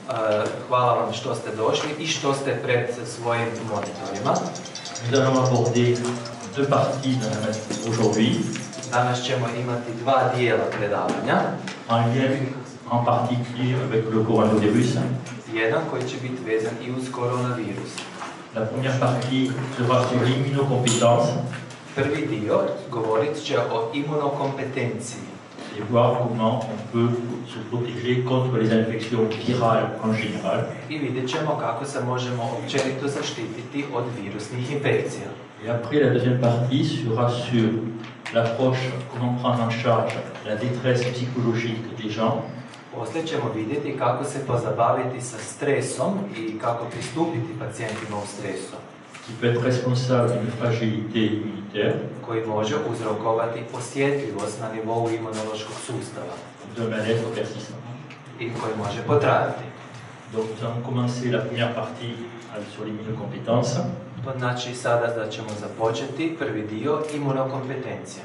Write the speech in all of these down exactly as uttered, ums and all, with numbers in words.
hvala vam što ste došli i što ste pred svojim monitorima. Nous allons aborder deux parties aujourd'hui. Danas ćemo imati dva dijela predavanja. Un lien en particulier avec le coronavirus. Jedan koji će biti vezan i uz koronavirus. La première partie sera sur l'immunocompétence. Prvi dio govorit će o imunokompetenciji. Et voir comment on peut se protéger contre les infections virales en général. I vidjet ćemo kako se možemo općenito zaštititi od virusnih infekcija. Et après, la deuxième partie sera sur l'approche, comment prendre en charge la détresse psychologique des gens. Poslije ćemo vidjeti kako se pozabaviti sa stresom i kako pristupiti pacijentima u stresu. Qui peut être responsable d'une fragilité immunitaire. Koji može uzrokovati osjetljivost na nivou imunološkog sustava. De mal-être persistant. I koji može potrajati. Donc nous allons commencer la première partie sur l'immunocompétence. To znači sada da ćemo započeti prvi dio imunokompetencija.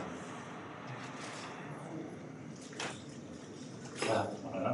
Voilà.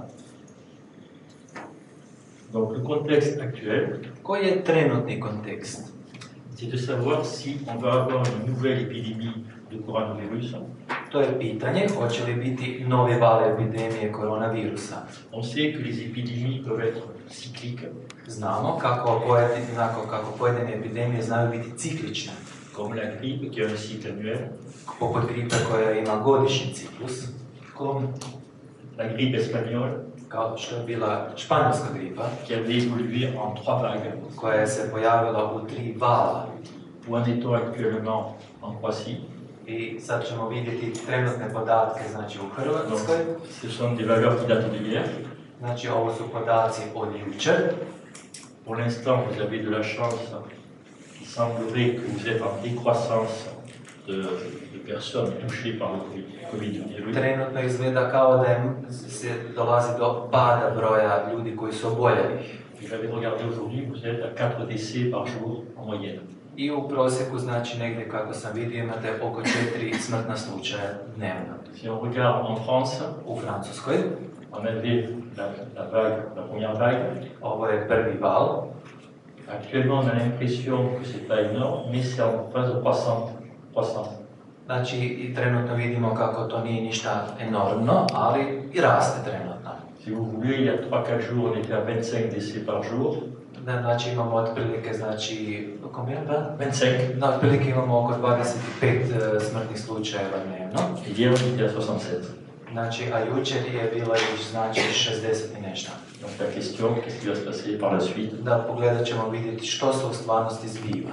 Donc le contexte actuel. Koji je trenutni kontekst? C'est de savoir si on va avoir une nouvelle épidémie de coronavirus. To je pitanje, hoće li biti nove val epidemije koronavirusa. On sait que les épidémies peuvent être cycliques. Znamo kako pojedine, kako pojedine epidemije znaju biti ciklične. Comme la grippe qui a un cycle annuel. Poput gripe koja ima godišnji ciklus. Comme la grippe espagnole. Kao što je bila španjolska gripa. Qui avait évolué en trois vagues. Koja se pojavila u tri vala. Où en est-on actuellement en Croatie? I sad ćemo vidjeti trenutne podatke, znači u Hrvatskoj. Ce sont des valeurs qui datent de hier. Znači ovo su podaci od jučer. Pour l'instant, vous avez de la chance. Il semblerait que vous êtes en décroissance de, de personnes touchées par le Covid-virus. Trenutno izgleda kao da je, se dolazi do pada broja ljudi koji su oboljeli. J'avais regardé aujourd'hui, vous êtes à quatre décès par jour en moyenne. I u prosjeku, znači negdje kako sam vidio, imate oko četiri smrtna slučaja dnevno. Si on regarde en France, u Francuskoj, on avait la, la vague, la première vague. Ovo je prvi val. Actuellement, on a l'impression que c'est pas énorme, mais c'est en phase croissante. croissante. Znači, i trenutno vidimo kako to nije ništa enormno, ali i raste trenutno. Si vous voulez, il y a trois quatre jours, on était à vingt-cinq décès par jour. Da, znači imamo otprilike, znači, combien, vingt-cinq. Da, otprilike imamo oko dvadeset pet uh, smrtnih slučajeva dnevno. Et hier, on était à soixante-sept. Znači, a jučer je bilo još, znači, šezdeset i nešto. Donc la question, qu'est-ce qui va se passer par la suite? Da, pogledat ćemo vidjeti što se u stvarnosti zbiva.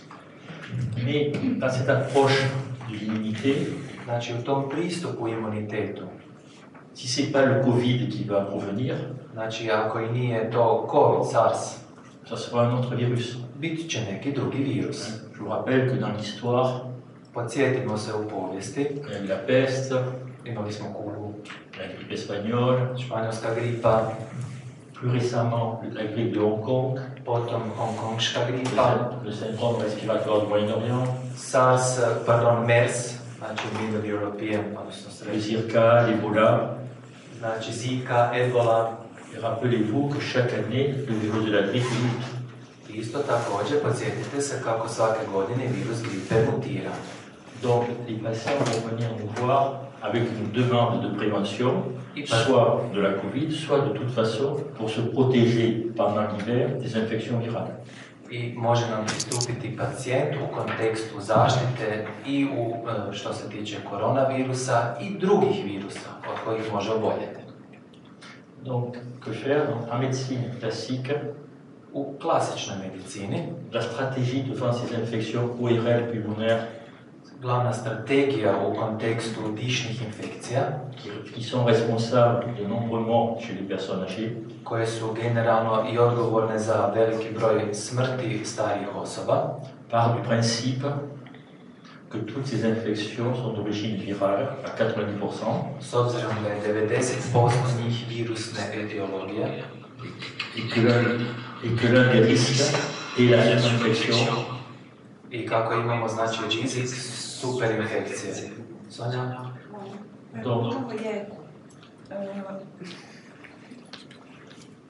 Mais dans cette approche de l'immunité, znači, u tom pristupu imunitetu, si c'est pas le Covid qui va revenir, znači, ako i nije to COVID, SARS, ça sera un autre virus. Bit će neki drugi virus. Je vous rappelle que dans l'histoire, podsjetimo se u povijesti, la peste, imali smo kugu, la grippe espagnole, španjolska gripa, plus récemment la grippe de Hong Kong, potom hongkongška gripa, le syndrome respiratoire du Moyen-Orient, SARS, pardon, MERS, znači Middle European, odnosno le Zika, l'Ebola, znači Zika, Ebola. Et rappelez-vous que chaque année, le virus de la grippe mute. Isto također, podsjetite se kako svake godine virus gripe mutira. Donc, les patients vont venir nous voir avec une demande de prévention, soit de la Covid, soit de toute façon pour se protéger pendant l'hiver des infections virales. I može nam pristupiti pacijent u kontekstu zaštite i u, što se tiče koronavirusa i drugih virusa od kojih može oboljeti. Donc, que faire? Donc, en médecine classique, u klasičnoj medicini, la stratégie devant ces infections O R L pulmonaires, glavna strategija u kontekstu dišnih infekcija, qui sont responsables de nombreux morts chez les personnes âgées, koje su generalno i odgovorne za veliki broj smrti starijih osoba, part du principe que toutes ces infections sont d'origine virale à quatre-vingt-dix pour cent. S obzirom da je devedeset posto njih virusne etiologije, et que l'un et que l'un des risques est la même infection. I kako imamo, znači, rizik superinfekcije. Sonja? Donc,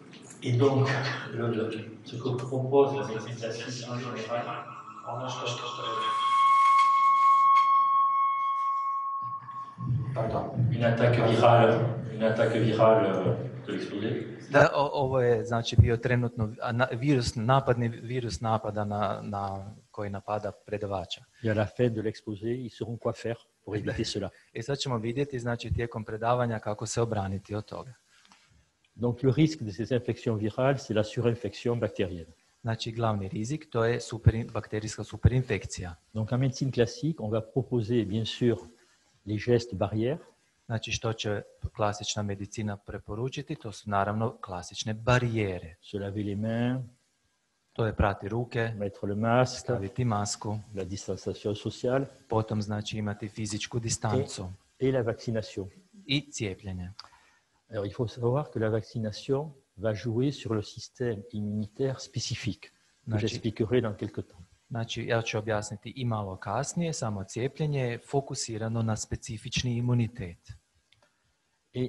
Et donc, le, le, ce que propose la médecine classique en général, Ono što, Pardon. une attaque virale, une attaque virale euh, de l'exposé. Da, o, ovo je znači bio trenutno a, na, virus, napadni virus napada na, na koji napada predavača. Et à la fin de l'exposé, ils sauront quoi faire pour éviter cela. I sad ćemo vidjeti znači tijekom predavanja kako se obraniti od toga. Donc le risque de ces infections virales, c'est la surinfection bactérienne. Znači glavni rizik to je super, bakterijska superinfekcija. Donc en médecine classique, on va proposer bien sûr les gestes barrières. Znači što će klasična medicina preporučiti, to su naravno klasične barijere. Se laver les mains, to je prati ruke, mettre le masque, staviti masku, la distanciation sociale, potom znači imati fizičku distancu et, et la vaccination. I cijepljenje. Alors il faut savoir que la vaccination va jouer sur le système immunitaire spécifique, que Znači, j'expliquerai dans quelques temps. Znači, ja ću objasniti i malo kasnije, samo cijepljenje je fokusirano na specifični imunitet. Et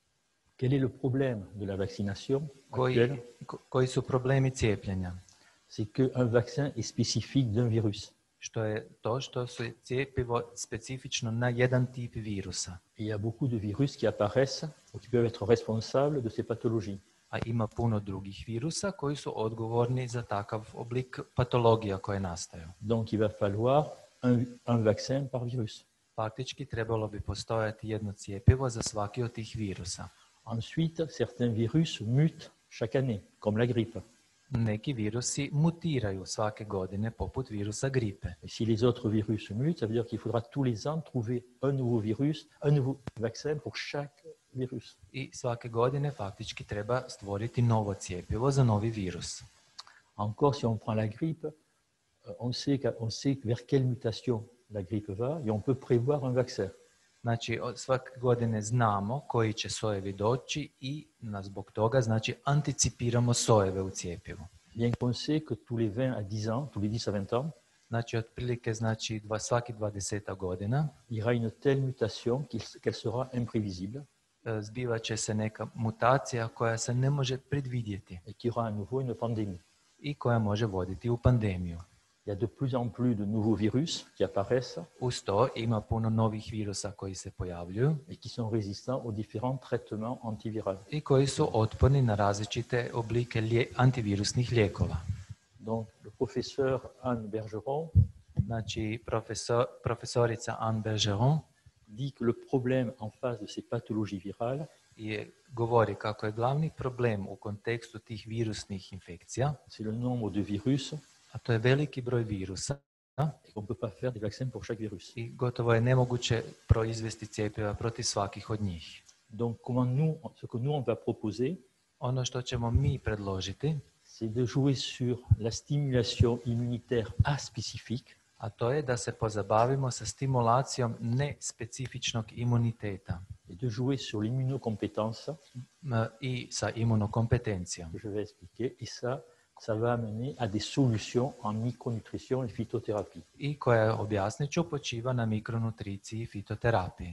quel est le problème de la vaccination Koji, actuelle? ko, koji su problemi cijepljenja? C'est qu'un vaccin est spécifique d'un virus. Što je to što su cijepivo specifično na jedan tip virusa. Il y a beaucoup de virus qui apparaissent ou qui peuvent être responsables de ces pathologies. A ima puno drugih virusa koji su odgovorni za takav oblik patologija koje nastaju. Donc il va falloir un, un vaccin par virus. Faktički trebalo bi postojati jedno cijepivo za svaki od tih virusa. Ensuite, certains virus mutent chaque année, comme la grippe. Neki virusi mutiraju svake godine, poput virusa gripe. Et si les autres virus mutent, ça veut dire qu'il faudra tous les ans trouver un nouveau virus, un nouveau vaccin pour chaque virus. I svake godine faktički treba stvoriti novo cijepivo za novi virus. Encore, si on prend la grippe, on sait, on sait vers quelle mutation la grippe va et on peut prévoir un vaccin. Znači, svake godine znamo koji će sojevi doći i na zbog toga, znači, anticipiramo sojeve u cijepivu. Bien qu'on sait que tous les vingt à dix ans, tous les dix à vingt ans, znači, otprilike, znači, dva, svaki dvadeset godina, il y aura une telle mutation qu'elle sera imprévisible. Zbivat će se neka mutacija koja se ne može predvidjeti. Et qui aura à nouveau une pandémie. I koja može voditi u pandemiju. Il y a de plus en plus de nouveaux virus qui apparaissent. Uz to ima puno novih virusa koji se pojavljuju. Et qui sont résistants aux différents traitements antiviraux. I koji su otporni na različite oblike lije, antivirusnih lijekova. Donc, le professeur Anne Bergeron, znači, profesor, profesorica Anne Bergeron dit que le problème en face de ces pathologies virales je govori kako je glavni problem u kontekstu tih virusnih infekcija, c'est le nombre de virus, a to je veliki broj virusa, et qu'on ne peut pas faire des vaccins pour chaque virus. I gotovo je nemoguće proizvesti cjepiva protiv svakih od njih. Donc, comment nous, ce que nous on va proposer, ono što ćemo mi predložiti, c'est de jouer sur la stimulation immunitaire aspécifique. A to je da se pozabavimo sa stimulacijom nespecifičnog imuniteta. Et de jouer sur l'immunocompétence. I sa imunokompetencijom. Je vais expliquer. Et ça, ça va amener à des solutions en micronutrition et phytothérapie. I koja, objasnit ću, počiva na mikronutriciji i fitoterapiji.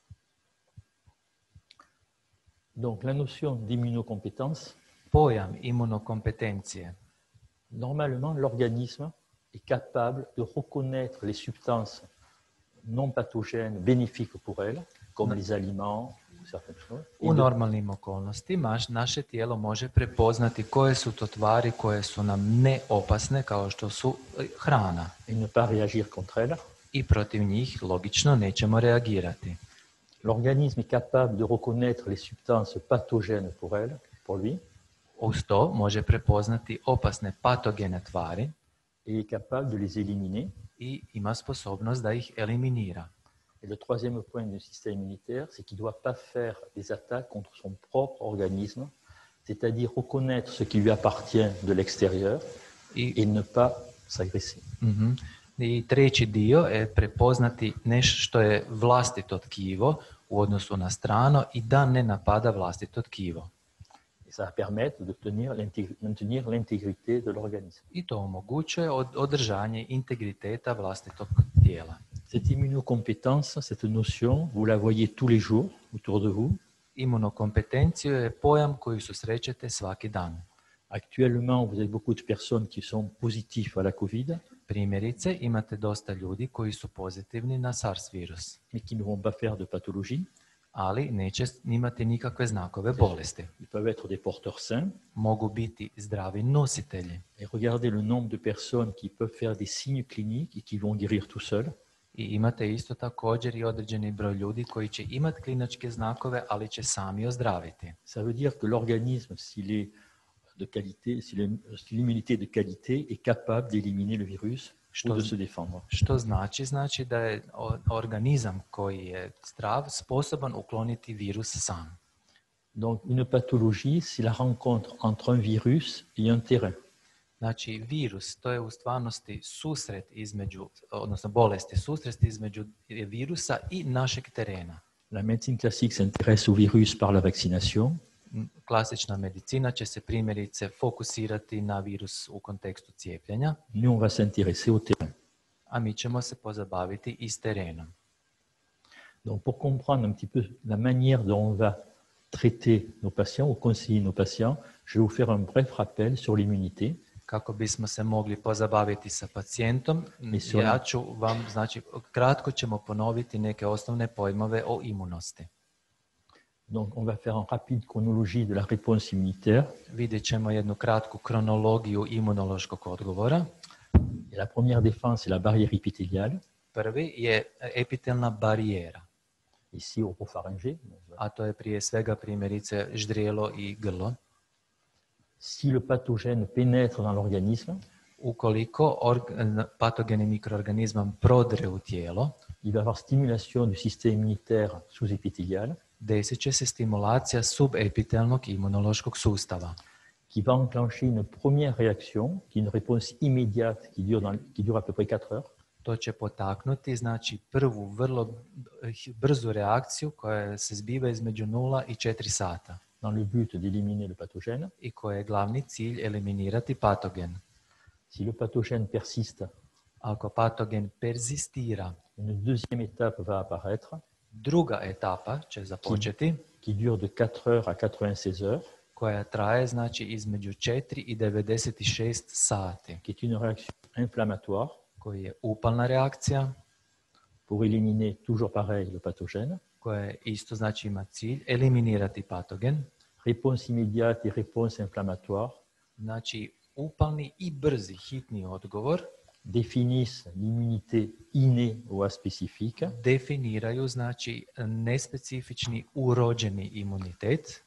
Donc, la notion d'immunocompétence. Pojam imunokompetencije. Normalement, l'organisme est capable de reconnaître les substances non pathogènes bénéfiques pour elle, comme les aliments, certaines choses. U normalnim okolnostima naše tijelo može prepoznati koje su to tvari koje su nam neopasne, kao što su hrana. Et ne pas réagir contre elles. I protiv njih logično nećemo reagirati. L'organisme est capable de reconnaître les substances pathogènes pour elle, pour lui. Uz to može prepoznati opasne patogene tvari. Et est capable de les éliminer. I ima sposobnost da ih eliminira. Et le troisième point du système immunitaire, c'est qu'il ne doit pas faire des attaques contre son propre organisme, c'est-à-dire reconnaître ce qui lui appartient de l'extérieur I, et ne pas s'agresser. Uh-huh. I treći dio je prepoznati nešto što je vlastito tkivo u odnosu na strano i da ne napada vlastito tkivo. Et ça va permettre de tenir maintenir l'intégrité de l'organisme. I to omogućuje održanje integriteta vlastitog tijela. Cette immunocompétence, cette notion, vous la voyez tous les jours autour de vous. Imunokompetenciju je pojam koji susrećete svaki dan. Actuellement, vous avez beaucoup de personnes qui sont positives à la Covid, Primjerice, imate dosta ljudi koji su pozitivni na SARS virus, mais qui ne vont pas faire de pathologie. ali neće imati nikakve znakove bolesti. Ils peuvent être des porteurs sains. Mogu biti zdravi nositelji. Et regardez le nombre de personnes qui peuvent faire des signes cliniques et qui vont guérir tout seuls. I imate isto također i određeni broj ljudi koji će imati kliničke znakove, ali će sami ozdraviti. Ça veut dire que l'organisme, s'il est de qualité, si l'immunité est de qualité, est capable d'éliminer le virus ou de se défendre. Što znači? Znači da je organizam koji je zdrav sposoban ukloniti virus sam. Donc une pathologie, c'est la rencontre entre un virus et un terrain. Znači virus, to je u stvarnosti susret između, odnosno bolesti, susret između virusa i našeg terena. La médecine classique s'intéresse au virus par la vaccination. Klasična medicina će se primjerice fokusirati na virus u kontekstu cijepljenja. Nous, on va s'intéresser au terrain. A mi ćemo se pozabaviti i s terenom. Donc, pour comprendre un petit peu la manière dont on va traiter nos patients ou conseiller nos patients, je vais vous faire un bref rappel sur l'immunité. Kako bismo se mogli pozabaviti sa pacijentom, Mislim. ja ću vam, znači, kratko ćemo ponoviti neke osnovne pojmove o imunosti. Donc, on va faire une rapide chronologie de la réponse immunitaire. Vidjet ćemo jednu kratku kronologiju imunološkog odgovora. Et la première défense est la barrière épithéliale. Prvi je epitelna barijera, Ici, oropharyngée. a to je prije svega primjerice ždrijelo i grlo. Si le pathogène pénètre dans l'organisme, Ukoliko org- patogeni mikroorganizam prodre u tijelo, il va y avoir stimulation du système immunitaire sous-épithélial desit će se stimulacija subepitelnog imunološkog sustava, qui va enclencher une première réaction, qui est une réponse immédiate qui dure, dans, qui dure à peu près quatre heures. to će potaknuti, znači prvu vrlo brzu reakciju koja se zbiva između nula i četiri sata Dans le but d'éliminer le pathogène. i koja je glavni cilj eliminirati patogen. Si le pathogène persiste, Ako patogen perzistira, une deuxième étape va apparaître druga etapa će započeti qui dure de quatre heures à quatre-vingt-seize heures, koja traje znači između četiri i devedeset šest sati, qui est une réaction inflammatoire koji je upalna reakcija, pour éliminer toujours pareil le pathogène. koja je isto znači ima cilj eliminirati patogen, Réponse immédiate et réponse inflammatoire znači upalni i brzi hitni odgovor définissent l'immunité innée ou aspécifique. definiraju znači nespecifični urođeni imunitet.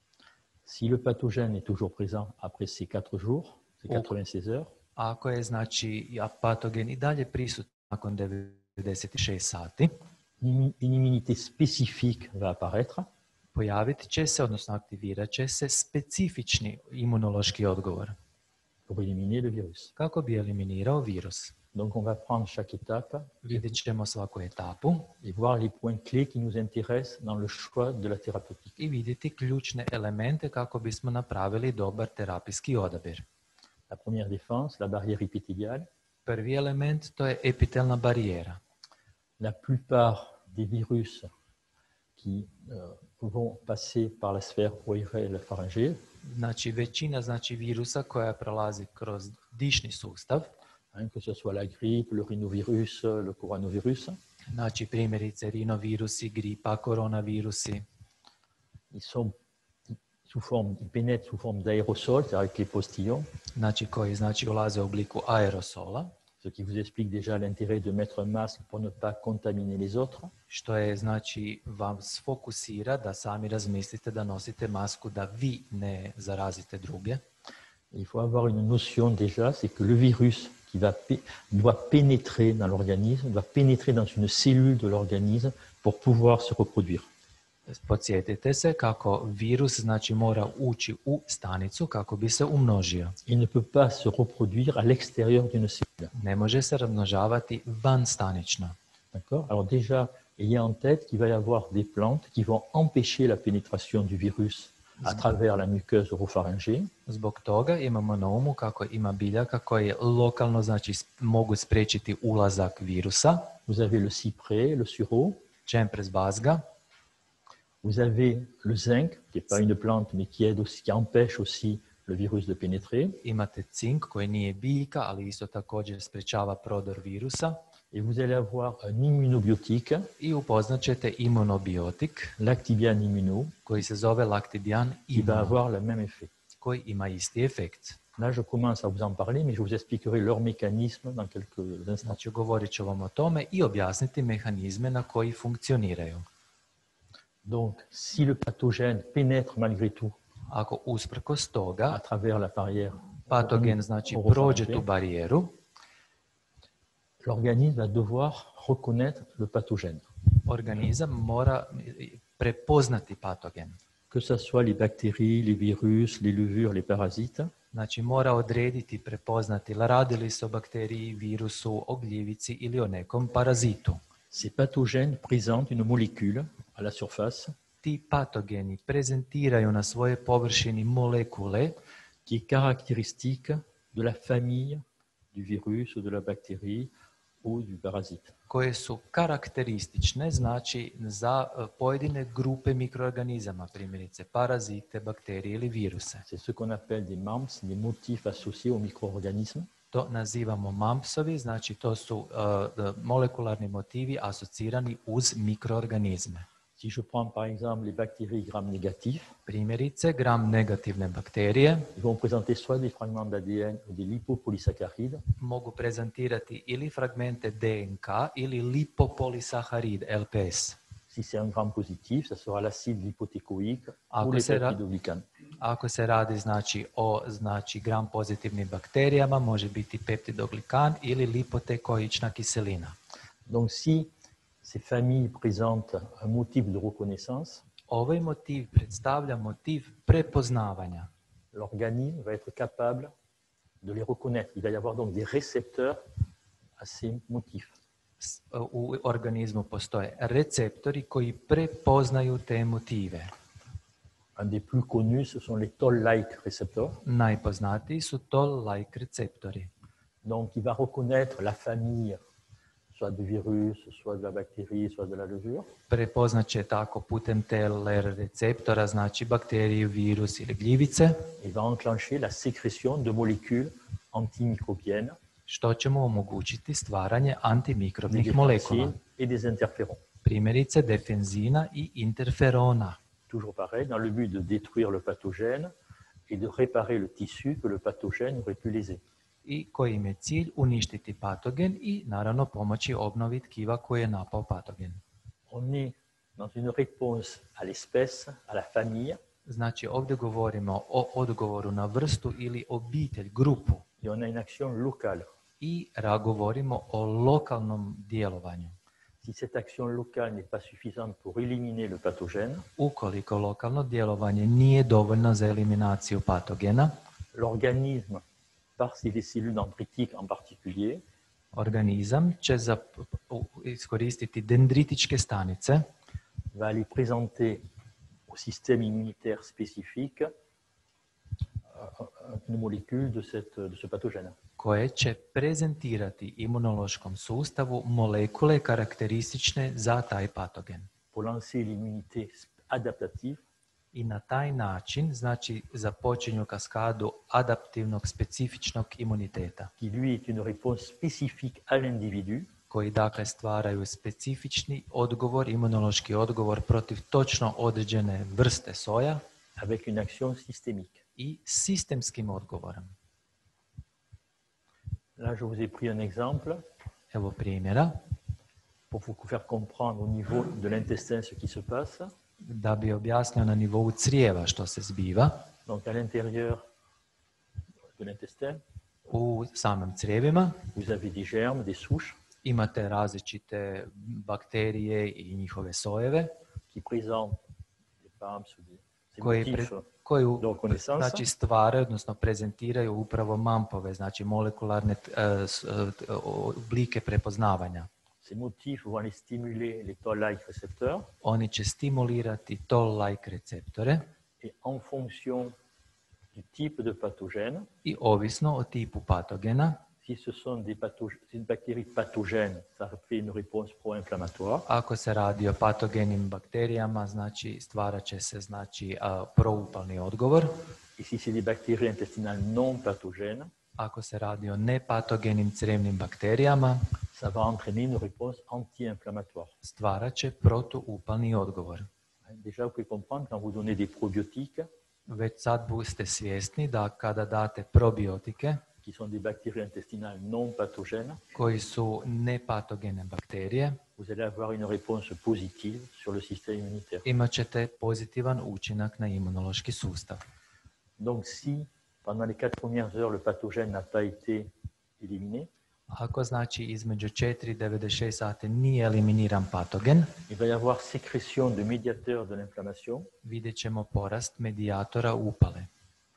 Si le pathogène est toujours présent après ces quatre jours, ces quatre-vingt-seize heures, Ako je znači a patogen i dalje prisutan nakon devedeset šest sati, une une immunité spécifique va apparaître pojavit će se, odnosno aktivirat će se specifični imunološki odgovor pour éliminer le virus. kako bi eliminirao virus. Donc on va prendre chaque étape Vidjet ćemo svaku etapu et voir les points clés qui nous intéressent dans le choix de la thérapeutique. i vidjeti ključne elemente kako bismo napravili dobar terapijski odabir. La première défense, la barrière épithéliale. Prvi element to je epitelna barijera. La plupart des virus qui euh, vont passer par la sphère oreille pharyngée Znači većina znači virusa koja prolazi kroz dišni sustav, hein, que ce soit la grippe, le rhinovirus, le coronavirus, znači primjerice rinovirusi, gripa, koronavirusi, ils sont sous forme, ils pénètrent sous forme d'aérosol, c'est-à-dire avec les postillons, znači koji znači ulaze u obliku aerosola, ce qui vous explique déjà l'intérêt de mettre un masque pour ne pas contaminer les autres. što je znači vam sfokusira da sami razmislite da nosite masku da vi ne zarazite druge. Il faut avoir une notion déjà, c'est que le virus qui va pé- doit pénétrer dans l'organisme, doit pénétrer dans une cellule de l'organisme pour pouvoir se reproduire. Podsjetite se kako virus znači mora ući u stanicu kako bi se umnožio. Il ne peut pas se reproduire à l'extérieur d'une cellule. Ne može se razmnožavati van stanično. D'accord? Alors déjà, ayez en tête qu'il va y avoir des plantes qui vont empêcher la pénétration du virus à travers la muqueuse oropharyngée. Zbog toga imamo na umu kako ima biljaka koje lokalno znači mogu spriječiti ulazak virusa. Vous avez le cyprès, le sureau, Čempres bazga, Vous avez le zinc, qui n'est pas une plante, mais qui aide aussi, qui empêche aussi le virus de pénétrer. Imate cink koji nije biljka, ali isto također sprečava prodor virusa. Et vous allez avoir un immunobiotique, I upoznat ćete imunobiotik l'actibian immuno, koji se zove Lactibian qui va immuno, avoir le même effet. koji ima isti efekt. Là, je commence à vous en parler, mais je vous expliquerai leur mécanisme dans quelques instants. Znači, govorit ću vam o tome i objasniti mehanizme na koji funkcioniraju. Donc, si le pathogène pénètre malgré tout Ako usprkos à toga travers la barrière, patogen znači orofaringée, prođe tu barijeru, l'organisme va devoir reconnaître le pathogène, organizam mora prepoznati patogen. que ce soit les bactéries, les virus, les levures, les parasites. Znači mora odrediti, prepoznati radili se o bakteriji, virusu, o gljivici ili o nekom parazitu. Ces pathogènes présentent une molécule à la surface Ti patogeni prezentiraju na svoje površini molekule qui est caractéristique de la famille du virus ou de la bactérie ou du parasite. koje su karakteristične, znači za e, pojedine grupe mikroorganizama, primjerice parazite, bakterije ili viruse. C'est ce qu'on appelle des M A M S, des motifs associés aux micro-organismes. To nazivamo mampsovi, znači to su uh, molekularni motivi asocirani uz mikroorganizme. Si je prends par exemple les bactéries gram négatifs, Primjerice, gram negativne bakterije ils vont présenter soit des fragments d'A D N ou des lipopolysaccharides, mogu prezentirati ili fragmente D N K ili lipopolisaharid, L P S. Si c'est un gram positif, ça sera l'acide lipotécoïque Ah, ou que les c'est ra- peptidoglycanes. Ako se radi znači, o znači, gram pozitivnim bakterijama, može biti peptidoglikan ili lipotekoična kiselina. Donc si ces familles présentent un motif de reconnaissance, Ovaj motiv predstavlja motiv prepoznavanja. l'organisme va être capable de les reconnaître. Il va y avoir donc des récepteurs à ces motifs. S- U organizmu postoje receptori koji prepoznaju te motive. Un des plus connus, ce sont les toll-like récepteurs. Najpoznatiji su toll-like receptori. Donc il va reconnaître la famille, soit du virus, soit de la bactérie, soit de la levure. Prepoznat će tako putem T L R receptora, znači bakteriju, virus ili gljivice, Il va enclencher la sécrétion de molécules antimicrobiennes, što će mu omogućiti stvaranje des antimikrobnih molekula. défensines et des interférons. Primjerice defenzina i interferona. Toujours pareil, dans le but de détruire le pathogène et de réparer le tissu que le pathogène aurait pu léser. I koji im je cilj uništiti patogen i naravno pomoći obnoviti tkiva koje je napao patogen. On est dans une réponse à l'espèce, à la famille, Znači ovdje govorimo o odgovoru na vrstu ili obitelj, grupu et on a une action locale. i ra govorimo o lokalnom djelovanju. Si cette action locale n'est pas suffisante pour éliminer le pathogène, Ukoliko lokalno djelovanje nije dovoljno za eliminaciju patogena, l'organisme, par les cellules dendritiques en particulier, organizam će za, u- iskoristiti dendritičke stanice va aller présenter au système immunitaire spécifique euh, une molécule de, cette, de ce pathogène. koje će prezentirati imunološkom sustavu molekule karakteristične za taj patogen. Pour lancer l'immunité adaptative I na taj način, znači, započinju kaskadu adaptivnog specifičnog imuniteta, qui lui est une réponse spécifique à l'individu koji dakle stvaraju specifični odgovor, imunološki odgovor protiv točno određene vrste soja avec une action systémique. i sistemskim odgovorom. Là, je vous ai pris un exemple Evo primjera, pour vous faire comprendre au niveau de l'intestin ce qui se passe. da bi objasnio na nivou crijeva što se zbiva. Donc à l'intérieur de l'intestin, U samim crijevima vous avez des germes, des souches imate različite bakterije i njihove sojeve qui présentent des P A M S ou des ces koji, motifs pre, koji u- de reconnaissance. znači stvaraju, odnosno prezentiraju upravo mampove, znači molekularne e, s- e, t- o- oblike prepoznavanja. Ces motifs vont aller stimuler les toll-like récepteurs Oni će stimulirati toll-like receptore et en fonction du type de pathogène, i ovisno o tipu patogena, Si ce sont des pathog- si une bactérie pathogène, ça fait une réponse pro-inflammatoire. Ako se radi o patogenim bakterijama, znači stvarat će se znači a, proupalni odgovor. Et si c'est des bactéries intestinales non pathogènes, Ako se radi o nepatogenim crevnim bakterijama, ça va entraîner une réponse anti-inflammatoire. stvarat će protuupalni odgovor. Déjà, vous pouvez comprendre, quand vous donnez des probiotiques, Već sad ste svjesni da kada date probiotike, qui sont des bactéries intestinales non pathogènes, koji su nepatogene bakterije, vous allez avoir une réponse positive sur le système immunitaire. imat ćete pozitivan učinak na imunološki sustav. Donc, si pendant les quatre premières heures, le pathogène n'a pas été éliminé, Ako znači između četiri i devedeset šest sati nije eliminiran patogen, il va y avoir sécrétion de médiateurs de l'inflammation, vidjet ćemo porast medijatora upale.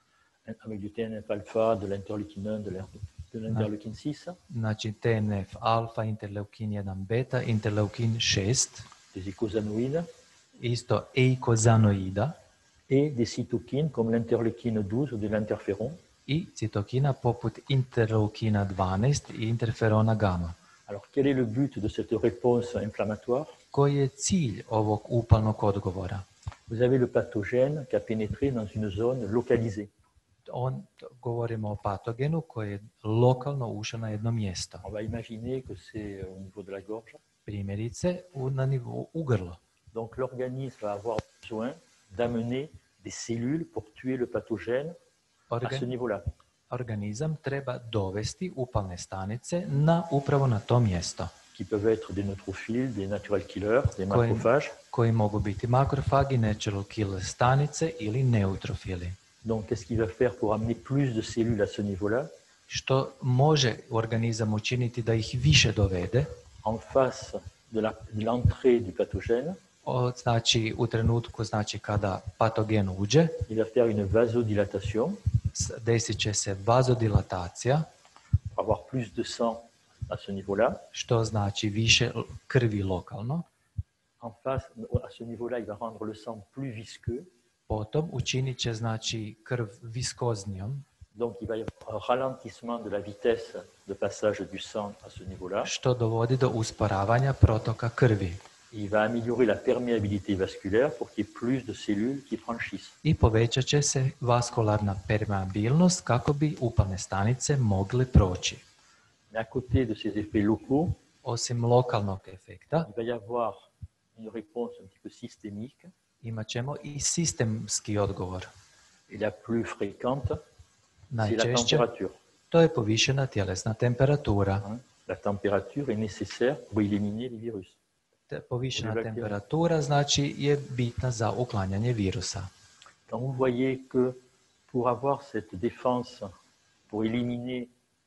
avec du T N F alpha, de l'interleukine un, de l'in- de l'interleukine six, Znači T N F alfa, interleukin jedan beta, interleukin šest, des eicosanoïdes isto eikozanoida et des cytokines comme l'interleukine douze ou de l'interféron. i citokina poput interleukina dvanaest i interferona gamma. Alors, quel est le but de cette réponse inflammatoire? Koji je cilj ovog upalnog odgovora? Vous avez le pathogène qui a pénétré dans une zone localisée. On, govorimo o patogenu koji je lokalno ušao na jedno mjesto. On va imaginer que c'est au niveau de la gorge. Primjerice u, na nivou u grlo. Donc, l'organisme va avoir besoin d'amener des cellules pour tuer le pathogène à ce Organ, niveau-là. organizam treba dovesti upalne stanice na upravo na to mjesto, Qui peuvent être des neutrophiles, des natural killers, des Koji- macrophages. koji mogu biti makrofagi, natural killer stanice ili neutrofili. Donc, qu'est-ce qu'il va faire pour amener plus de cellules à ce niveau-là? Što može organizam učiniti da ih više dovede? En face de la- de l'entrée du pathogène, O, znači u trenutku znači kada patogen uđe, il va faire une vasodilatation s- desit će se vazodilatacija, pour avoir plus de sang à ce niveau-là. što znači više l- krvi lokalno. En face, à ce niveau-là, il va rendre le sang plus visqueux. Potom učinit će znači krv viskoznijom, Donc, il va y avoir un ralentissement de la vitesse de passage du sang à ce niveau-là. što dovodi do usporavanja protoka krvi. Il va améliorer la perméabilité vasculaire pour qu'il y ait plus de cellules qui franchissent. I povećat će se vaskularna permeabilnost kako bi upalne stanice mogle proći. Mais à côté de ces effets locaux, Osim lokalnog efekta, il va y avoir une réponse un petit peu systémique imat ćemo i sistemski odgovor. et la plus fréquente, c'est la Najčešće température. to je povišena tjelesna temperatura. Hein. La température est nécessaire pour éliminer les virus. Te povišena Bakterije. temperatura znači je bitna za uklanjanje virusa. Quand vous voyez que pour avoir cette défense, pour éliminer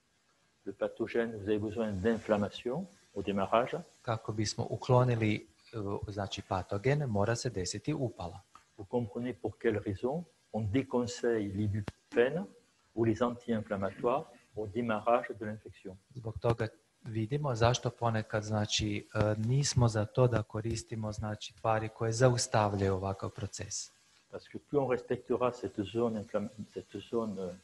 le pathogène, vous avez besoin d'inflammation au démarrage, Kako bismo uklonili uh, znači patogen, mora se desiti upala. vous comprenez pour quelle raison on déconseille l'ibuprofène ou les anti-inflammatoires au démarrage de l'infection. Zbog toga vidimo zašto ponekad znači uh, nismo za to da koristimo znači tvari koje zaustavljaju ovakav proces. Parce que plus on respectera cette zone, inflam- cette zone euh,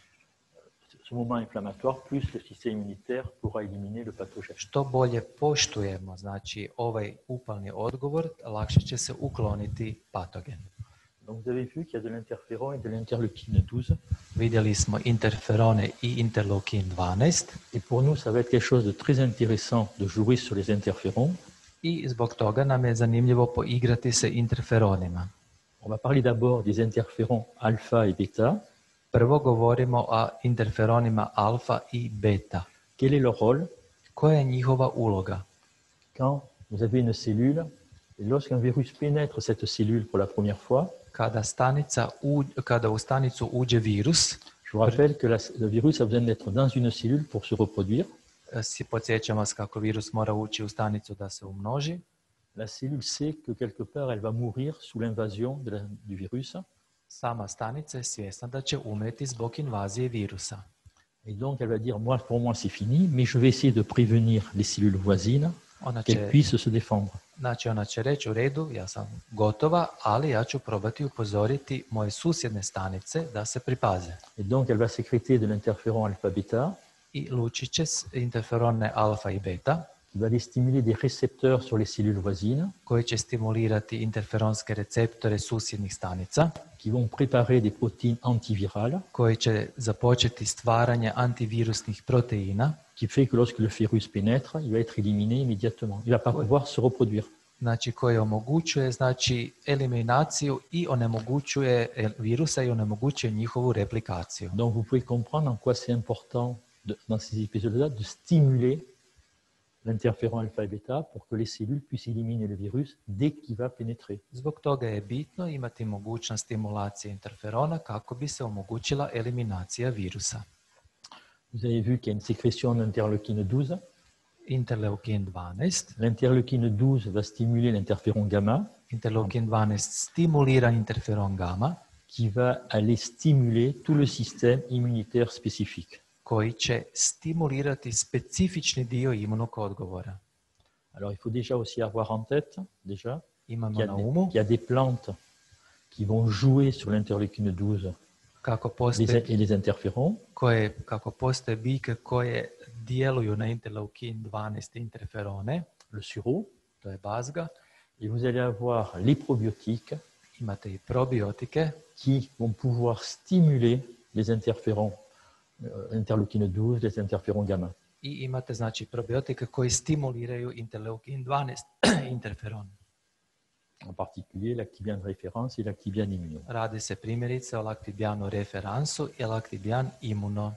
ce moment inflammatoire, plus le système immunitaire pourra éliminer le pathogène. Što bolje poštujemo znači ovaj upalni odgovor, lakše će se ukloniti patogen. Donc vous avez vu qu'il y a de l'interféron et de l'interleukine douze. Vidjeli smo interferone i interleukin dvanaest Et pour nous, ça va être quelque chose de très intéressant de jouer sur les interférons. i zbog toga nam je zanimljivo poigrati se interferonima. On va parler d'abord des interférons alpha et bêta. Prvo govorimo o interferonima alfa i beta. Quel est leur rôle? Koja je njihova uloga? Quand vous avez une cellule, et lorsqu'un virus pénètre cette cellule pour la première fois, Kada, stanica u, kada u stanicu uđe virus, je vous rappelle que la- le virus a besoin d'être dans une cellule pour se reproduire. si podsjećam vas kako virus mora ući u stanicu da se umnoži, La cellule sait que quelque part, elle va mourir sous l'invasion de la- du virus. sama stanica je svjesna da će umreti zbog invazije virusa. Et donc, elle va dire, moi, pour moi, c'est fini, mais je vais essayer de prévenir les cellules voisines Ona qu'elles će, puissent se défendre. znači ona će reći u redu, ja sam gotova, ali ja ću probati upozoriti moje susjedne stanice da se pripaze. Et donc, elle va sécréter de l'interféron alpha-bêta. i lučiće s interferone alfa i beta, qui va aller stimuler des récepteurs sur les cellules voisines, koji će stimulirati interferonske receptore susjednih stanica, qui vont préparer des protéines antivirales, koji će započeti stvaranje antivirusnih proteina, qui fait que lorsque le virus pénètre, il va être éliminé immédiatement. Il ne va pas pouvoir se reproduire. znači koji omogućuje znači eliminaciju i onemogućuje virusa i onemogućuje njihovu replikaciju. Donc vous pouvez comprendre en quoi c'est important de, dans ces épisodes-là de stimuler l'interféron alpha et bêta pour que les cellules puissent éliminer le virus dès qu'il va pénétrer. Zbog toga je bitno imati mogućnost stimulacije interferona kako bi se omogućila eliminacija virusa. Vous avez vu qu'il y a une sécrétion d'interleukine douze. Interleukin dvanaest. L'interleukine douze va stimuler l'interféron gamma. Interleukin dvanaest stimulira interferon gamma, qui va aller stimuler tout le système immunitaire spécifique. koji će stimulirati specifični dio imunog odgovora. Alors il faut déjà aussi avoir en tête déjà Imamo qu'il y a na des, umu qu'il y a des plantes qui vont jouer sur l'interleukine douze kako les, postoje, et les interférons. koje, kako postoje biljke koje djeluju na interleukin dvanaest interferone, Le sureau, to je bazga, et vous allez avoir les probiotiques imate i probiotike qui vont pouvoir stimuler les interférons, euh, interleukine douze, les interférons gamma. i imate znači probiotike koji stimuliraju interleukin dvanaest interferon. En particulier l'actibian de référence et l'actibian immuno. Radi se primjerice o laktibianu referansu i laktibian imuno.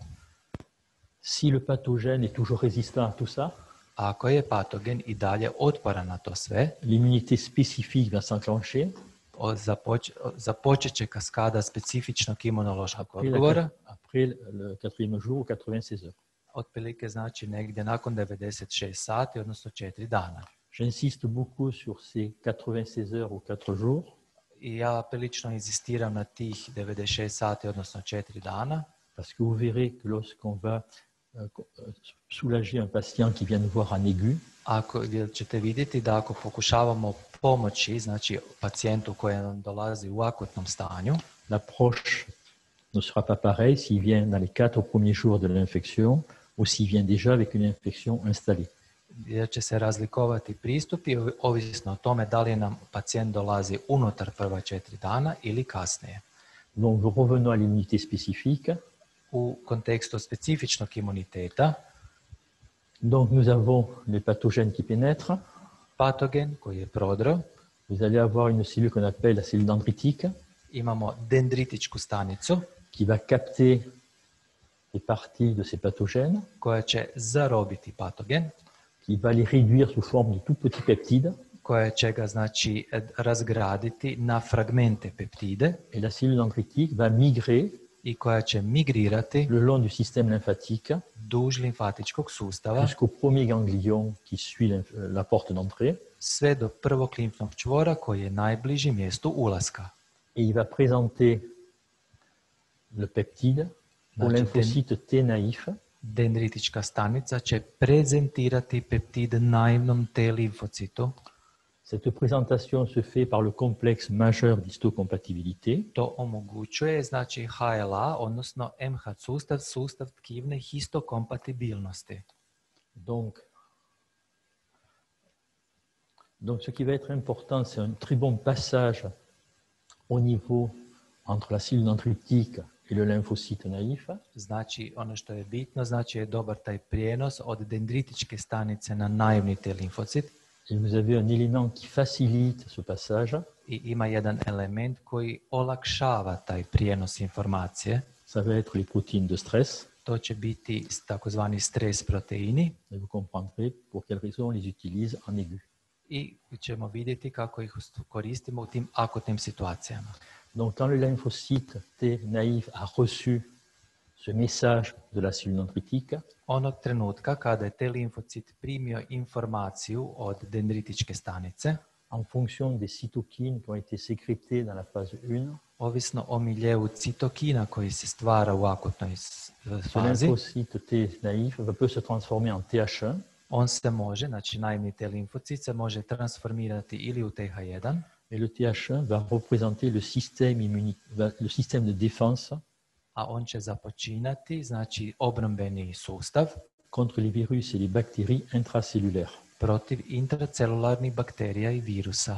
Si le pathogène est toujours résistant à tout ça, Ako je patogen i dalje otporan na to sve, l'immunité spécifique va s'enclencher. od započ, započet će kaskada specifičnog imunološkog Après, la, odgovora, après le quatrième jour ou quatre-vingt-seize heures. otprilike znači negdje nakon devedeset šest sati, odnosno četiri dana. J'insiste beaucoup sur ces quatre-vingt-seize heures ou quatre jours, I ja prilično inzistiram na tih devedeset šest sati, odnosno četiri dana, parce que vous verrez que lorsqu'on va euh, soulager un patient qui vient nous voir en aigu, ako jer ćete vidjeti da ako pokušavamo pomoći, znači pacijentu koji nam dolazi u akutnom stanju, l'approche ne sera pas pareille s'il vient dans les quatre premiers jours de l'infection ou s'il vient déjà avec une infection installée. jer će se razlikovati pristupi ovisno o tome da li nam pacijent dolazi unutar prva četiri dana ili kasnije. Donc, revenons à l'immunité spécifique. U kontekstu specifičnog imuniteta, Donc, nous avons les pathogènes qui pénètrent. patogen koji je prodro, Vous allez avoir une cellule qu'on appelle la cellule dendritique imamo dendritičku stanicu qui va capter les parties de ces pathogènes, koja će zarobiti patogen, qui va les réduire sous forme de tout petits peptides. koja će ga znači razgraditi na fragmente peptide Et la cellule dendritique va migrer i koja će migrirati le long du système lymphatique duž limfatičkog sustava jusqu'au premier ganglion qui suit l'inf- la porte d'entrée. sve do prvog limfnog čvora koji je najbliži mjestu ulaska. Et il va présenter le peptide au Znači, lymphocyte T naïf Dendritička stanica će prezentirati peptid naivnom T limfocitu. Cette présentation se fait par le complexe majeur d'histocompatibilité. To omogućuje znači H L A, odnosno M H sustav, sustav tkivne histokompatibilnosti. Donc, donc, ce qui va être important, c'est un très bon passage au niveau entre la cellule dendritique et le lymphocyte naïf. Znači, ono što je bitno, znači je dobar taj prijenos od dendritičke stanice na naivni T limfocit. Et vous avez un élément qui facilite ce passage. I ima jedan element koji olakšava taj prijenos informacije. Ça va être les protéines de stress. To će biti takozvani stres proteini Et vous comprendrez pour quelles raisons on les utilise en aigu. i ćemo vidjeti kako ih koristimo u tim akutnim situacijama. Donc, quand le lymphocyte T naïf a reçu ce message de la cellule dendritique, Onog trenutka kada je T limfocit primio informaciju od dendritičke stanice, en fonction des cytokines qui ont été sécrétées dans la phase un, ovisno o miljevu citokina koji se stvara u akutnoj s- ce fazi, lymphocyte T naïf va- peut se transformer en T H un on se može, znači naivni T limfocit se može transformirati ili u T H jedan et le T H un va représenter le système, immuni- va- le système de défense a on će započinati, znači obrambeni sustav contre les virus et les bactéries intracellulaires. protiv intracelularnih bakterija i virusa.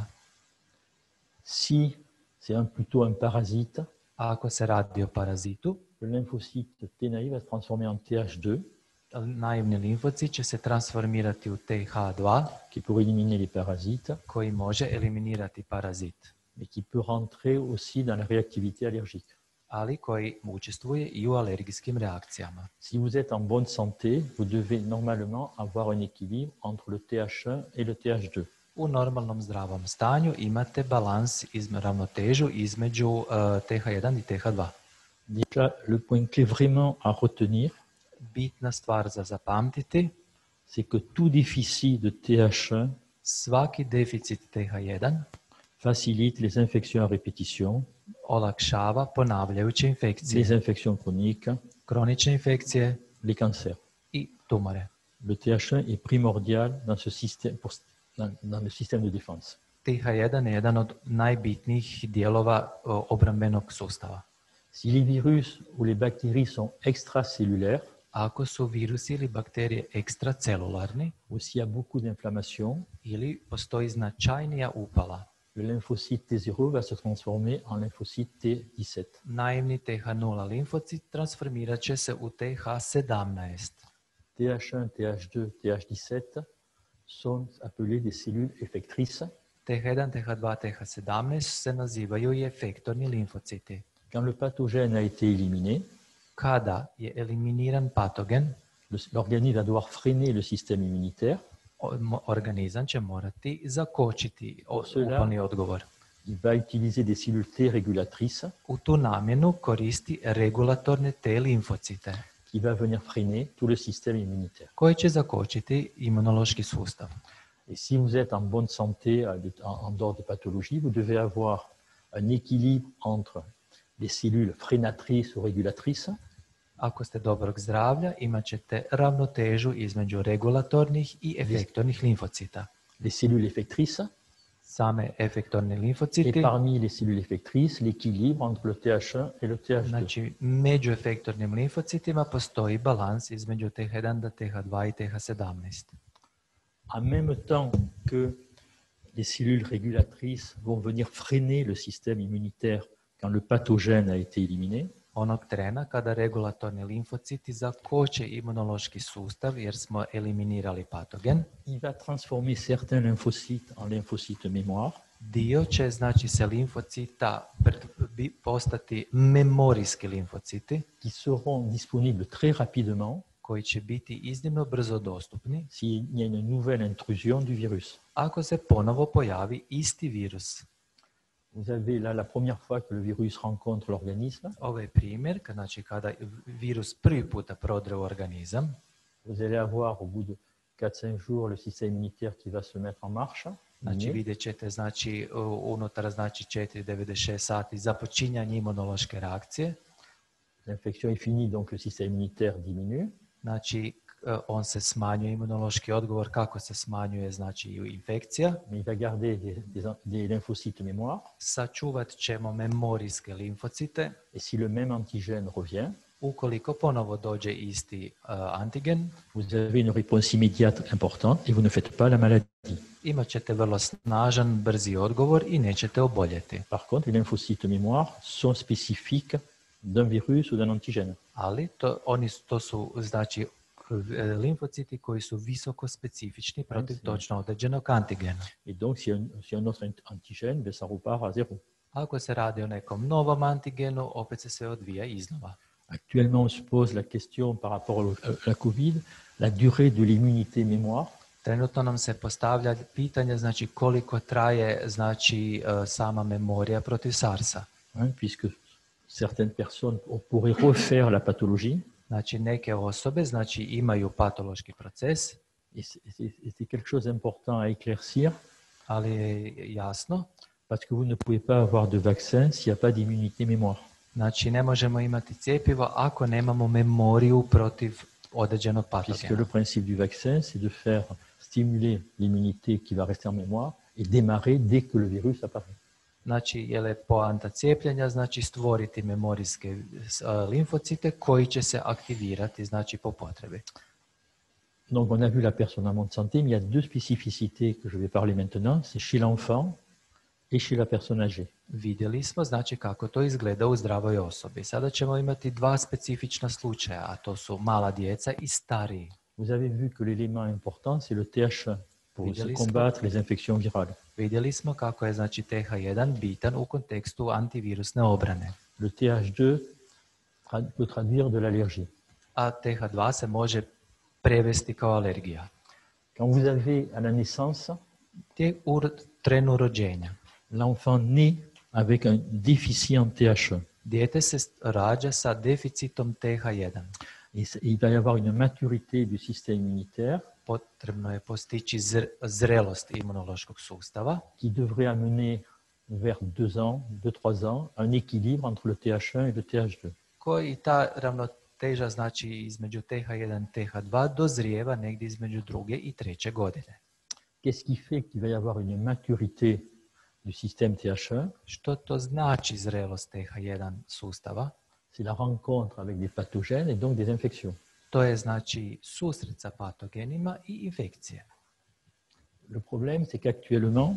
Si c'est un, plutôt un parasite, A ako se radi o parazitu, le lymphocyte T naïf va se transformer en T H deux, naivni limfocit će se transformirati u T H dva, qui est pour éliminer les parasites, koji može eliminirati parazit, mais qui peut rentrer aussi dans la réactivité allergique. ali koji učestvuje i u alergijskim reakcijama. Si vous êtes en bonne santé, vous devez normalement avoir un équilibre entre le T H un et le T H deux. U normalnom zdravom stanju imate balans, izme, ravnotežu između uh, T H jedan i T H dva. Déjà, le point clé vraiment à retenir, Bitna stvar za zapamtiti, c'est que tout déficit de T H un svaki deficit T H jedan facilite les infections à répétition, olakšava ponavljajuće infekcije, les infections chroniques, kronične infekcije les cancers. i tumore. Le T H un est primordial dans, ce système, pour, dans, dans le système de défense. T H jedan je jedan od najbitnijih dijelova o, obrambenog sustava. Si les virus ou les bactéries sont extracellulaires, Ako su virusi ili bakterije ekstracelularni ou s'il y a beaucoup d'inflammation, ili postoji značajnija upala, le lymphocyte T zéro va se transformer en lymphocyte T dix-sept. naivni T H nula limfocit transformirat će se u T H sedamnaest. T H un, T H deux, T H dix-sept sont appelés des cellules effectrices. T H jedan, T H dva, T H sedamnaest se nazivaju i efektorni limfociti. Quand le pathogène a été éliminé, Kada je eliminiran patogen, le- l'organisme va devoir freiner le système immunitaire. o- mo- organizam će morati zakočiti o- Cela- upalni odgovor. Il va utiliser des cellules T régulatrices U tu namjenu koristi regulatorne T limfocite qui va venir freiner tout le système immunitaire. koji će zakočiti imunološki sustav. Et si vous êtes en bonne santé, euh, de- en en dehors des pathologies, vous devez avoir un équilibre entre les cellules freinatrices ou régulatrices Ako ste dobrog zdravlja, imat ćete ravnotežu između regulatornih i efektornih limfocita. les cellules effectrices Same efektorne et limfociti, parmi les cellules effectrices, l'équilibre entre le T H un et le T H deux. znači među efektornim limfocitima postoji balans između T H jedan, T H dva i T H sedamnaest. En même temps que les cellules régulatrices vont venir freiner le système immunitaire quand le pathogène a été éliminé, Onog trena kada regulatorni limfociti zakoče imunološki sustav jer smo eliminirali patogen, il va transformer certains lymphocytes en lymphocytes mémoire, dio će znači se limfocita pret- bi- postati memorijski limfociti qui seront disponibles très rapidement koji će biti iznimno brzo dostupni s'il y a une nouvelle intrusion du virus. ako se ponovo pojavi isti virus. Vous avez là la première fois que le virus rencontre l'organisme, Ovo je primjer, kad, znači kada virus prvi puta prodre u organizam, vous allez avoir au bout de quatre cinq jours le système immunitaire qui va se mettre en marche. znači Mais vidjet ćete znači, u- unutar znači četiri do devedeset šest sati započinjanje imunološke reakcije, l'infection est finie, donc le système immunitaire diminue. znači k- on se smanjuje imunološki odgovor, kako se smanjuje znači i infekcija, Mais il va garder des, des, des lymphocytes mémoire. sačuvat ćemo memorijske limfocite, Et si le même antigène revient, ukoliko ponovo dođe isti uh, antigen, vous avez une réponse immédiate importante et vous ne faites pas la maladie. imat ćete vrlo snažan, brzi odgovor i nećete oboljeti. Par contre, les lymphocytes mémoire sont spécifiques d'un virus ou d'un antigène. Ali to, oni, su- to su znači e, limfociti koji su visoko specifični protiv Antigen. točno određenog antigena. Et donc, s'il y a un, s'il y a un autre ant- antigène, ben, ça repart à zéro. Ako se radi o nekom novom antigenu, opet se sve odvija iznova. Actuellement, on se pose la question par rapport au- à la Covid, la durée de l'immunité mémoire. Trenutno nam se postavlja pitanje znači koliko traje znači e, sama memorija protiv SARS-a. Hein, puisque certaines personnes on pourrait refaire la pathologie. Znači neke osobe znači imaju patološki proces, Et c'est- c'est et c'est quelque chose d'important à éclaircir, ali je jasno, parce que vous ne pouvez pas avoir de vaccin s'il n'y a pas d'immunité mémoire. znači ne možemo imati cjepivo ako nemamo memoriju protiv određenog Puisque patogena. le principe du vaccin, c'est de faire stimuler l'immunité qui va rester en mémoire et démarrer dès que le virus apparaît. Znači, je li poanta cijepljenja, znači stvoriti memorijske s- a, limfocite koji će se aktivirati, znači po potrebi. Donc on a vu la personne en bonne santé, mais il y a deux spécificités que je vais parler maintenant, c'est chez l'enfant et chez la personne âgée. Vidjeli smo, znači, kako to izgleda u zdravoj osobi. Sada ćemo imati dva specifična slučaja, a to su mala djeca i stariji. Vous avez vu que l'élément important, c'est le T H un pour se Vidjeli smo- combattre les infections virales. Vidjeli smo kako je, znači, T H jedan bitan u kontekstu antivirusne obrane, Le T H deux tra- peut traduire de l'allergie. a T H dva se može prevesti kao alergija. Quand vous avez à la naissance Tije u r- trenu rođenja. l'enfant né avec un déficient T H un, Dijete se s- rađa sa deficitom T H jedan. et c'est- il va y avoir une maturité du système immunitaire Potrebno je postići zr- zrelost imunološkog sustava qui devrait amener vers deux ans, deux, trois ans, un équilibre entre le T H un et le T H deux. koji ta ravnoteža, znači između T H jedan i T H dva, dozrijeva negdje između druge i treće godine. Qu'est-ce qui fait qu'il va y avoir une maturité du système T H un? Što to znači zrelost T H jedan sustava? C'est la rencontre avec des pathogènes et donc des infections. To je znači susret sa patogenima i infekcije. Le problème, c'est qu'actuellement,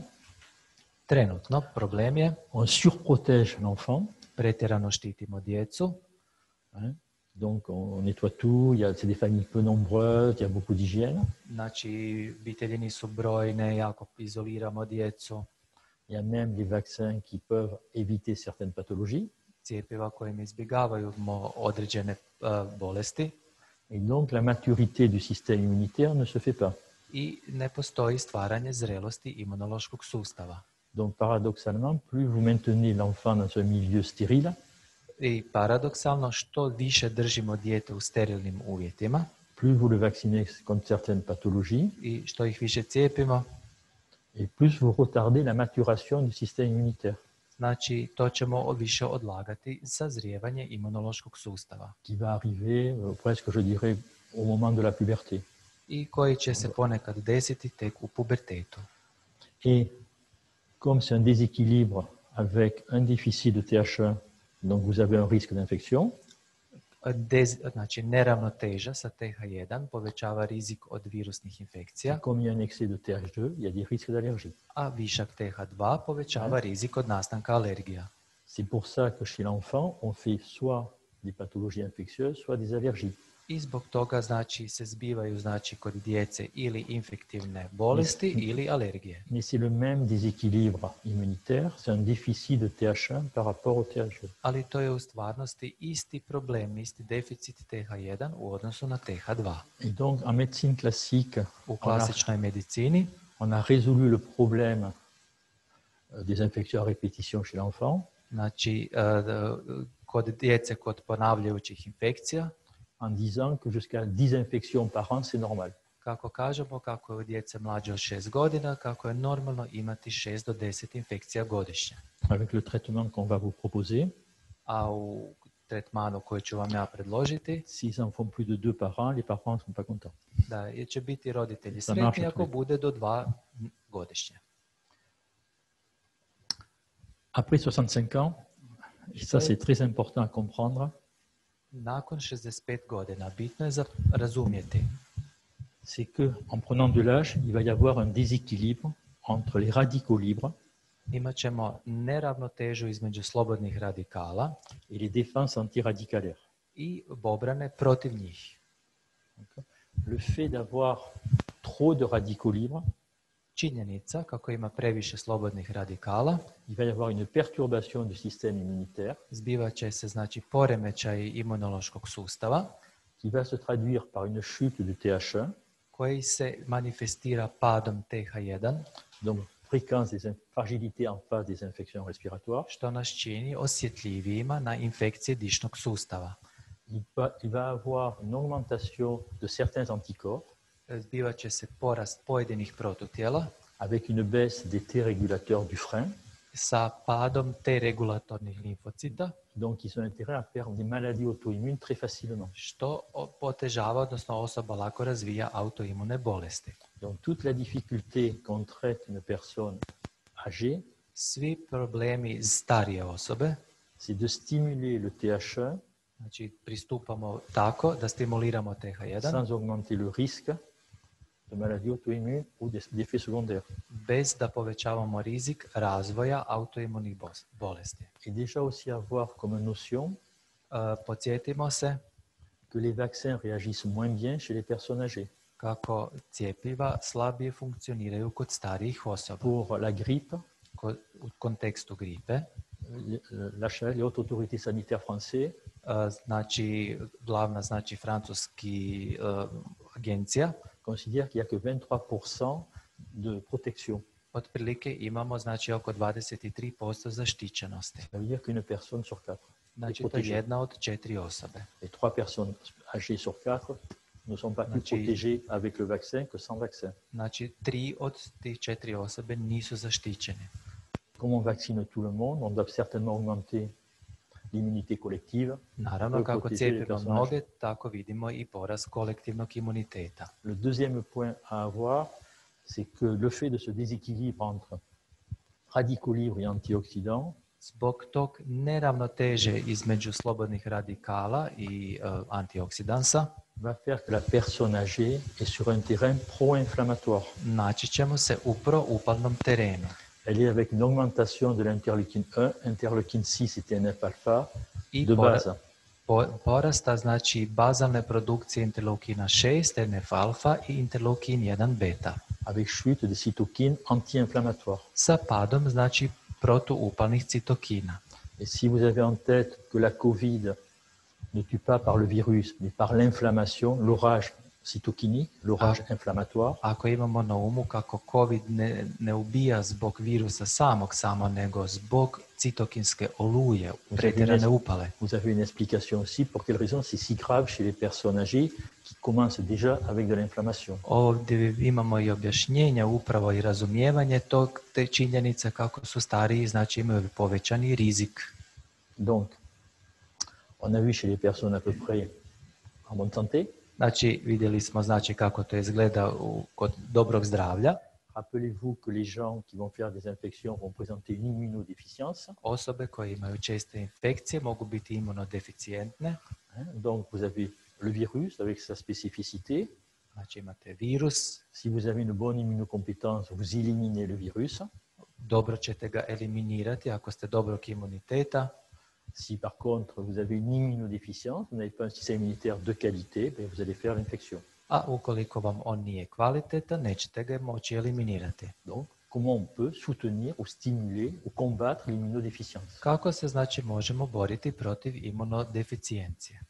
Trenutno problem je on surprotège l'enfant, pretjerano štitimo djecu, hein. Donc on nettoie tout, il y a, c'est des familles peu nombreuses, il y a beaucoup d'hygiène. znači obitelji nisu brojne, jako izoliramo djecu, Il y a même des vaccins qui peuvent éviter certaines pathologies. cijepiva kojim izbjegavaju mo- određene uh, bolesti Et donc la maturité du système immunitaire ne se fait pas. i ne postoji stvaranje zrelosti imunološkog sustava. Donc paradoxalement, plus vous maintenez l'enfant dans un milieu stérile, I paradoksalno, što više držimo dijete u sterilnim uvjetima plus vous le vaccinez contre certaines pathologies, i što ih više cijepimo, et plus vous retardez la maturation du système immunitaire, znači to ćemo više odlagati sazrijevanje imunološkog sustava qui va arriver euh, presque, je dirais, au moment de la puberté. i koji će se ponekad desiti tek u pubertetu. Et comme c'est un déséquilibre avec un déficit de T H un, donc vous avez un risque d'infection, Dez, znači neravnoteža sa T H jedan povećava rizik od virusnih infekcija, comme il y a un excès de T H deux, il y a des risques d'allergie. a višak T H dva povećava rizik od nastanka alergija. C'est pour ça que chez l'enfant, on fait soit des pathologies infectieuses, soit des allergies. I zbog toga znači se zbivaju znači kod djece ili infektivne bolesti ili alergije. Mais c'est le même déséquilibre immunitaire, c'est un déficit de T H un par rapport au T H deux. Ali to je u stvarnosti isti problem, isti deficit T H jedan u odnosu na T H dva. Et donc en médecine classique, U on a, klasičnoj medicini on a résolu le problème euh, des infections à répétition chez l'enfant znači e, kod djece kod ponavljajućih infekcija, en disant que jusqu'à dix infections par an, c'est normal. kako kažemo, kako je u djece mlađe od šest godina, kako je normalno imati šest do deset infekcija godišnje. Avec le traitement qu'on va vous proposer, A u tretmanu koji ću vam ja predložiti, s'ils en font plus de deux par an, les parents ne sont pas contents. da je- će biti roditelji Ça sretni marche ako plus. bude do dva godišnje. Après soixante-cinq ans, et ça c'est très important à comprendre, Nakon šezdeset pet godina bitno je za razumjeti c'est que en prenant de l'âge, il va y avoir un déséquilibre entre les radicaux libres imat ćemo neravnotežu između slobodnih radikala et les défenses antiradicalaires. i obrane protiv njih. Le fait d'avoir trop de radicaux libres, Činjenica kako ima previše slobodnih radikala, il va y avoir une perturbation du système immunitaire zbivat će se znači poremećaj imunološkog sustava qui va se traduire par une chute du T H un, koji se manifestira padom T H jedan, donc fréquence des in- fragilité en face des infections respiratoires. što nas čini osjetljivijima na infekcije dišnog sustava. Il va, il va avoir une augmentation de certains anticorps Zbivat će se porast pojedinih protutijela avec une baisse des T régulateurs du frein, sa padom T regulatornih limfocita, donc ils ont intérêt à faire des maladies auto-immunes très facilement. što o- otežava, odnosno osoba lako razvija autoimune bolesti. Donc toute la difficulté qu'on traite une personne âgée, Svi problemi starije osobe, c'est de stimuler le T H un znači pristupamo tako da stimuliramo T H jedan sans augmenter le risque de maladie auto-immune ou des- d'effets secondaires. bez da povećavamo rizik razvoja autoimunih bos- bolesti. Et déjà aussi avoir comme notion Uh, podsjetimo se que les vaccins réagissent moins bien chez les personnes âgées. kako cjepiva slabije funkcioniraju kod starijih osoba. Pour la grippe, Ko- u kontekstu gripe, l'H L, les hautes autorités sanitaires français, uh, znači glavna znači francuski uh, agencija, considèrent qu'il n'y a que vingt-trois pour cent de protection. otprilike imamo znači oko dvadeset tri posto zaštićenosti. Ça veut dire qu'une personne sur quatre Znači est to je protégée. jedna od četiri osobe. Et trois personnes âgées sur quatre ne sont pas plus Znači- protégées avec le vaccin que sans vaccin. Znači tri od tih četiri osobe nisu zaštićene. Comme on vaccine tout le monde, on doit certainement augmenter l'immunité collective. Naravno, Pour kako protéger les cijepimo personnages. mnoge, tako vidimo i porast kolektivnog imuniteta. Le deuxième point à avoir, c'est que le fait de ce déséquilibre entre radicaux libres et antioxydants Zbog tog neravnoteže između slobodnih radikala i uh, antioksidansa, va faire que la personne âgée est sur un terrain pro-inflammatoire. naći ćemo se u proupalnom terenu. Elle est avec une augmentation de l'interleukine un, interleukine six et T N F alpha I de pora- base. po- porasta znači bazalne produkcije interleukina šest, T N F alfa i interleukin jedan beta. Avec chute des cytokines anti-inflammatoires. Sa padom znači protuupalnih citokina. Et si vous avez en tête que la Covid ne tue pas par le virus, mais par l'inflammation, l'orage cytokinique, l'orage inflammatoire, Ako imamo na umu kako COVID ne, ne ubija zbog virusa samog samo, nego zbog citokinske oluje, pretjerane upale. vous avez une explication aussi pour quelle raison c'est si grave chez les personnes âgées qui commencent déjà avec de l'inflammation. Ovdje imamo i objašnjenje upravo i razumijevanje tog, te činjenice kako su stariji, znači imaju povećani rizik. Donc, on a vu chez les personnes à peu près en bonne santé. Znači vidjeli smo znači kako to izgleda u, kod dobrog zdravlja. Rappelez-vous que les gens qui vont faire des infections vont présenter une immunodéficience. Osobe koje imaju česte infekcije mogu biti imunodeficijentne. Hein. Donc, vous avez le virus avec sa spécificité. Znači imate virus, Si vous avez une bonne immunocompétence, vous éliminez le virus. dobro ćete ga eliminirati ako ste dobrog imuniteta. Si par contre vous avez une immunodéficience, vous n'avez pas un système immunitaire de qualité, ben, vous allez faire l'infection. A ukoliko vam on nije kvalitetan, nećete ga moći eliminirati. Donc, comment on peut soutenir ou stimuler ou combattre l'immunodéficience? Kako se znači možemo boriti protiv imunodeficijencije?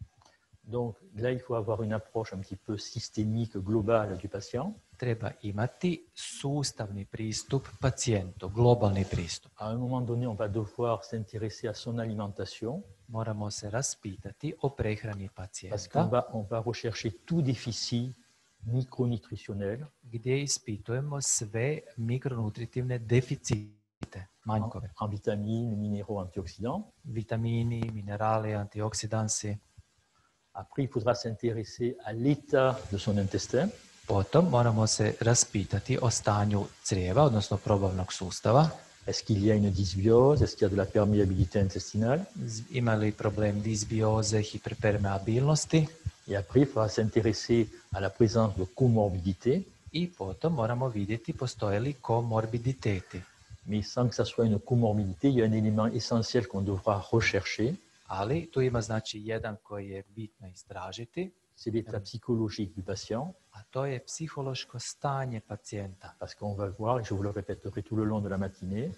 Donc là, il faut avoir une approche un petit peu systémique, globale du patient. Treba imati sustavni pristup pacijentu, globalni pristup. À un moment donné, on va devoir s'intéresser à son alimentation Moramo se raspitati o prehrani parce qu'on pacijenta, va, on va rechercher tout déficit micronutritionnel gdje ispitujemo sve mikronutritivne deficite, manjkove. en, en vitamines, minéraux, antioxydants. Vitamini, minerali, antioksidansi. Après, il faudra s'intéresser à l'état de son intestin. Potom moramo se raspitati o stanju crijeva, odnosno probavnog sustava. Est-ce qu'il y a une dysbiose? Est-ce qu'il y a de la perméabilité intestinale? Z- Ima li problem disbioze, hiperpermeabilnosti? Et après, il faudra s'intéresser à la présence de comorbidités, I potom moramo vidjeti postoje li komorbiditeti. mais sans que ça soit une comorbidité, il y a un élément essentiel qu'on devra rechercher, Ali tu ima znači jedan koji je bitno istražiti, c'est l'état psychologique du patient, a to je psihološko stanje pacijenta. parce qu'on va voir, et je vous le répéterai tout le long de la matinée,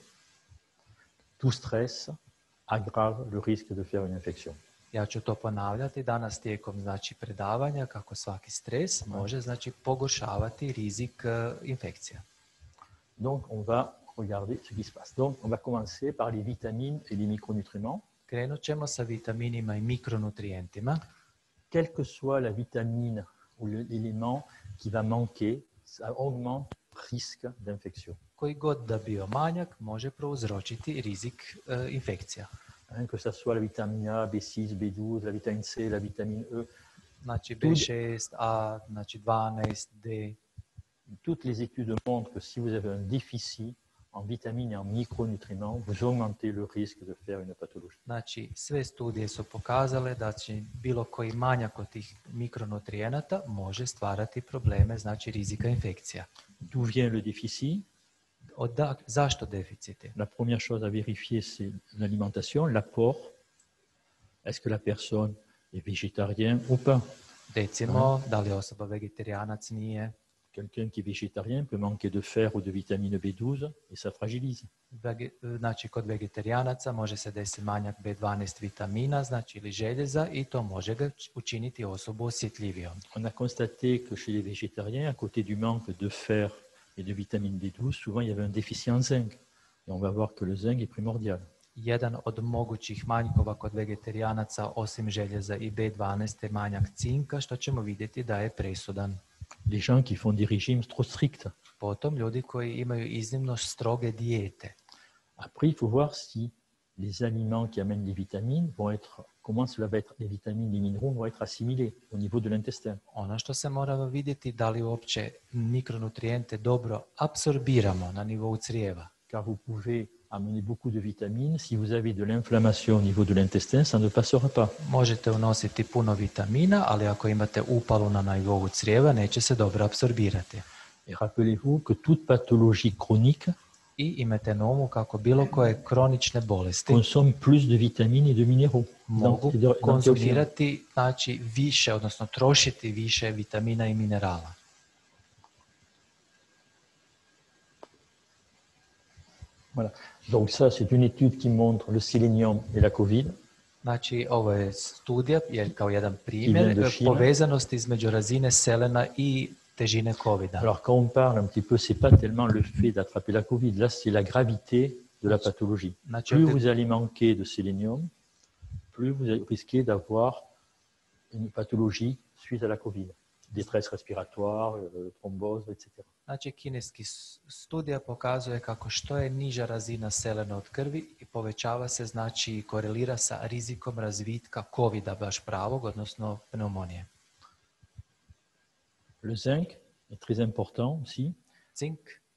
tout stress aggrave le risque de faire une infection. Ja ću to ponavljati danas tijekom znači predavanja kako svaki stres može znači pogoršavati rizik uh, infekcija. Donc, on va regarder ce qui se passe. Donc, on va commencer par les vitamines et les micronutriments. Krenut ćemo sa vitaminima i mikronutrijentima. Quelle que soit la vitamine ou le- l'élément qui va manquer, ça augmente le risque d'infection. Koji god da bio manjak može prouzročiti rizik uh, infekcija. Hein, que ce soit la vitamine A, B six, B douze, la vitamine C, la vitamine E. Znači B šest, A, znači dvanaest, D. Toutes les études montrent que si vous avez un déficit en vitamines et en micronutriments, vous augmentez le risque de faire une pathologie. Znači, sve studije su pokazale da će bilo koji manjak od tih mikronutrijenata može stvarati probleme, znači rizika infekcija. D'où vient le déficit? Odak, zašto deficiti? La première chose à vérifier, c'est l'alimentation, l'apport. Est-ce que la personne est végétarien ou pas? Recimo, da li je osoba vegetarijanac, nije. Quelqu'un qui est végétarien peut manquer de fer ou de vitamine B douze et ça fragilise. Vege, znači, kod vegetarijanaca može se desiti manjak B dvanaest vitamina, znači ili željeza, i to može ga učiniti osobu osjetljivijom. On a constaté que chez les végétariens, à côté du manque de fer et de vitamine B douze, souvent il y avait un déficit en zinc. Et on va voir que le zinc est primordial. Jedan od mogućih manjkova kod vegetarijanaca, osim željeza i B dvanaest, je manjak cinka, što ćemo vidjeti da je presudan. Les gens qui font des régimes trop stricts. Potom ljudi koji imaju iznimno stroge dijete. Après, il faut voir si les aliments qui amènent les vitamines vont être, comment cela va être, les vitamines, les minéraux vont être assimilés au niveau de l'intestin. Ono što se moramo vidjeti, da li uopće mikronutrijente dobro apsorbiramo na nivou crijeva. Car vous pouvez amener beaucoup de vitamines, si vous avez de l'inflammation au niveau de l'intestin, ça ne passera pas. Možete unositi puno vitamina, ali ako imate upalu na nivou crijeva, neće se dobro apsorbirati. Et rappelez-vous que toute pathologie chronique I imajte na umu kako bilo koje kronične bolesti consomme plus de vitamines et de minéraux. mogu Donc, et de- d'antioxydants. konzumirati, znači više, odnosno trošiti više vitamina i minerala. Voilà. Donc ça, c'est une étude qui montre le sélénium et la Covid. Znači, ovo je studija, je kao jedan primjer Ide do Šina. povezanosti između razine selena i težine covida. Alors quand on parle un petit peu, c'est pas tellement le fait d'attraper la Covid, là c'est la gravité de la pathologie. Znači, Plus ovdje- vous allez manquer de sélénium, plus vous risquez d'avoir une pathologie suite à la Covid. Détresse respiratoire, euh, thrombose, et cetera. Znači, kineski s- studija pokazuje kako što je niža razina selena od krvi i povećava se, znači korelira sa rizikom razvitka covida baš pravog, odnosno pneumonije. Le zinc est très important aussi. Cink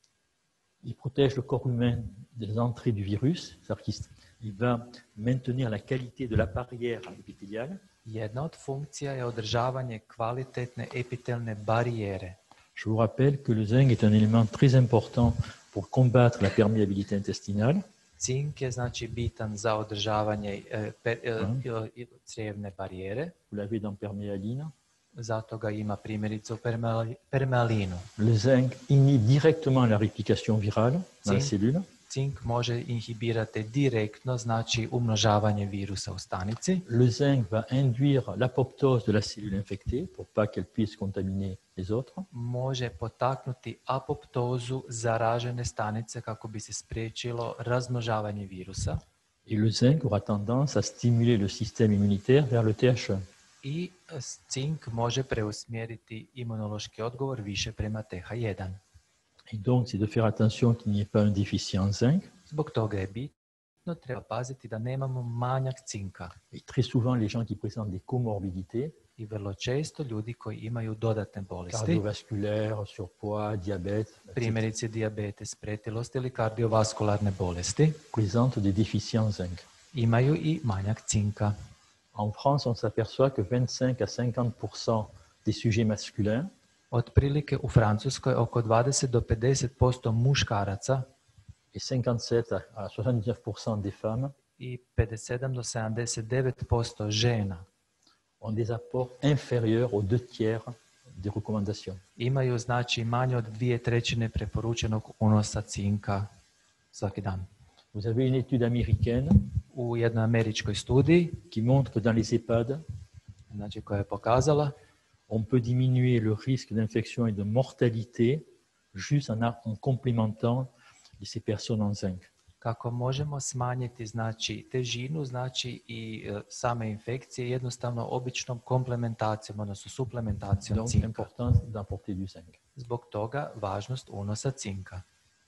Il protège le corps humain des entrées du virus, c'est-à-dire qu'il il va maintenir la qualité de la barrière épithéliale. jedna od funkcija je održavanje kvalitetne epitelne barijere. Je vous rappelle que le zinc est un élément très important pour combattre la perméabilité intestinale. Cink je znači bitan za održavanje e, pe, e, e, crijevne barijere, Vous l'avez dans perméaline. zato ga ima primjerice u permeali- permealinu. Le zinc inhibe directement la réplication virale dans la Si. cellule. Cink može inhibirati direktno, znači umnožavanje virusa u stanici. Le zinc va induire l'apoptose de la cellule infectée pour pas qu'elle puisse contaminer les autres. Može potaknuti apoptozu zaražene stanice kako bi se spriječilo razmnožavanje virusa. Et le zinc aura tendance à stimuler le système immunitaire vers le T H un. I s- cink može preusmjeriti imunološki odgovor više prema T H jedan. Et donc, c'est de faire attention qu'il n'y ait pas un déficit en zinc. Zbog toga je bitno, treba paziti da nemamo manjak cinka. Et très souvent, les gens qui présentent des comorbidités, I vrlo često ljudi koji imaju dodatne bolesti, cardiovasculaires, surpoids, diabète, et cetera, primjerice dijabetes, pretilost ili kardiovaskularne bolesti, présentent des déficits en zinc. imaju i manjak cinka. En France, on s'aperçoit que vingt-cinq à cinquante pour cent des sujets masculins Otprilike u Francuskoj oko dvadeset do pedeset posto muškaraca et cinquante-sept à soixante-dix-neuf pour cent des femmes i pedeset sedam do sedamdeset devet posto žena ont des apports inférieurs aux deux tiers des recommandations. imaju, znači, manje od dvije trećine preporučenog unosa cinka svaki dan. Vous avez une étude américaine U jednoj američkoj studiji, qui montre que dans les EHPAD, znači, koja je pokazala on peut diminuer le risque d'infection et de mortalité juste en, a- en complémentant ces personnes en zinc. kako možemo smanjiti, znači, težinu, znači i e, same infekcije jednostavno običnom komplementacijom, odnosno suplementacijom Donc, cinka. l'importance d'apporter du zinc. Zbog toga važnost unosa cinka.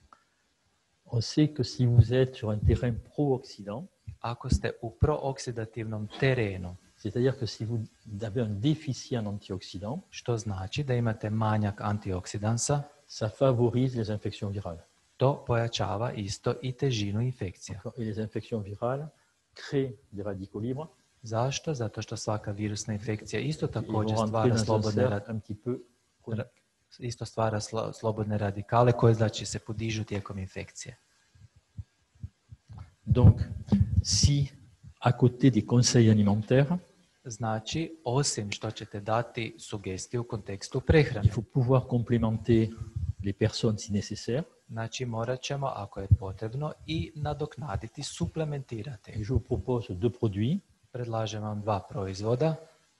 On sait que si vous êtes sur un terrain pro-oxydant, Ako ste u prooksidativnom terenu, c'est-à-dire que si vous avez un déficit en antioxydants, što znači da imate manjak antioksidansa, ça favorise les infections virales. što pojačava isto i težinu infekcija. Et les infections virales créent des radicaux libres. Zašto? Zato što svaka virusna infekcija isto Ils vont također rentrer stvara dans un slobodne, cercle rad- un petit peu chronique. isto stvara slo- slobodne radikale koje znači se podižu tijekom infekcije. Donc, si à côté des conseils alimentaires, Znači, osim što ćete dati sugestiju u kontekstu prehrane, il faut pouvoir complémenter les personnes si nécessaire. znači morat ćemo, ako je potrebno, i nadoknaditi, suplementirati. Et je vous propose deux produits. Predlažem vam dva proizvoda.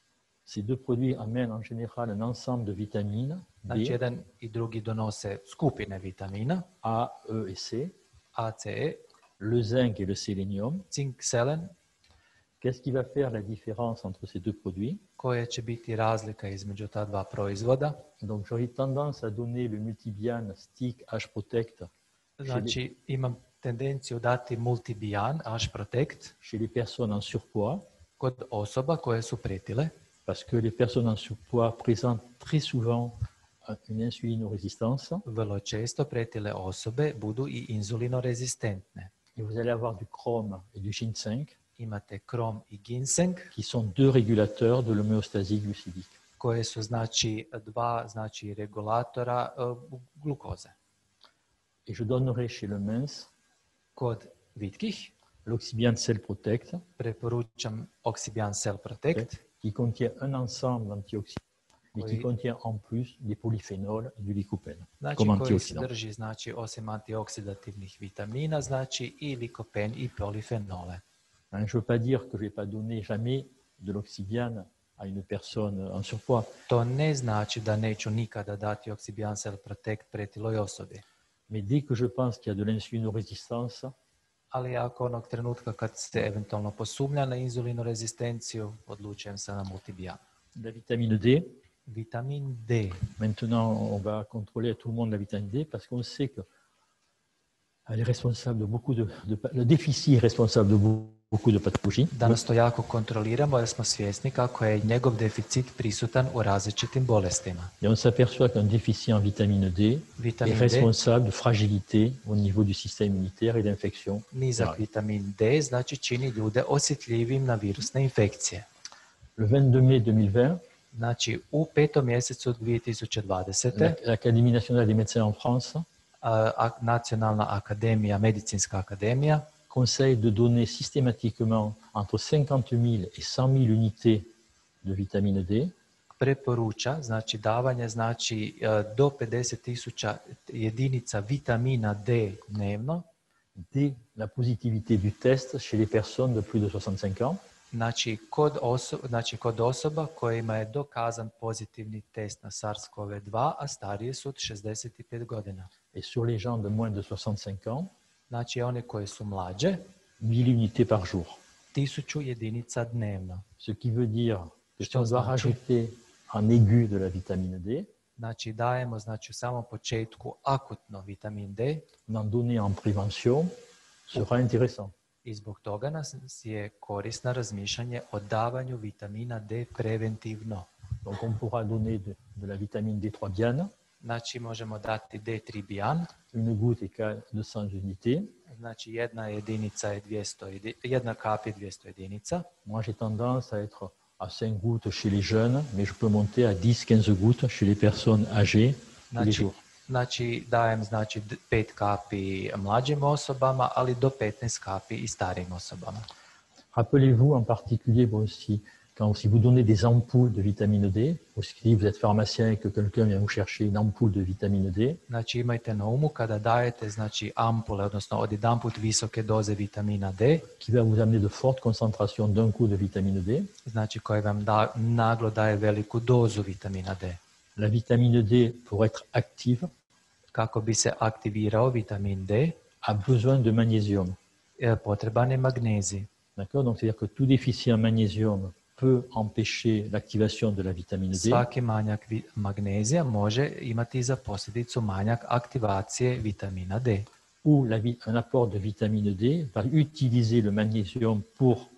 Ces deux produits amènent en général un ensemble de vitamines Znači, B, jedan i drugi donose skupine vitamina, A, E et C, A, C, E, le zinc et le sélénium. cink, selen, Qu'est-ce qui va faire la différence entre ces deux produits? koja će biti razlika između ta dva proizvoda. Donc, j'aurais tendance à donner le Multibian Stick H Protect Znači, imam tendenciju dati Multibian, H Protect, chez les personnes en surpoids, kod osoba koje su pretile, parce que les personnes en surpoids présentent très souvent euh, une insulinorésistance. vrlo često pretile osobe budu i inzulinorezistentne. Et vous allez avoir du chrome et du ginseng, Imate krom i ginseng, qui sont deux régulateurs de l'homéostasie glucidique. koje su znači dva znači regulatora uh, glukoze. Et je donnerai chez le mince Kod vitkih l'Oxybian Cell Protect, preporučam Oxybian Cell Protect, qui contient un ensemble d'antioxydants, mais qui Oui. contient en plus des polyphénols et du lycopène, znači comme koji antioxydant. sadrži znači osim antioksidativnih vitamina, znači i likopen i polifenole. Hein, je ne veux pas dire que je ne vais pas donner jamais de l'Oxybian à une personne en surpoids, To ne znači da neću nikada dati Oxybian Cell Protect pretiloj osobi. mais dès que je pense qu'il y a de l'insulinorésistance, Ali ako onog trenutka kad se eventualno posumnja na inzulinorezistenciju, odlučujem se na Multibian. la vitamine D, Vitamin D. maintenant on va contrôler à tout le monde la vitamine D parce qu'on sait que elle est responsable de beaucoup de, de pa- le déficit est responsable de beau- beaucoup de pathologies. Danas to jako kontroliramo jer smo svjesni kako je njegov deficit prisutan u različitim bolestima. Et on s'aperçoit qu'un déficit en vitamine D est Vitamin D, responsable de fragilité au niveau du système immunitaire et d'infection. nizak vitamin D, znači čini ljude osjetljivim na virusne infekcije. Le vingt-deux mai deux mille vingt, Znači, u petom mjesecu dvije tisuće dvadesete. la- l'Académie nationale des médecins en France a- a- Nacionalna akademija, medicinska akademija, conseille de donner systématiquement entre cinquante mille et cent mille unités de vitamine D preporuča, znači davanje znači e, do pedeset tisuća jedinica vitamina D dnevno, dès la positivité du test chez les personnes de plus de soixante-cinq ans. znači kod, oso- znači kod osoba kojima je dokazan pozitivni test na SARS-C o V dva, a starije su od šezdeset pet godina. Et sur les gens de moins de soixante-cinq ans, Znači oni koji su mlađe, mille unités par jour. tisuću jedinica dnevno. Ce qui veut dire que si Što on doit znači? rajouter en aigu de la vitamine D, Znači dajemo znači u samom početku akutno vitamin D d'en donner en prévention sera intéressant. i zbog toga nas je korisno razmišljanje o davanju vitamina D preventivno. Donc on pourra donner de, de la vitamine D trois biane, Znači možemo dati D tri bian, une goutte égale deux cents unités. znači jedna jedinica je dvjesto, jedi- jedna kap je dvjesto jedinica. Moi j'ai tendance à être à cinq gouttes chez les jeunes, mais je peux monter à dix à quinze gouttes chez les personnes âgées tous les Znači, jours. znači dajem znači d- pet kapi mlađim osobama, ali do petnaest kapi i starijim osobama. Rappelez-vous en particulier, bon, si, quand si vous donnez des ampoules de vitamine D, ou si vous êtes pharmacien et que quelqu'un vient vous chercher une ampoule de vitamine D, Znači imajte na umu kada dajete znači ampule, odnosno odjedanput visoke doze vitamina D, qui va vous amener de fortes concentrations d'un coup de vitamine D. znači koje vam da, naglo daje veliku dozu vitamina D. La vitamine D, pour être active, Kako bi se aktivirao vitamin D, a besoin de magnésium. e, potreban je magnezij. D'accord? Donc, c'est-à-dire que tout déficit en magnésium peut empêcher l'activation de la vitamine D. Svaki manjak vi- magnezija može imati za posljedicu manjak aktivacije vitamina D. Ou la vi- un apport de vitamine D va utiliser le magnésium pour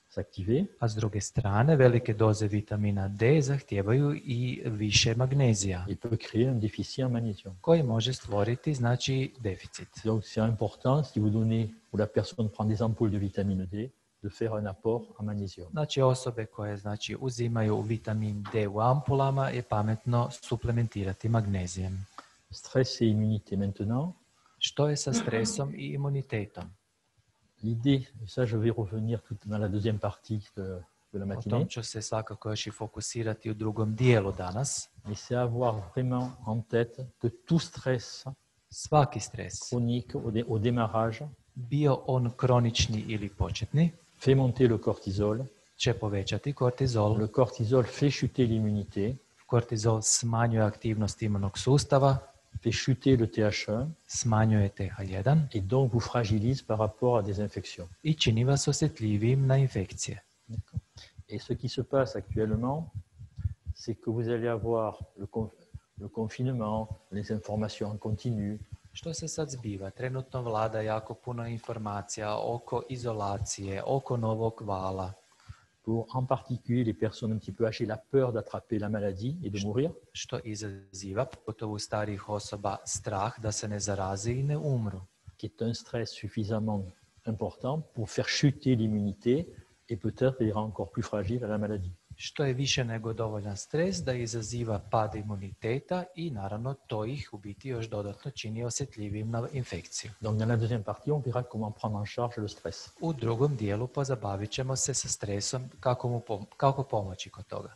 s'activer. A s druge strane, velike doze vitamina D zahtijevaju i više magnezija, Il peut créer un déficit en magnésium. koji može stvoriti, znači, deficit. Donc c'est important, si vous donnez, ou la personne prend des ampoules de vitamine D, de faire un apport en magnésium. Znači, osobe koje, znači, uzimaju vitamin D u ampulama je pametno suplementirati magnezijem. Stress et immunité maintenant. Što je sa stresom i imunitetom? L'idée, et ça je vais revenir tout dans la deuxième partie de, de la O matinée, tom ću se svakako još i fokusirati u drugom dijelu danas. mais c'est avoir vraiment en tête que tout stress Svaki stres, chronique au, dé- au démarrage bio on kronični ili početni, fait monter le cortisol. će povećati kortizol. Le cortisol fait chuter l'immunité, Kortizol smanjuje aktivnost imunog sustava, fait chuter le T H un smanjuje T H jedan et donc vous fragilise par rapport à des infections. i čini vas osjetljivijim na infekcije. D'accord. Et ce qui se passe actuellement, c'est que vous allez avoir le, con- le confinement, les informations en continu, Što se sad zbiva? Trenutno vlada jako puno informacija oko izolacije, oko novog vala, pour en particulier les personnes un petit peu âgées, la peur d'attraper la maladie et de mourir. što izaziva, pogotovo u starijih osoba, strah da se ne zaraze i ne umru. Qui est un stress suffisamment important pour faire chuter l'immunité et peut-être les rend encore plus fragiles à la maladie. Što je više nego dovoljan stres da izaziva pad imuniteta i naravno to ih u biti još dodatno čini osjetljivim na infekciju. Donc dans la deuxième partie, on verra comment prendre en charge le stress. U drugom dijelu pozabavit ćemo se sa stresom, kako, mu pom- kako pomoći kod toga.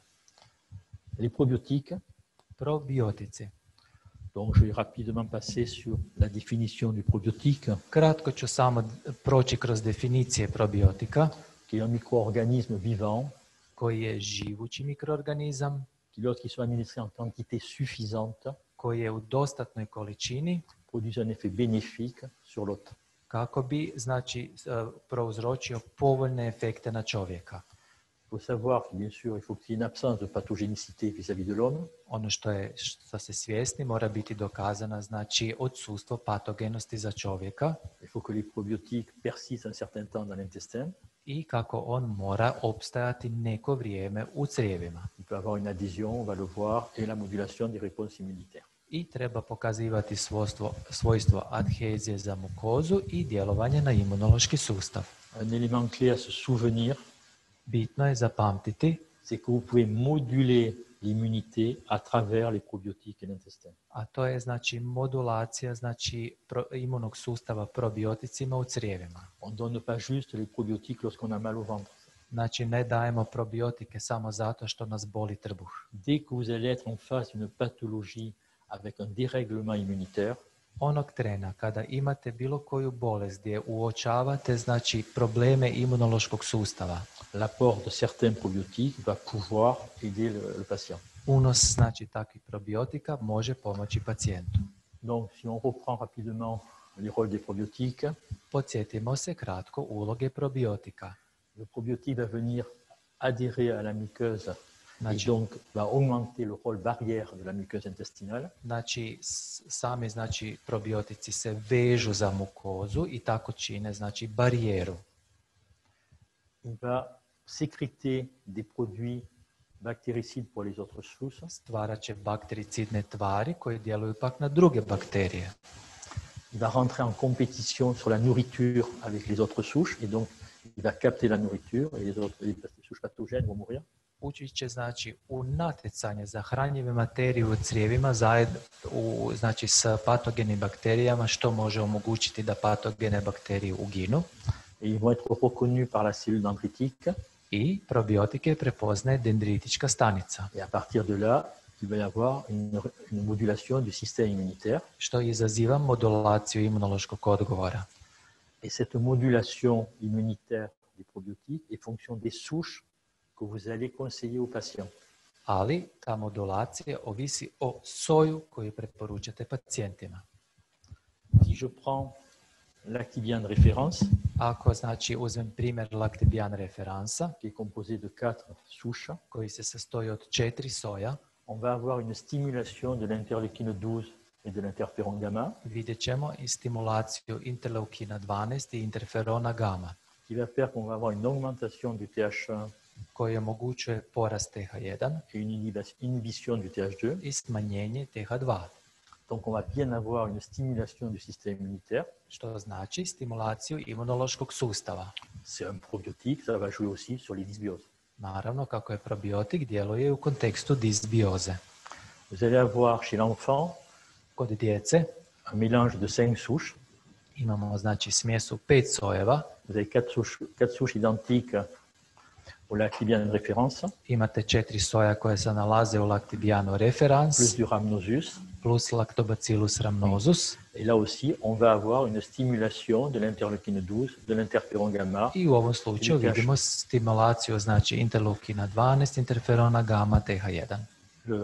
Les probiotiques, Probiotici. donc je vais rapidement passer sur la définition du probiotique, Kratko ću samo proći kroz definicije probiotika, qui est un micro-organisme vivant, koji je živući mikroorganizam, qui lorsqu'ils sont administrés en quantité suffisante, koji je u dostatnoj količini produisent un effet bénéfique sur l'hôte. kako bi, znači, e, prouzročio povoljne efekte na čovjeka. Il faut savoir que bien sûr, il faut qu'il y ait une absence de pathogénicité vis-à-vis de l'homme, Ono što je, što se svjesni, mora biti dokazana, znači, odsustvo patogenosti za čovjeka il faut que les probiotiques persistent un certain temps dans l'intestin. i kako on mora opstajati neko vrijeme u crijevima. Il peut avoir une adhésion, on va le voir, et la modulation des réponses immunitaires. I treba pokazivati svojstvo, svojstvo adhezije za mukozu i djelovanje na imunološki sustav. Un élément clé à se souvenir, Bitno je zapamtiti, c'est que vous pouvez moduler l'immunité à travers les probiotiques et l'intestin. a to je, znači, modulacija, znači, pro, imunog sustava probioticima u crijevima. On ne donne pas juste les probiotiques lorsqu'on a mal au ventre. Znači, ne dajemo probiotike samo zato što nas boli trbuh. Dès que vous allez être en face d'une pathologie avec un dérèglement immunitaire, Onog trena kada imate bilo koju bolest gdje uočavate, znači, probleme imunološkog sustava, l'apport de certains probiotiques va pouvoir aider le, le patient. unos, znači, takvih probiotika može pomoći pacijentu. Donc, si on reprend rapidement les rôles des probiotiques, Podsjetimo se kratko uloge probiotika. le probiotique va venir adhérer à la muqueuse Znači, et donc va augmenter le rôle barrière de la muqueuse intestinale. znači, s- sami, znači, probiotici se vežu za mukozu i tako čine, znači, barijeru. Il va sécréter des produits bactéricides pour les autres souches. Stvarat će baktericidne tvari koje djeluju pak na druge bakterije. Il va rentrer en compétition sur la nourriture avec les autres souches et donc il va capter la nourriture et les autres les souches pathogènes vont mourir. Ući će, znači, u natjecanje za hranjive materije u crijevima zajedno, u, znači, s patogenim bakterijama, što može omogućiti da patogene bakterije uginu. Et ils vont être reconnus par la cellule dendritique. I probiotike prepoznaje dendritička stanica, Et à partir de là, il va y avoir une, une modulation du système immunitaire. što izaziva modulaciju imunološkog odgovora. Et cette modulation immunitaire des probiotiques est fonction des souches que vous allez conseiller aux patients. Ali ta modulacija ovisi o soju koju preporučate pacijentima. Si je prends l'activian de référence, Ako, znači, uzmem primjer Lactibian referansa, qui est composé de quatre souches, koji se sastoji od četiri soja, on va avoir une stimulation de l'interleukine douze et de l'interféron gamma vidjet ćemo i stimulaciju interleukina dvanaest i interferona gamma, qui qui va faire qu'on va avoir une augmentation du T H un koji omogućuje porast T H jedan et une inhiba- inhibition du T H deux. i smanjenje T H dva, Donc on va bien avoir une stimulation du système immunitaire. što znači stimulaciju imunološkog sustava. C'est un probiotique, ça va jouer aussi sur les dysbioses. Naravno, kako je probiotik, djeluje u kontekstu disbioze. Vous allez avoir chez l'enfant Kod djece un mélange de cinq souches. imamo znači smjesu pet sojeva, Vous avez quatre souches, quatre souches identiques au lactibien de référence, imate četiri soja koje se nalaze u Lactibiano referans, plus du rhamnosus. plus Lactobacillus rhamnosus, Et là aussi, on va avoir une stimulation de l'interleukine douze, de l'interféron gamma. i u ovom slučaju Ili vidimo stimulaciju znači interleukina dvanaest, interferona gamma, T H jedan. Le,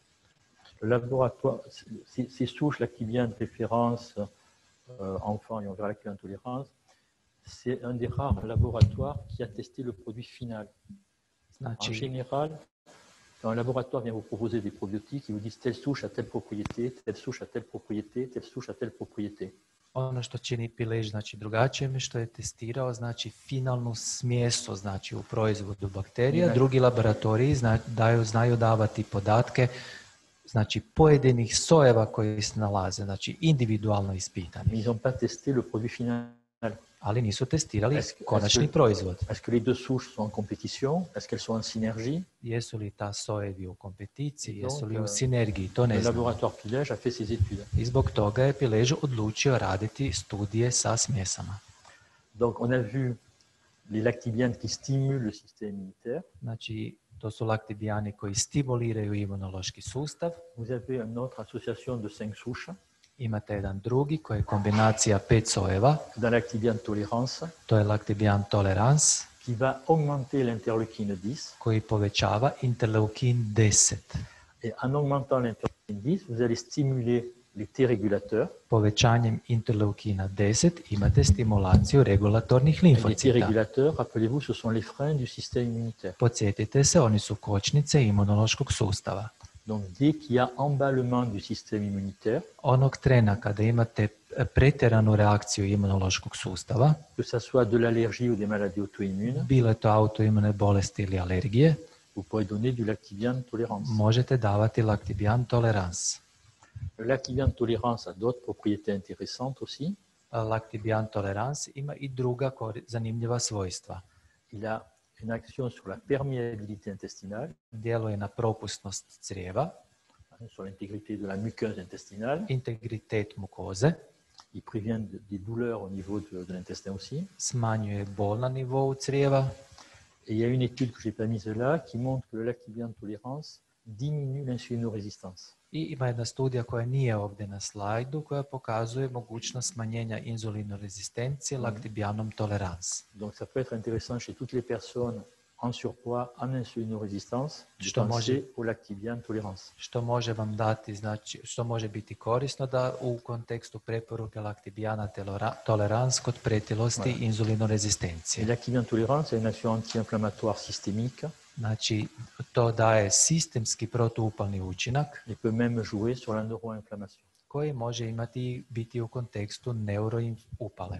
le laboratoire, ces, ces souches lactibiens de référence, euh, enfants et on verra lactibien intolérance, c'est un des rares laboratoires qui a testé le produit final. En Znači, général, quand un laboratoire vient vous proposer des probiotiques, ils vous disent telle souche a telle propriété, telle souche a telle propriété, telle souche a telle propriété. ono što čini Pilež znači drugačije je što je testirao znači finalnu smjesu znači u proizvodu bakterija. Ne. Drugi laboratoriji zna, daju, znaju davati podatke znači pojedinih sojeva koji se nalaze, znači individualno Mais ispitani, ils n'ont pas testé le produit final. ali nisu testirali Est-ce que- konačni est-ce que- proizvod. Est-ce que les deux souches sont en compétition? Est-ce qu'elles sont en synergie? Jesu li ta sojevi u kompeticiji, I jesu li donc, u sinergiji, to ne Le znamo. laboratoire Pilège a fait ses études. I zbog toga je Pilež odlučio raditi studije sa smjesama. Donc, on a vu les lactibiennes qui stimulent le système immunitaire. Znači, to su laktibijani koji stimuliraju imunološki sustav. Vous avez une autre association de cinq souches Imate jedan drugi koji je kombinacija pet sojeva, dans l'actibienne tolérance to je laktibijan tolerans, qui va augmenter l'interleukine dix. koji povećava interleukin deset. Et en augmentant l'interleukine dix, vous allez stimuler les T régulateurs. Povećanjem interleukina deset imate stimulaciju regulatornih Et les T limfocita. régulateurs, rappelez-vous, ce sont les freins du système immunitaire. Podsjetite se, oni su kočnice imunološkog sustava. Donc, dès qu'il y a emballement du système immunitaire, Onog trena kada imate pretjeranu reakciju imunološkog sustava, que ce soit de l'allergie ou des maladies auto-immunes, bile to autoimune bolesti ili alergije, vous pourrez donner du lactibian tolérance. možete davati laktibijan tolerans. Le lactibian tolérance a d'autres propriétés intéressantes aussi. Laktibijan tolerans ima i druga kori- zanimljiva svojstva. Il a une action sur la perméabilité intestinale, Djeluje na propusnost crijeva, hein, sur l'intégrité de la muqueuse intestinale. integritet mukoze, Il prévient de- des douleurs au niveau de, de l'intestin aussi. smanjuje bol na nivou crijeva. Et il y a une étude que je n'ai pas mise là qui montre que le lactibian tolérance diminue l'insulinorésistance. I ima jedna studija koja nije ovdje na slajdu koja pokazuje mogućnost smanjenja inzulinorezistencije laktibijanom tolerans. Donc ça peut être intéressant chez toutes les personnes en surpoids, en insulinorésistance, de Što može- penser au lactibian tolérance. Što može vam dati, znači, što može biti korisno da u kontekstu preporuke laktibijana telora- tolerans kod pretilosti i Et inzulinorezistencije. l'actibian tolérance a une action anti-inflammatoire systémique Znači, to daje sistemski protuupalni učinak et peut même jouer sur la neuroinflammation. koji može imati biti u kontekstu neuroupale.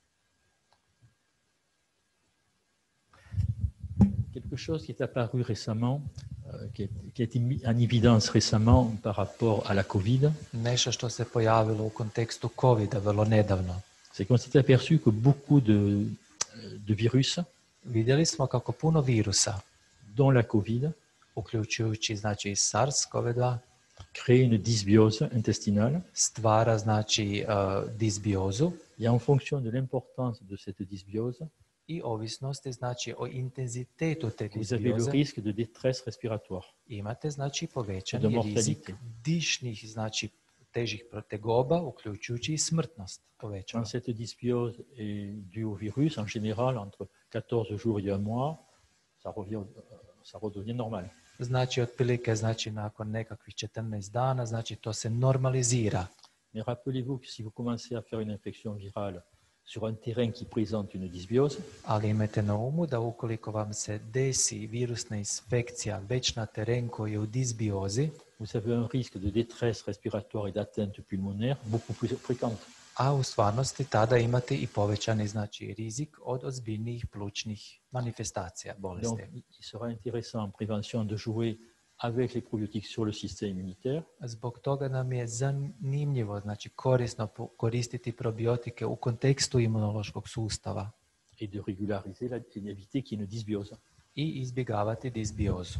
Quelque chose qui est apparu récemment, euh, qui, est, qui a été mis en évidence récemment par rapport à la Covid, Nešto što se pojavilo u kontekstu covida vrlo nedavno. c'est qu'on s'est aperçu que beaucoup de, de virus, Vidjeli smo kako puno virusa, dont la Covid, uključujući znači i SARS-C o V dva, créent une dysbiose intestinale. stvara znači uh, disbiozu Et en fonction de l'importance de cette dysbiose, i ovisnosti znači o intenzitetu te vous avez le disbioze risque de détresse respiratoire. imate znači De povećani mortalité. rizik dišnih znači težih tegoba, uključujući i smrtnost povećana. Quand cette dysbiose est due au virus, en général, entre quatorze jours et un mois, ça revient, ça redevient normal. Znači otprilike znači nakon nekakvih četrnaest dana znači to se normalizira. Mais rappelez-vous que si vous commencez à faire une infection virale sur un terrain qui présente une dysbiose, Ali imajte na umu da ukoliko vam se desi virusna infekcija već na teren koji je u disbiozi, vous avez un risque de détresse respiratoire et d'atteinte pulmonaire beaucoup plus fréquente. a u stvarnosti tada imate i povećani znači rizik od ozbiljnijih plućnih manifestacija Donc, bolesti. il sera intéressant en prévention de jouer avec les probiotiques sur le système immunitaire. Zbog toga nam je zanimljivo, znači korisno po- koristiti probiotike u kontekstu imunološkog sustava Et de régulariser la, et d'éviter qu'il y ait une dysbiose. i izbjegavati disbiozu.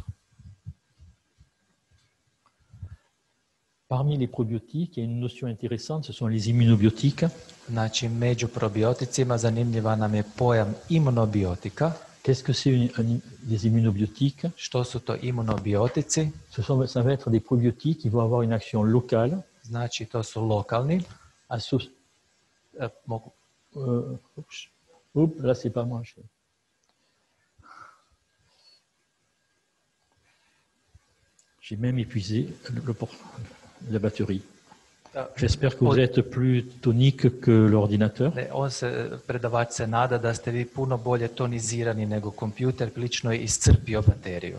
Parmi les probiotiques, il y a une notion intéressante, ce sont les immunobiotiques. Znači, među probioticima zanimljiva nam je pojam imunobiotika. Qu'est-ce que c'est une- un- les immunobiotiques? Što su to imunobiotici? Ce sont, ça va être des probiotiques qui vont avoir une action locale, Znači, to su lokalni. associ- e, mogu, euh, oups, oups, là c'est pas moi. je- J'ai même épuisé le- le por- la batterie. e, J'espère que vous od- êtes plus tonique que l'ordinateur. ne, on se, predavač se nada da ste vi puno bolje tonizirani nego kompjuter, prilično je iscrpio bateriju.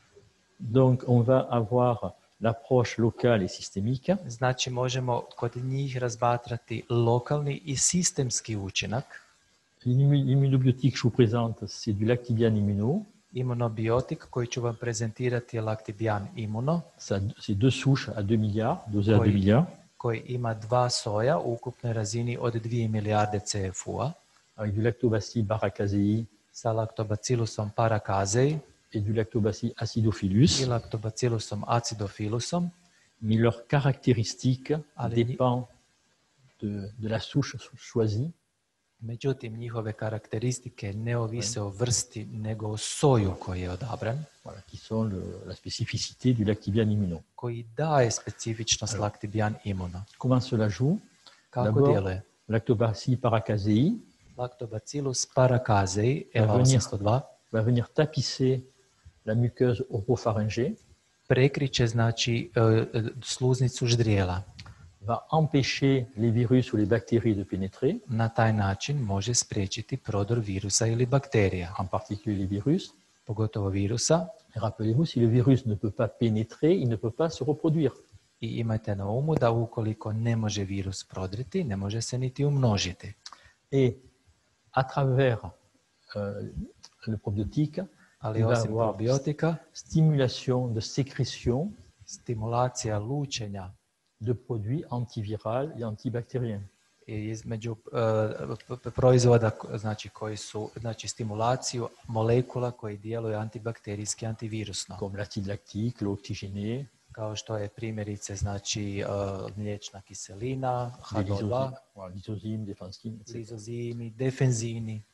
Donc on va avoir l'approche locale et systémique. Znači, možemo kod njih razmatrati lokalni i sistemski učinak. L'immunobiotique que je vous présente, c'est du Lactibian Immuno. Imunobiotik koji ću vam prezentirati je Lactibian Immuno, Ça- C'est deux souches à deux milliards, dosées à Oui. deux milliards, koji ima dva soja u ukupnoj razini od dvije milijarde C F U-a avec du Lactobacillus paracasei sa Lactobacillusom paracasei et du Lactobacillus acidophilus. i Lactobacillusom acidophilusom, Mais leur caractéristique Allez, dépend de, de la souche choisie. međutim njihove karakteristike ne ovise o vrsti nego o soju koji je odabran, Voilà, qui sont le- la spécificité du Lactibian Immuno. koji daje specifičnost Lactibian Immuno. Comment cela joue? Kako D'abord, djeluje? Lactobacillus paracasei Lactobacillus paracasei L venir. osamsto dva va venir tapisser la muqueuse oropharyngée, prekriče znači e, e, sluznicu ždrijela. va empêcher les virus ou les bactéries de pénétrer, Na taj način može spriječiti prodor virusa ili bakterija, en particulier les virus. pogotovo virusa. Et rappelez-vous, si le virus ne peut pas pénétrer, il ne peut pas se reproduire. I imajte na umu da ukoliko ne može virus prodriti, ne može se niti umnožiti. Et à travers euh, le probiotique, Ali il va osim avoir probiotika, stimulation de sécrétion stimulacija lučenja de produits antiviraux et antibactériens. i između e, p- p- proizvoda ko- znači, koji su, znači stimulaciju molekula koji djeluju antibakterijski, antivirusno. Comme l'acide lactique, l'eau oxygénée, Kao što je primjerice znači e, mliječna kiselina, des H dva O dva, lysosines, voilà, lysosine, défensine, et cetera. lizozimi, defenzini.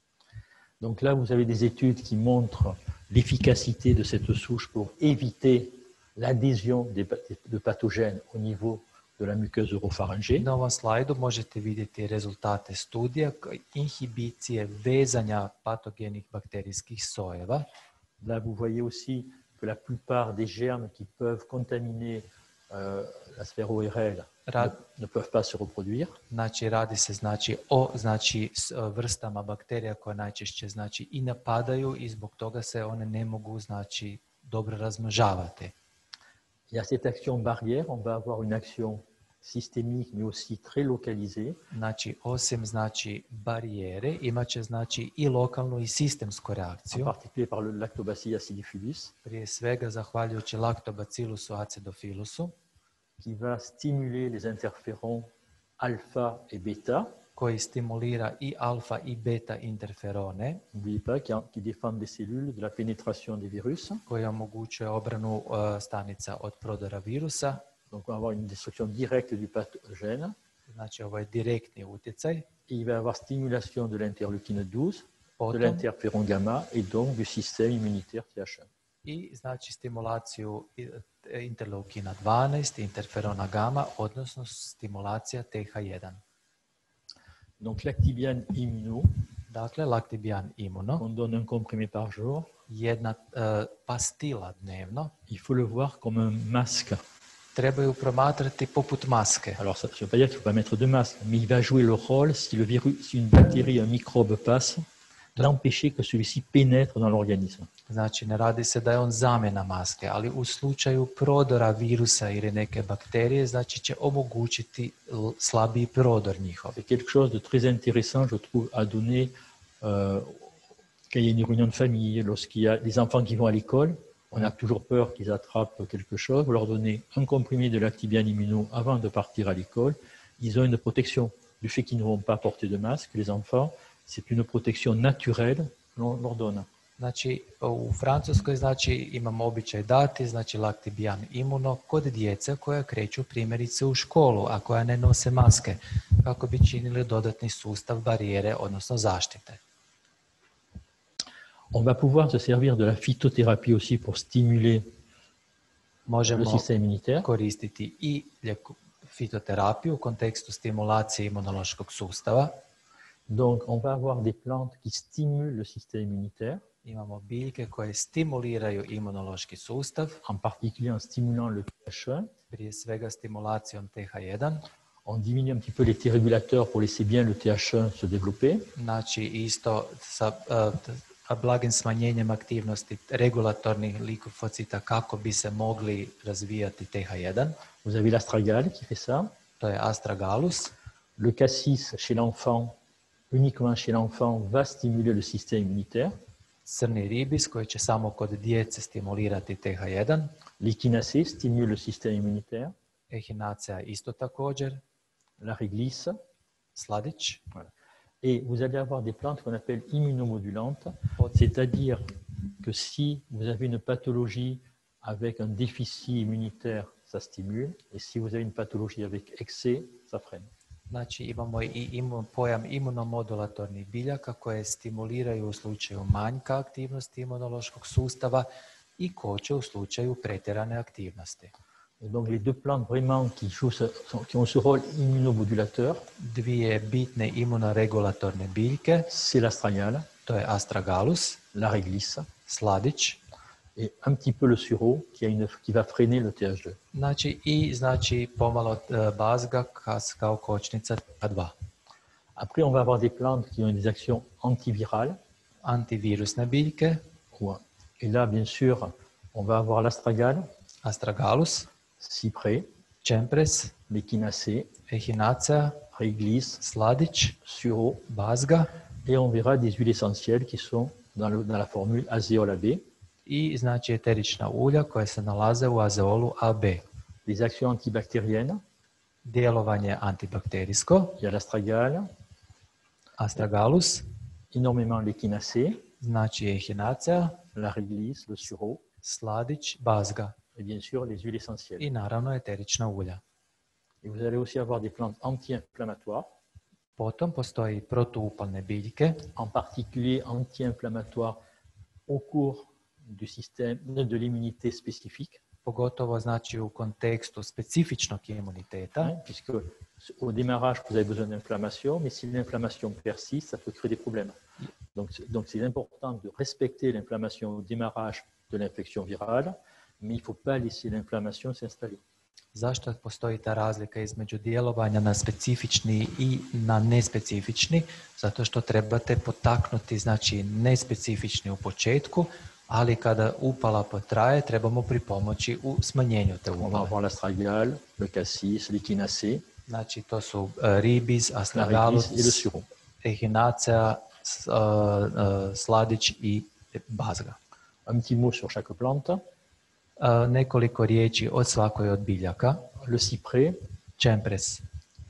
Donc là, vous avez des études qui montrent l'efficacité de cette souche pour éviter l'adhésion des pa- de pathogènes au niveau de la muqueuse oropharyngée. Na ovom slajdu možete vidjeti rezultate studija k- inhibicije vezanja patogenih bakterijskih sojeva. Là, vous voyez aussi que la plupart des germes qui peuvent contaminer euh, la sphère O R L ne, Ra- ne peuvent pas se reproduire. Znači radi se znači o znači s- vrstama bakterija koje najčešće znači i napadaju i zbog toga se one ne mogu znači dobro razmnožavati. Il y a cette action barrière, on va avoir une action systémique mais aussi très localisée. Znači osim znači barijere imaće znači i lokalnu i sistemsku En reakciju. particulier par le Lactobacillus acidophilus, Prije svega zahvaljujući Lactobacillusu acidophilusu qui va stimuler les interférons alpha et bêta, koji stimulira i alfa i beta interferone, n'oubliez pas, qui, qui défendent des cellules de la pénétration des virus. koji omogućuje obranu uh, stanica od prodora virusa. Donc on va avoir une destruction directe du pathogène. Znači ovo je direktni utjecaj. Et il va y avoir stimulation de l'interleukine douze, de Potom l'interféron gamma et donc du système immunitaire T H un. i znači stimulaciju i- e, interleukina dvanaest, interferona gama, odnosno stimulacija T H jedan. Donc l'actibian immuno, Dakle, Lactibian Immuno, on donne un comprimé par jour. jedna e, pastila dnevno, Il faut le voir comme un masque. trebaju promatrati poput maske. Alors ça ne veut pas dire qu'il ne faut pas mettre de masque, mais il va jouer le rôle si, le virus, si une bactérie, un microbe passe, d'empêcher que celui-ci pénètre dans l'organisme. Znači, ne radi se da je on zamjena maske, ali u slučaju prodora virusa ili neke bakterije, znači će omogućiti l- slabiji prodor njihov. C'est quelque chose de très intéressant, je trouve, à donner euh, quand il y a une réunion de famille, lorsqu'il y a des enfants qui vont à l'école. On a toujours peur qu'ils attrapent quelque chose. Vous leur donnez un comprimé de Lactibiane Immuno avant de partir à l'école. Ils ont une protection. Du fait qu'ils ne vont pas porter de masque, les enfants, c'est une protection naturelle qu'on leur donne. Znači, u Francuskoj znači, imamo običaj dati, znači Lactibian Immuno kod djece koja kreću primjerice u školu, a koja ne nose maske, kako bi činili dodatni sustav barijere, odnosno zaštite. On va pouvoir se servir de la phytothérapie aussi pour stimuler le Možemo système immunitaire. koristiti i lijeko- fitoterapiju u kontekstu stimulacije imunološkog sustava. Donc, on va avoir des plantes qui stimulent le système immunitaire, Imamo biljke koje stimuliraju imunološki sustav, en particulier en stimulant le T H un. prije svega stimulacijom T H jedan. On diminue un petit peu les T régulateurs pour laisser bien le T H un se développer. Znači isto sa uh, t- a blagim smanjenjem aktivnosti regulatornih likofocita kako bi se mogli razvijati T H jedan. Vous avez l'astragale qui fait ça. To je astragalus. Le cassis chez l'enfant, uniquement chez l'enfant, va stimuler le système immunitaire. Crni ribis koji će samo kod djece stimulirati T H jedan. L'échinacée stimule le système immunitaire. Echinacea isto također. La réglisse. Sladić. Et vous allez avoir des plantes qu'on appelle immunomodulantes, c'est-à-dire que si vous avez une pathologie avec un déficit immunitaire, ça stimule, et si vous avez une pathologie avec excès, ça freine. Znači imamo i imu, pojam imunomodulatornih biljaka koje stimuliraju u slučaju manjka aktivnosti imunološkog sustava i koče u slučaju pretjerane aktivnosti. Et donc les deux plantes vraiment qui, jouent ce, qui ont ce rôle immunomodulateur, Dvije bitne imunoregulatorne biljke, c'est l'astragale, to je astragalus, la réglisse, sladić, et un petit peu le sureau qui, a une, qui va freiner le T H deux. znači i znači pomalo e, bazga kas, kao kočnica T H dva. Après, on va avoir des plantes qui ont des actions antivirales. Antivirusne biljke, Et là, bien sûr, on va avoir l'astragale, astragalus, cyprès, čempres, l'échinacée, echinacea, réglisse, sladić, sureau, bazga et on verra des huiles essentielles qui sont dans, le, dans la formule azéol A B. i znači eterična ulja koja se nalaze u azeolu A B. Les actions antibactériennes, Djelovanje antibakterijsko, il y a l'astragale, astragalus, énormément l'échinacée, znači echinacea, la réglisse, le sureau, sladić, bazga et bien sûr les huiles essentielles. i naravno eterična ulja. Et vous allez aussi avoir des plantes anti-inflammatoires, Potom postoji protuupalne biljke, en particulier anti-inflammatoires au cours du système de l'immunité spécifique, pogotovo znači u kontekstu specifičnog imuniteta, hein, puisque au démarrage, vous avez besoin d'inflammation, mais si l'inflammation persiste, ça peut créer des problèmes. Donc, donc c'est important de respecter l'inflammation au démarrage de l'infection virale, mais il ne faut pas laisser l'inflammation s'installer. Zašto postoji ta razlika između djelovanja na specifični i na nespecifični? Zato što trebate potaknuti znači nespecifični u početku, ali kada upala potraje, trebamo pripomoći u smanjenju te On va upale. avoir l'astragale, le cassis, l'échinacée, Znači to su uh, ribis, la astragalus, réglisse et le sureau. echinacea, s- uh, uh, sladić i bazga. Un petit mot sur chaque plante. Uh, nekoliko riječi od svakoj od biljaka. Le cyprès, Čempres.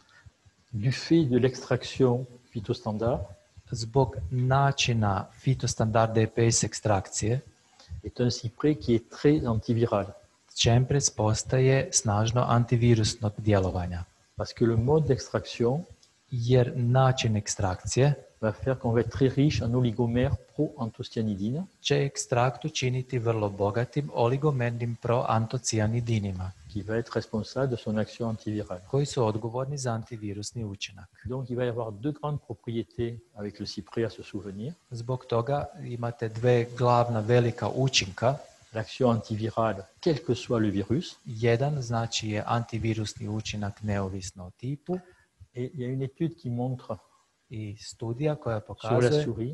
du fait de l'extraction phytostandard, Zbog načina fitostandard D P S ekstrakcije, est un cyprès qui est très antiviral, čempres postaje snažno antivirusnog djelovanja. parce que le mode d'extraction Jer način ekstrakcije va faire qu'on va être très riche en oligomères pro-anthocyanidine, će ekstraktu činiti vrlo bogatim oligomernim proantocijanidinima, qui va être responsable de son action antivirale. koji su odgovorni za antivirusni učinak. Donc il va y avoir deux grandes propriétés avec le cyprès à se souvenir. Zbog toga imate dve glavna velika učinka. L'action antivirale, quel que soit le virus, Jedan znači je antivirusni učinak neovisno o tipu et il y a une étude qui montre i studija koja sur la pokazuje souris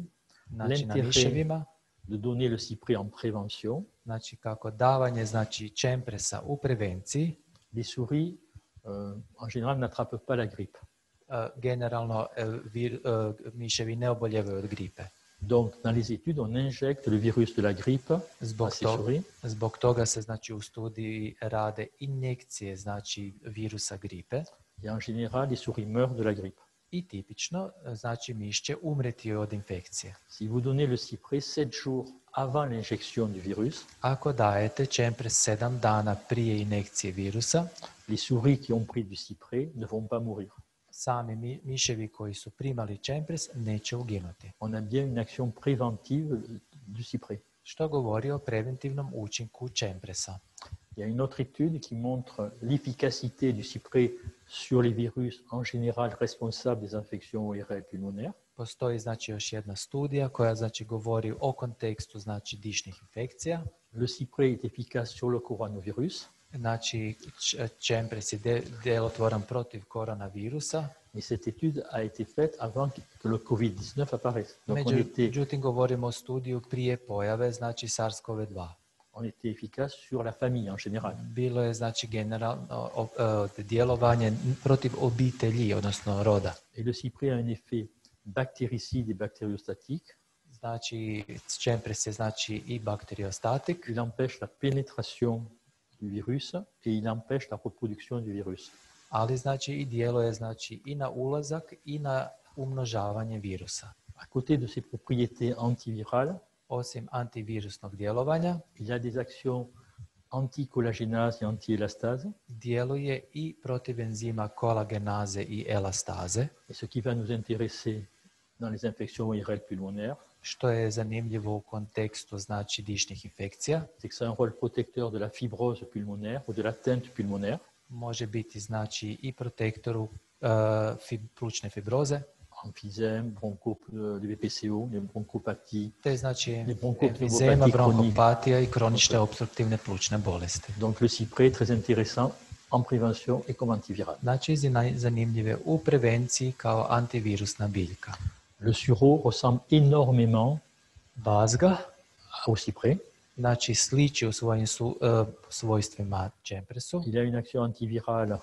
znači na L'intérêt miševima, de donner le cyprès en prévention. znači kako davanje znači čempresa u prevenciji, Les souris, euh, en général, n'attrapent pas la grippe. uh, generalno uh, vir, uh, miševi ne oboljevaju od gripe. Donc, dans les études, on injecte le virus de la grippe à Zbog, ces to, souris. zbog toga se znači u studiji rade injekcije znači virusa gripe Et en général, les souris meurent de la grippe. i tipično znači miš će umreti od infekcije. Si vous donnez le cyprès sept jours avant l'injection du virus, Ako dajete čempres sedam dana prije injekcije virusa, les souris qui ont pris du cyprès ne vont pas mourir. sami mi, miševi koji su primali čempres neće uginuti. On a bien une action préventive du cyprès. Što govori o preventivnom učinku čempresa. Il y a une autre étude qui montre l'efficacité du cyprès sur les virus en général responsables des infections O R L pulmonaires. Postoji znači još jedna studija koja znači govori o kontekstu znači dišnih infekcija. Le cyprès est efficace sur le coronavirus, Znači č- čempres je de- djelotvoran protiv koronavirusa. mais cette étude a été faite avant que le covid dix-neuf apparaisse. Donc on était, Međutim, govorimo o studiju prije pojave znači SARS-C o V dva. on était efficace sur la famille en général. Bilo je znači generalno o- o- djelovanje protiv obitelji, odnosno roda. Et le cyprès a un effet bactéricide et bactériostatique. Znači čempres je znači i bakteriostatik, Il empêche la pénétration du virus et il empêche la reproduction du virus. ali znači i djeluje znači i na ulazak i na umnožavanje virusa. À côté de ses propriétés antivirales, Osim antivirusnog djelovanja, il a des actions anticollagénase et antiélastase. djeluje i protiv enzima kolagenaze i elastaze, Et ce qui va nous intéresser dans les infections O R L pulmonaires, što je zanimljivo u kontekstu znači dišnih infekcija. c'est que ça a un rôle protecteur de la fibrose pulmonaire ou de la teinte pulmonaire, Može biti znači i protektoru uh, fib, plućne fibroze, emphysème, broncho, euh, les B P C O, les bronchopathies. te znači bronhopatije emfizema, kronične. bronhopatija i kronične opstruktivne plućne bolesti. Donc le cyprès est très intéressant en prévention et comme antiviral. Znači zina- zanimljive u prevenciji kao antivirusna biljka. Le sureau ressemble énormément Bazga, au cyprès. znači sliči u svojim su, uh, svojstvima čempresu. Il a une action antivirale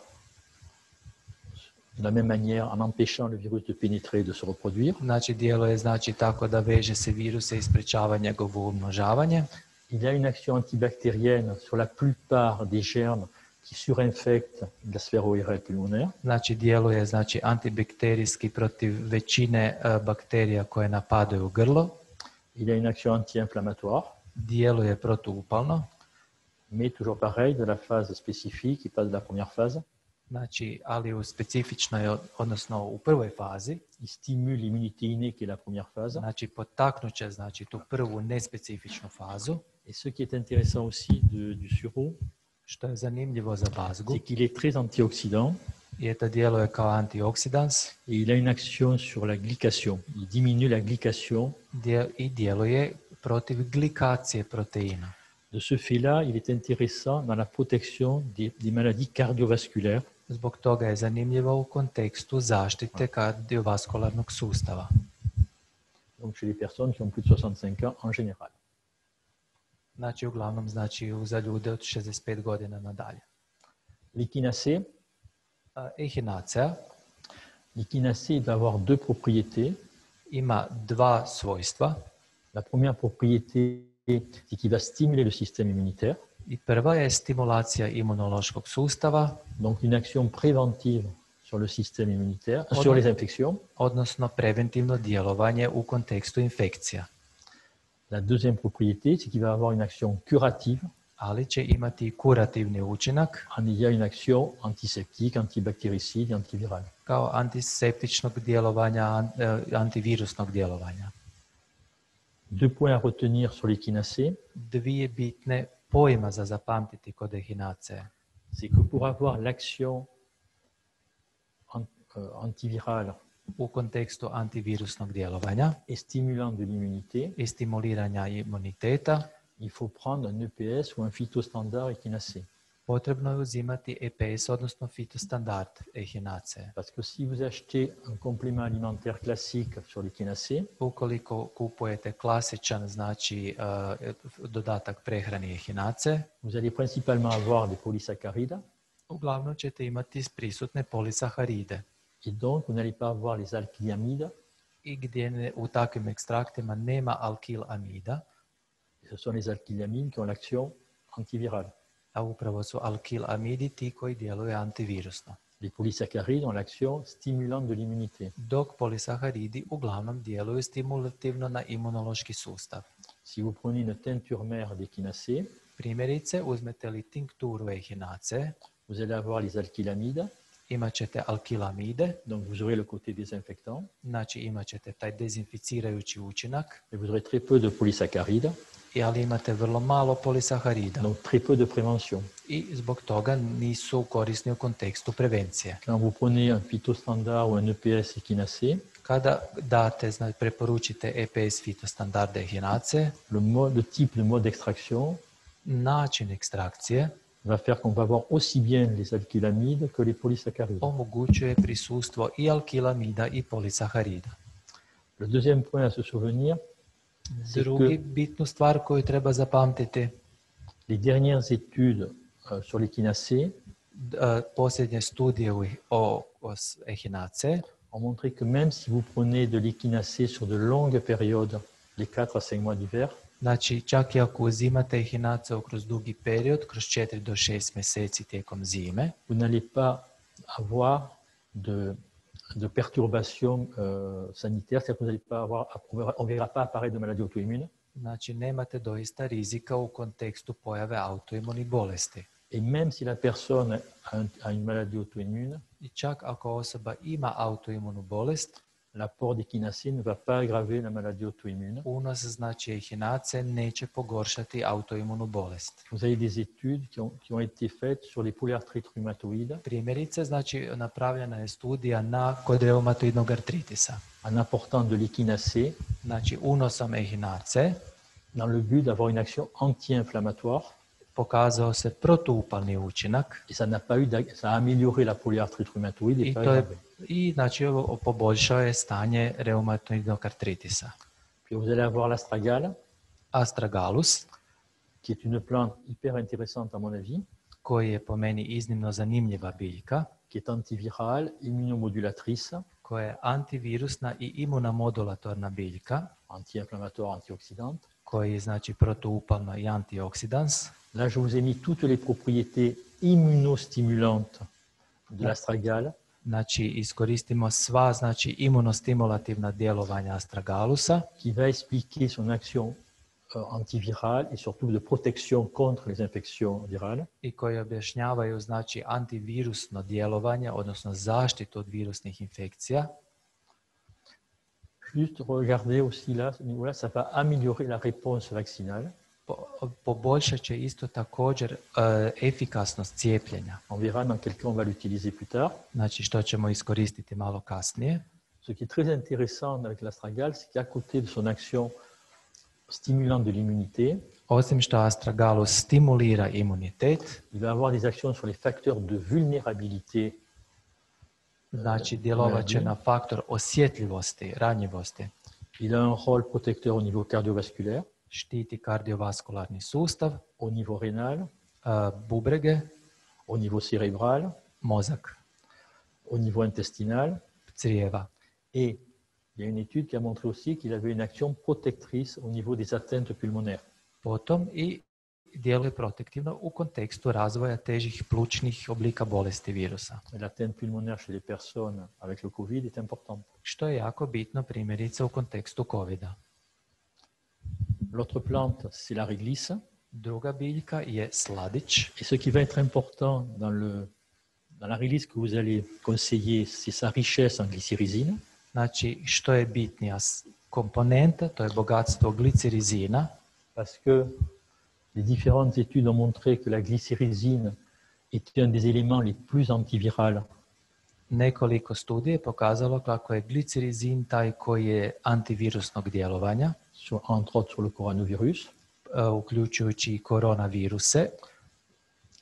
de la même manière en empêchant le virus de pénétrer et de se reproduire. Znači djeluje znači tako da veže se viruse i sprečava njegovo umnožavanje. Il a une action antibactérienne sur la plupart des germes qui surinfectent la sphère O R L pulmonaire. Znači djeluje znači antibakterijski protiv većine uh, bakterija koje napadaju grlo. Il a une action anti-inflammatoire, Djeluje protuupalno. mais toujours pareil, de la phase spécifique et pas de la première phase. Znači, ali u specifičnoj, odnosno u prvoj fazi, Il stimule l'immunité innée qui est la première phase. znači potaknuće znači tu prvu nespecifičnu fazu, Et ce qui est intéressant aussi de- du sureau, što je zanimljivo za bazgu, c'est qu'il est très antioxydant je da djeluje kao antioksidans et il a une action sur la glycation. Il diminue la glycation. dje- i djeluje protiv glikacije proteina. De ce fait-là, il est intéressant dans la protection des, des maladies cardiovasculaires. Zbog toga je zanimljivo u kontekstu zaštite kardiovaskularnog sustava. Donc chez les personnes qui ont plus de soixante-cinq ans en général. Znači, uglavnom, znači za ljude od šezdeset pet godina nadalje. L'échinacée, A, Echinacea l'échinacée va avoir deux propriétés. ima dva svojstva. La première propriété, c'est qu'il va stimuler le système immunitaire, I prva je stimulacija imunološkog sustava, donc une action préventive sur le système immunitaire, Oh sur non. les infections. odnosno preventivno djelovanje u kontekstu infekcija. La deuxième propriété, c'est qu'il va avoir une action curative, Ali će imati kurativni učinak en ayant une action antiseptique, antibactéricide et antivirale. kao antiseptičnog djelovanja, an- e, antivirusnog djelovanja. Deux points à retenir sur l'échinacée, Dvije bitne pojma za zapamtiti kod ehinaceje. c'est que pour avoir l'action an- euh, antivirale U kontekstu antivirusnog djelovanja et stimulant de l'immunité, i stimuliranja imuniteta il faut prendre un E P S ou un phytostandard échinacée. potrebno je uzimati E P S, odnosno fitostandard ehinaceje. Parce que si vous achetez un complément alimentaire classique sur l'échinacée, Ukoliko kupujete klasičan, znači uh, dodatak prehrani ehinace, vous allez principalement avoir des polysaccharides, uglavnom ćete imati prisutne polisaharide. et donc vous n'allez pas avoir les alkylamides. I gdje ne, u takvim ekstraktima nema alkilamida, Ce sont les alkylamines qui ont l'action antivirale. a upravo su alkilamidi ti koji djeluju antivirusno. Les polysaccharides ont l'action stimulante de l'immunité. Dok polisaharidi uglavnom djeluju stimulativno na imunološki sustav. Si vous prenez une teinture mère d'échinacée, Primjerice, uzmete li tinkturu ehinace, vous allez avoir les alkylamides, imat ćete alkilamide, donc vous aurez le côté désinfectant, znači imat ćete taj dezinficirajući učinak, et vous aurez très peu de polysaccharides, i ali imate vrlo malo polisaharida. donc très peu de prévention. I zbog toga nisu korisni u kontekstu prevencije. Quand vous prenez un phytostandard ou un E P S échinacé, Kada date, znači preporučite E P S fitostandarde ehinace, le, mode, le type de mode d'extraction način ekstrakcije va faire qu'on va avoir aussi bien les alkylamides que les polysaccharides. omogućuje prisustvo i alkilamida i polisaharida. Le deuxième point à se souvenir, c'est Drugi que bitnu stvar koju treba zapamtiti, les dernières études euh, sur l'échinacée d- e, posljednje studije u- o, o s- ehinace ont montré que même si vous prenez de l'échinacée sur de longues périodes, les quatre à cinq mois d'hiver, Znači, čak i ako uzimate ehinace kroz dugi period, kroz četiri do šest mjeseci tijekom zime, vous n'allez pas avoir de, de perturbations euh, sanitaires, c'est-à-dire que vous n'allez pas avoir, on ne verra pas apparaître de maladies auto-immunes. znači nemate doista rizika u kontekstu pojave autoimunih bolesti. Et même si la personne a, un- a une maladie auto-immune, I čak ako osoba ima autoimunu bolest, l'apport d'échinacée ne va pas aggraver la maladie auto-immune. unos znači ehinace neće pogoršati autoimunu bolest. Vous avez des études qui ont, qui ont été faites sur les polyarthrites rhumatoïdes Primjerice, znači napravljena je studija na kod reumatoidnog artritisa. en apportant de l'échinacée Znači unosom ehinace dans le but d'avoir une action anti-inflammatoire. pokazao se protuupalni učinak Et ça n'a pas eu, d'ag- ça a amélioré la polyarthrite rhumatoïde et i pas to je aggravé. i znači ovo poboljšao je stanje reumatoidnog artritisa. Puis vous allez avoir l'astragale, Astragalus, qui est une plante hyper intéressante à mon avis, koji je po meni iznimno zanimljiva biljka, qui est antivirale, immunomodulatrice, koja je antivirusna i imunomodulatorna biljka, anti-inflammatoire, antioxydante. koji je znači protuupalna i antioksidans. Là, je vous ai mis toutes les propriétés immunostimulantes de l'astragale, Znači iskoristimo sva znači imunostimulativna djelovanja astragalusa, qui va expliquer son action euh, antivirale et surtout de protection contre les infections virales. i koji objašnjavaju znači antivirusno djelovanje, odnosno zaštitu od virusnih infekcija. Juste regardez aussi là, ce niveau-là, ça va améliorer la réponse vaccinale. Po- poboljšat će isto također e, efikasnost cijepljenja, On verra dans quel cas on va l'utiliser plus tard. znači što ćemo iskoristiti malo kasnije. Ce qui est très intéressant avec l'astragale, c'est qu'à côté de son action stimulante de l'immunité, Osim što astragalus stimulira imunitet, il va avoir des actions sur les facteurs de vulnérabilité. znači djelovat će na faktor osjetljivosti, ranjivosti, Il a un rôle protecteur au niveau cardiovasculaire, štiti kardiovaskularni sustav, au niveau rénal, e, bubrege, au niveau cérébral, mozak, au niveau intestinal. crijeva. Et il y a une étude qui a montré aussi qu'il avait une action protectrice au niveau des atteintes pulmonaires. Potom i djeluje protektivno u kontekstu razvoja težih plućnih oblika bolesti virusa, Et l'atteinte pulmonaire chez les personnes avec le Covid est importante. što je jako bitno primjerice u kontekstu covida. L'autre plante, c'est la réglisse. Druga biljka je sladić. Et ce qui va être important dans, le, dans la réglisse que vous allez conseiller, c'est sa richesse en glycyrrhizine. Znači, što je bitnija s- komponenta, to je bogatstvo glicirizina, Parce que les différentes études ont montré que la glycyrrhizine était un des éléments les plus antivirales. nekoliko studije je pokazalo kako je glicirizin taj koji je antivirusnog djelovanja, Sur, entre autres sur le coronavirus. e, uključujući i koronaviruse,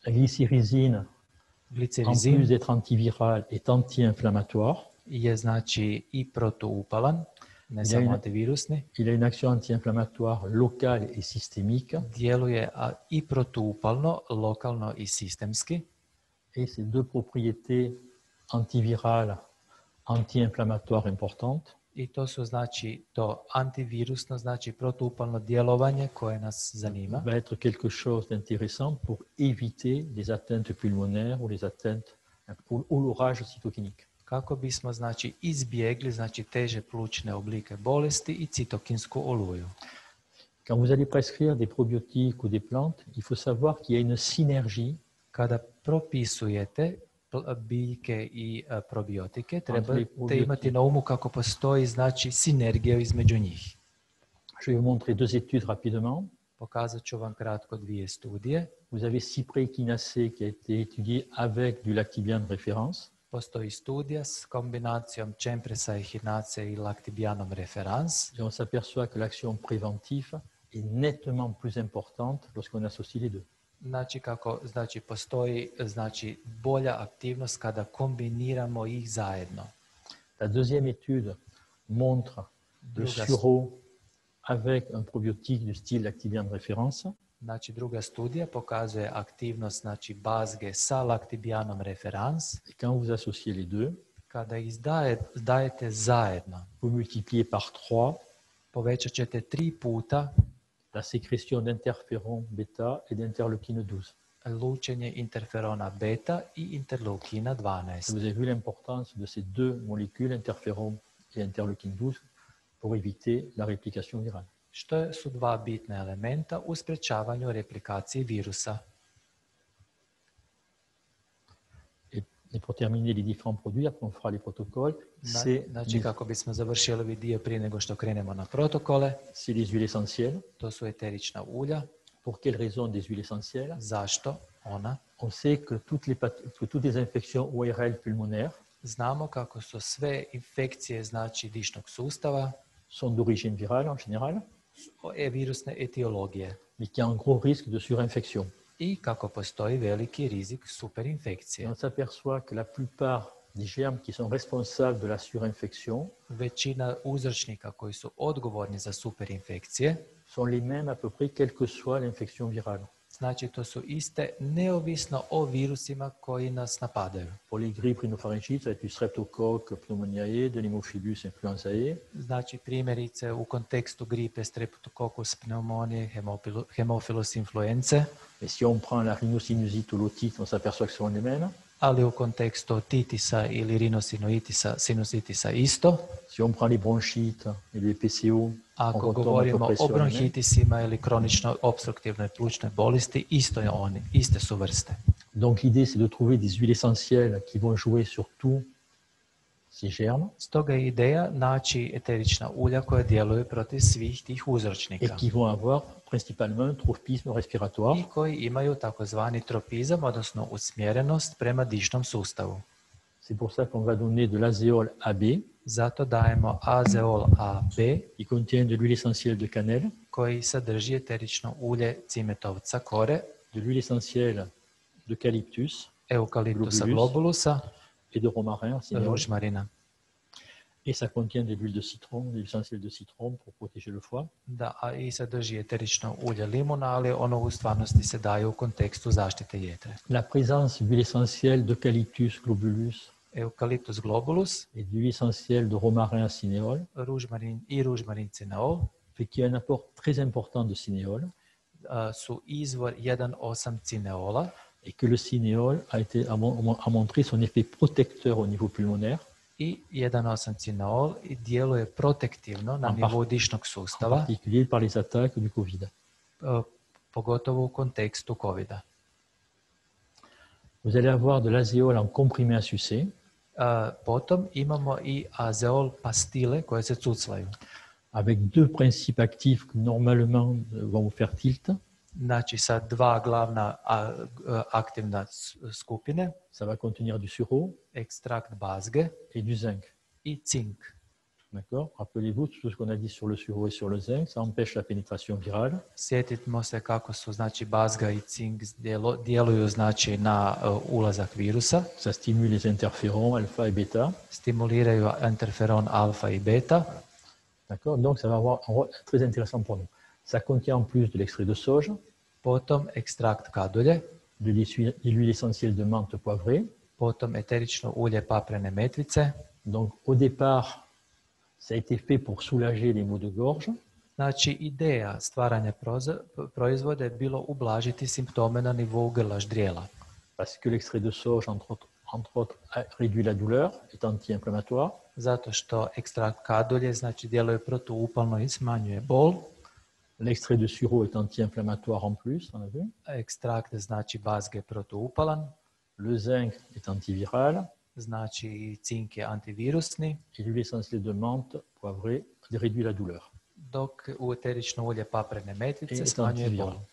La glycyrrhizine, en plus Glicerizin d'être antiviral, est anti-inflammatoire. je znači i protuupalan, ne Il a samo une- antivirusni, Il a une action anti-inflammatoire locale et systémique. djeluje a, i protuupalno, lokalno i sistemski. Et ces deux propriétés antivirales, anti-inflammatoires importantes I to su znači to antivirusno, znači protuupalno djelovanje koje nas zanima. va être quelque chose d'intéressant pour éviter les atteintes pulmonaires ou les atteintes ou, ou l'orage cytokinique. Kako bismo znači izbjegli znači teže plućne oblike bolesti i citokinsku oluju. Quand vous allez prescrire des probiotiques ou des plantes, il faut savoir qu'il y a une synergie Kada propisujete pl- biljke i e, probiotike, Antibiotik- trebate imati na umu kako postoji znači sinergija između njih. Je vais vous montrer deux études rapidement. Pokazat ću vam kratko dvije studije. Vous avez cyprès-échinacée qui a été étudiée avec du lactibien de référence. Postoji studija s kombinacijom čempresa, ehinace i laktibijanom referans. Et on s'aperçoit que l'action préventive est nettement plus importante lorsqu'on associe les deux. Znači kako znači postoji znači bolja aktivnost kada kombiniramo ih zajedno. La deuxième étude montre le Druga, sureau avec un probiotique du style lactibien de référence. znači druga studija pokazuje aktivnost znači bazge sa laktibijanom referans. Et quand vous associez les deux, Kada ih daje, dajete zajedno, vous multipliez par trois povećat ćete tri puta la sécrétion d'interféron bêta et d'interleukine douze. lučenje interferona beta i interleukina dvanaest. Vous avez vu l'importance de ces deux molécules, interféron et interleukine douze, pour éviter la réplication virale. Što su dva bitna elementa u sprečavanju replikacije virusa. Et, et pour terminer les différents produits, après on fera les protocoles, Na- c'est Znači les, kako bismo završili ovaj dio prije nego što krenemo na protokole, c'est les huiles essentielles. to su eterična ulja. Pour quelle raison des huiles essentielles? Zašto ona? On sait que toutes les, path- que toutes les infections O R L pulmonaires Znamo kako su sve infekcije znači dišnog sustava, sont d'origine virale en général, e virusne etiologije mais qu'il y a un gros risque de surinfection. i kako postoji veliki rizik Et superinfekcije. on s'aperçoit que la plupart des germes qui sont responsables de la surinfection Većina uzročnika koji su odgovorni za superinfekcije, sont les mêmes à peu près quelle que soit l'infection virale. znači to su iste neovisno o virusima koji nas napadaju. Pour les grippes rhinopharyngites, ça va être du streptocoque pneumoniae, de l'hémophilus influenzae. Znači primjerice u kontekstu gripe streptococcus pneumonije, hemopilu- hemophilus influence, Et si on prend la rhinosinusite ou l'otite, on s'aperçoit que ce sont les mêmes. ali u kontekstu otitisa ili rinosinoitisa, sinusitisa isto. Si on prend les bronchites et les P C O, on Ako retombe à peu govorimo près o sur les mêmes. bronhitisima ili kronično obstruktivnoj plućnoj bolesti, isto je oni, iste su vrste. Donc l'idée, c'est de trouver des huiles essentielles qui vont jouer sur tous ces germes Stoga je ideja naći eterična ulja koja djeluju protiv svih tih et uzročnika qui vont avoir principalement un tropisme respiratoire. i koji imaju takozvani tropizam, odnosno usmjerenost prema dišnom sustavu. C'est pour ça qu'on va donner de l'azéol A B Zato dajemo azeol A B qui contient de l'huile essentielle de cannelle, koji sadrži eterično ulje cimetovca kore, de l'huile essentielle d'eucalyptus eukaliptusa Globulus. globulusa, et de romarin, cinéole. ružmarina. Et ça contient de l'huile de citron, de l'huile essentielle de citron pour protéger le foie. Da, a i sadrži eterično ulje limuna, ali ono u stvarnosti se daje u kontekstu zaštite jetre. La présence d'huile essentielle d'eucalyptus globulus Eukaliptus globulus, et d'huile essentielle de romarin cinéole ružmarin i ružmarin cineol fait qu'il y a un apport très important de cinéole a, su izvor jedan osam cineola et que le cinéole a, été, a, mon- a montré son effet protecteur au niveau pulmonaire, i jedan osam cineol i djeluje protektivno na En par- nivou dišnog en sustava, particulier par les attaques du Covid. a, pogotovo u kontekstu covida. Vous allez avoir de l'azéol en comprimé à sucer, A, potom imamo i azeol pastile koje se cuclaju. avec deux principes actifs qui normalement euh, vont vous faire tilt. Znači sa dva glavna a, a, aktivna s- skupine, Ça va contenir du sureau ekstrakt bazge et du zinc. i cink. D'accord? Rappelez-vous tout ce qu'on a dit sur le sureau et sur le zinc, ça empêche la pénétration virale. Sjetimo se kako su znači bazga i cink djelo- djeluju znači na uh, ulazak virusa, Ça stimule les interférons alpha et bêta. stimuliraju interferon alfa i beta. D'accord? Donc ça va avoir un rôle très intéressant pour nous. Ça contient en plus de l'extrait de sauge, Potom ekstrakt kadulje, de l'huile de l'huile essentielle de menthe poivrée. potom eterično ulje paprene metvice. Donc au départ, ça a été fait pour soulager les maux de gorge. Znači, ideja stvaranja proza- proizvoda je bilo ublažiti simptome na nivou grla ždrijela. Parce que l'extrait de sauge, entre autres, entre autres, a- réduit la douleur, est anti-inflammatoire. Zato što ekstrakt kadulje znači djeluje protuupalno i smanjuje bol. L'extrait de sureau est anti-inflammatoire en plus, on a vu. Ekstrakt znači bazge protuupalan, Le zinc est antiviral. znači i cink je antivirusni, Et l'huile essentielle de menthe poivrée réduit la douleur. dok u eterično ulje paprene metvice Et smanjuje bol. antiviral.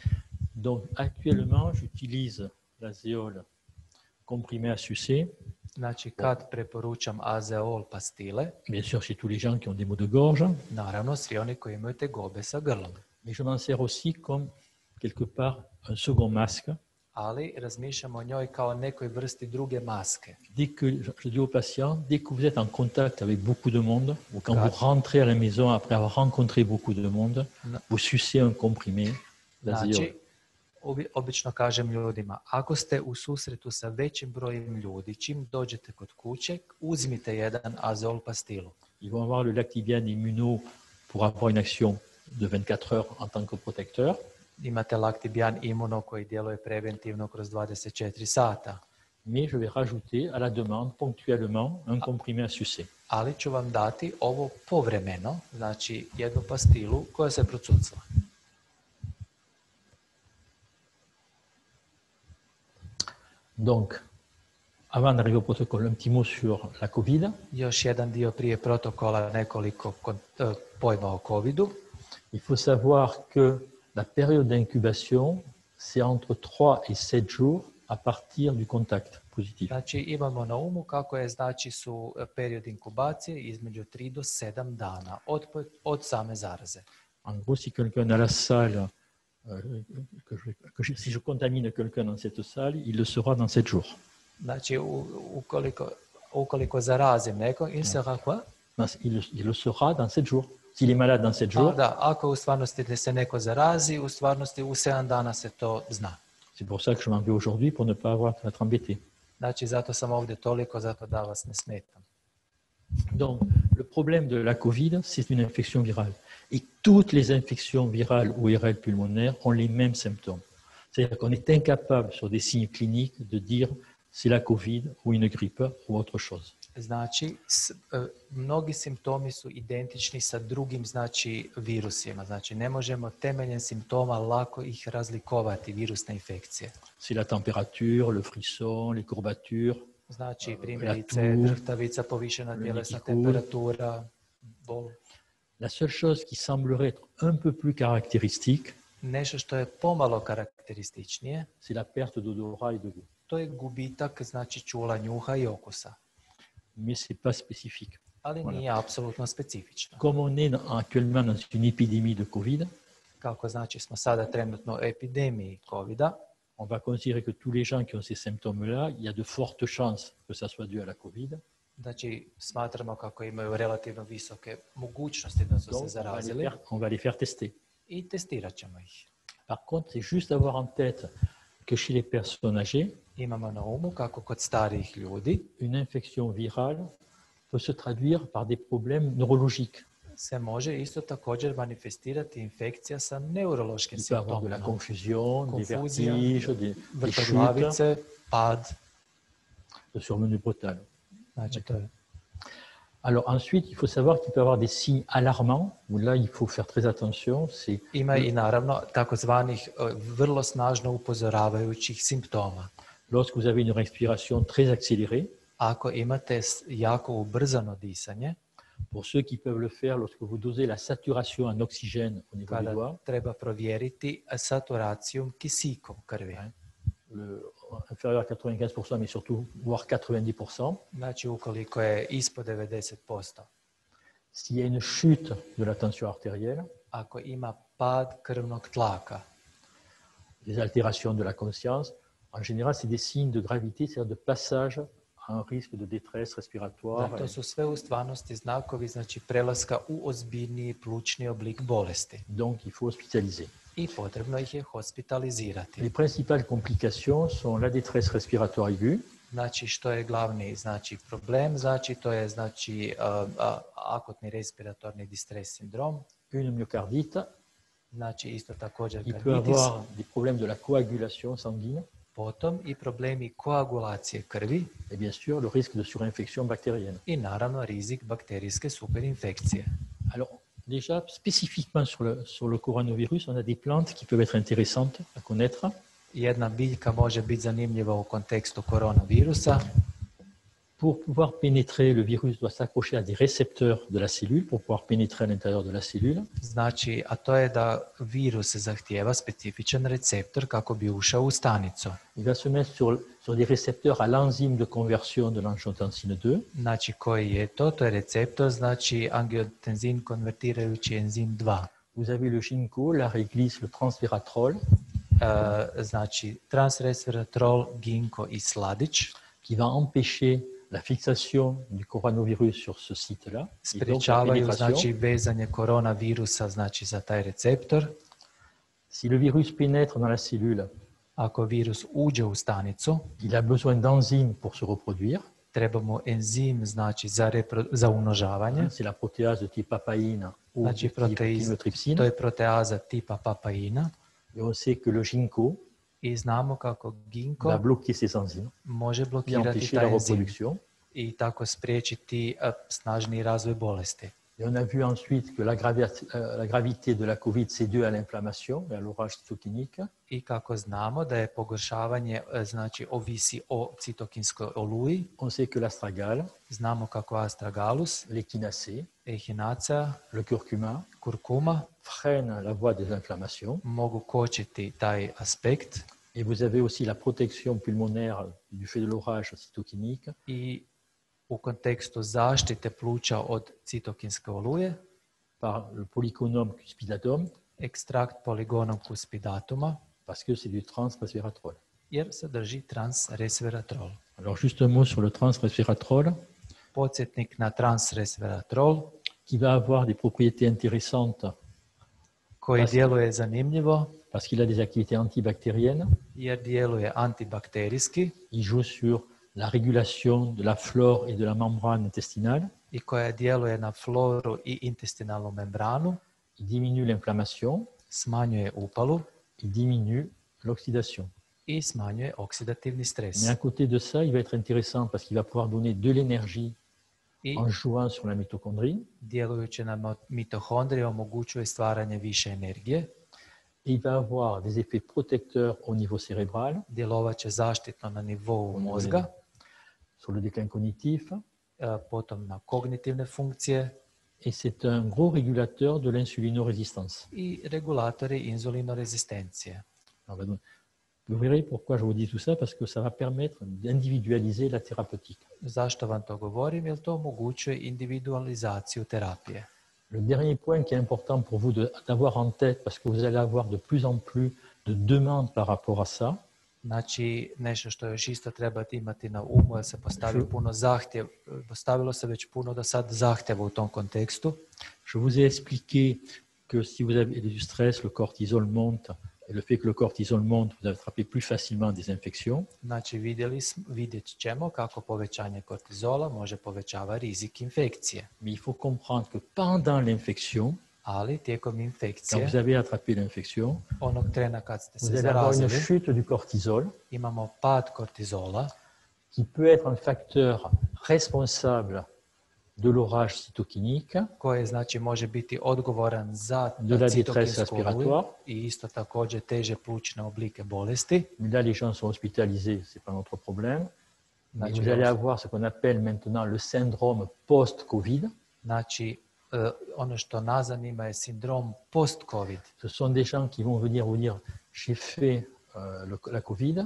Donc actuellement, j'utilise la zéole comprimée à sucer, Znači, kad preporučam azeol pastile, bien sûr chez tous les gens qui ont des maux de gorge, naravno svi oni koji imaju tegobe sa grlom. mais je m'en sers aussi comme quelque part un second masque. Ali razmišljamo o njoj kao nekoj vrsti druge maske. Dès que je je dis aux patients, dès que vous êtes en contact avec beaucoup de monde, ou quand Car- vous rentrez à la maison après avoir rencontré beaucoup de monde, No. vous sucez un comprimé d'azéole. Znači, obi- obično kažem ljudima, ako ste u susretu sa većim brojem ljudi, čim dođete kod kuće, uzmite jedan azeol pastilu. Ils vont avoir le lactibiane immuno pour avoir une action de vingt-quatre heures en tant que protecteur. Imate laktibijan imuno koji djeluje preventivno kroz dvadeset četiri sata. Mais je vais rajouter à la demande ponctuellement un comprimé à sucer. Ali ću vam dati ovo povremeno, znači jednu pastilu koja se procucla. Donc, avant d'arriver au protocole, un petit mot sur la Covid. Još jedan dio prije protokola, nekoliko kon- e, pojma o covidu. Il faut savoir que la période d'incubation, c'est entre trois et sept jours à partir du contact positif. Znači imamo na umu kako je, znači su e, period inkubacije između tri do sedam dana od, po- od same zaraze. En gros, si quelqu'un a la salle, euh, que je- que je- si je contamine quelqu'un dans cette salle, il le sera dans sept jours. Znači u- ukoliko, ukoliko zarazim nekog, il sera quoi? Non, Il, le- il le sera dans sept jours. S'il est malade dans sept A, jours, da, ako u stvarnosti se neko zarazi, u stvarnosti u sedam dana se to zna. c'est pour ça que je m'en vais aujourd'hui pour ne pas avoir à être embêté. Znači zato sam ovdje toliko, zato da vas ne smetam. Donc, le problème de la Covid, c'est une infection virale. Et toutes les infections virales ou I R L pulmonaires ont les mêmes symptômes. C'est-à-dire qu'on est incapable, sur des signes cliniques, de dire c'est la Covid ou une grippe ou autre chose. Znači, s- e, mnogi simptomi su identični sa drugim, znači, virusima. Znači, ne možemo temeljem simptoma lako ih razlikovati, virusne infekcije. C'est la température, le frisson, les courbatures, Znači, primjerice, toux, drhtavica, povišena le tjelesna niki cool. temperatura, bol. La seule chose qui semblerait être un peu plus caractéristique, Nešto što je pomalo karakterističnije, c'est la perte d'odorat et de goût. to je gubitak, znači, čula, njuha i okusa. Mais ce n'est pas spécifique. Ali Voilà. nije apsolutno specifično. Comme on est actuellement dans une épidémie de Covid, Kako znači smo sada trenutno u epidemiji covida, on va considérer que tous les gens qui ont ces symptômes-là, il y a de fortes chances que ça soit dû à la Covid. znači smatramo kako imaju relativno visoke mogućnosti da su Donc, se on va, les zarazili faire, on va les faire tester. i testirat ćemo ih. Par contre, c'est juste avoir en tête que chez les personnes âgées, Imamo na umu kako kod starijih ljudi une infection virale peut se traduire par des problèmes neurologiques. se može isto također manifestirati infekcija sa neurološkim Il peut y avoir de la simptomima. confusion, des Confuzija, vertiges, des, des chutes, Vrtoglavice, pad, de survenue brutale. znači to je. Alors ensuite, il faut savoir qu'il peut y avoir des signes alarmants, où là, il faut faire très attention. C'est Ima i naravno takozvanih e, vrlo snažno upozoravajućih simptoma. lorsque vous avez une respiration très accélérée, Ako imate s- jako ubrzano disanje, pour ceux qui peuvent le faire, lorsque vous dosez la saturation en oxygène au niveau des kada doigts, treba provjeriti saturacijom kisikom krvi. le, inférieur à quatre-vingt-quinze pour cent, mais surtout voire quatre-vingt-dix pour cent, Znači ukoliko je ispod devedeset posto. s'il y a une chute de la tension artérielle, ako ima pad krvnog tlaka, des altérations de la conscience, en général, c'est des signes de gravité, c'est-à-dire de passage à un risque de détresse respiratoire. da, to su sve u stvarnosti znakovi, znači prelaska u ozbiljniji plućni oblik bolesti. Donc, il faut hospitaliser. I potrebno ih je hospitalizirati. Les principales complications sont la détresse respiratoire aiguë, Znači, što je glavni znači, problem? Znači, to je znači, uh, uh, akutni respiratorni distres sindrom. une myocardite, Znači, isto također il peut karditis. avoir des problèmes de la coagulation sanguine, Potom i problemi koagulacije krvi et bien sûr le risque de surinfection bactérienne. i naravno rizik bakterijske superinfekcije. Alors, déjà, spécifiquement sur le, sur le coronavirus, on a des plantes qui peuvent être intéressantes à connaître. Jedna biljka može biti zanimljiva u kontekstu koronavirusa. Pour pouvoir pénétrer, le virus doit s'accrocher à des récepteurs de la cellule pour pouvoir pénétrer à l'intérieur de la cellule. Znači, a to je da virus zahtijeva specifičan receptor kako bi ušao u stanicu. Il va se mettre sur, sur des récepteurs à l'enzyme de conversion de l'angiotensine deux. Znači, koji je to? To je receptor, znači angiotenzin konvertirajući enzim dva. Vous avez le ginkgo, la réglisse, le transveratrol, E, znači, transresveratrol, ginko i sladić, qui va empêcher la fixation du coronavirus sur ce site-là. Et donc, la sprečavaju pénétration. znači, vezanje koronavirusa znači, za taj receptor. Si le virus pénètre dans la cellule, Ako virus uđe u stanicu, il a besoin d'enzymes pour se reproduire. treba mu enzim znači, za, repro, za umnožavanje. C'est la protéase de type papaïne ou Znači, de type proteiz, chymotrypsine. to je proteaza tipa papaina. Et on sait que le ginkgo I znamo kako ginko va bloquer ces enzymes može et blokirati empêcher la taj enzim reproduction. i tako spriječiti uh, snažni razvoj bolesti. Et on a vu ensuite que la, gravi- euh, la gravité de la Covid, c'est dû à l'inflammation et à l'orage cytokinique. I kako znamo da je pogoršavanje uh, znači ovisi o citokinskoj oluji, On sait que l'astragale, znamo kako astragalus, l'échinacée, echinacea, le curcuma kurkuma freinent la voie des inflammations. mogu kočiti taj aspekt Et vous avez aussi la protection pulmonaire du fait de l'orage cytokinique. i u kontekstu zaštite pluća od citokinske oluje, Par le polyconum cuspidum, ekstrakt poligonom cuspidatuma, parce que c'est du transresveratrol. jer sadrži transresveratrol. Alors juste un mot sur le transresveratrol, Podsjetnik na transresveratrol, qui va avoir des propriétés intéressantes koji Pas- djeluje zanimljivo, parce qu'il a des activités antibactériennes. jer djeluje antibakterijski Il joue sur la régulation de la flore et de la membrane intestinale. i koja djeluje na floru i intestinalnu membranu, Il diminue l'inflammation. smanjuje upalu Il diminue l'oxydation. i smanjuje oksidativni stres. Mais à côté de ça, il va être intéressant parce qu'il va pouvoir donner de l'énergie I en jouant sur la mitochondrie. djelujući na mo- mitohondrije omogućuje stvaranje više energije, Et il va avoir des effets protecteurs au niveau cérébral, djelovat će zaštitno na nivou mozga, sur le déclin cognitif. e, potom na kognitivne funkcije Et c'est un gros régulateur de l'insulinorésistance. i regulatori inzulinorezistencije. Alors, ben, vous verrez pourquoi je vous dis tout ça, parce que ça va permettre d'individualiser la thérapeutique. Zašto vam to govorim? Jer to omogućuje individualizaciju terapije. Le dernier point qui est important pour vous de- d'avoir en tête, parce que vous allez avoir de plus en plus de demandes par rapport à ça, Znači, nešto što još isto trebate imati na umu, jer se postavio puno zahtjev, postavilo se već puno do sad zahtjeva u tom kontekstu. je vous ai expliqué que si vous avez du stress, le cortisol monte, et le fait que le cortisol monte, vous attrapez plus facilement des infections. Znači, vidjeli smo, vidjet ćemo kako povećanje kortizola može povećava rizik infekcije. Mais il faut comprendre que pendant l'infection, Ali tijekom quand infekcije, vous avez attrapé l'infection, onog trena kad ste vous se allez avoir une zarazili, chute du cortisol imamo pad kortizola qui peut être un facteur responsable de l'orage cytokinique, koji znači može biti odgovoran za de la détresse citokinsku oluju respiratoire. i isto također teže plućne oblike bolesti. Mais là, les gens sont hospitalisés, ce n'est pas notre problème. Mais Znači, vous allez avoir ce qu'on appelle maintenant le syndrome post-Covid. Znači, e, ono što nas zanima je sindrom post-covid. Ce sont des gens qui vont venir vous dire j'ai fait euh, le- la Covid,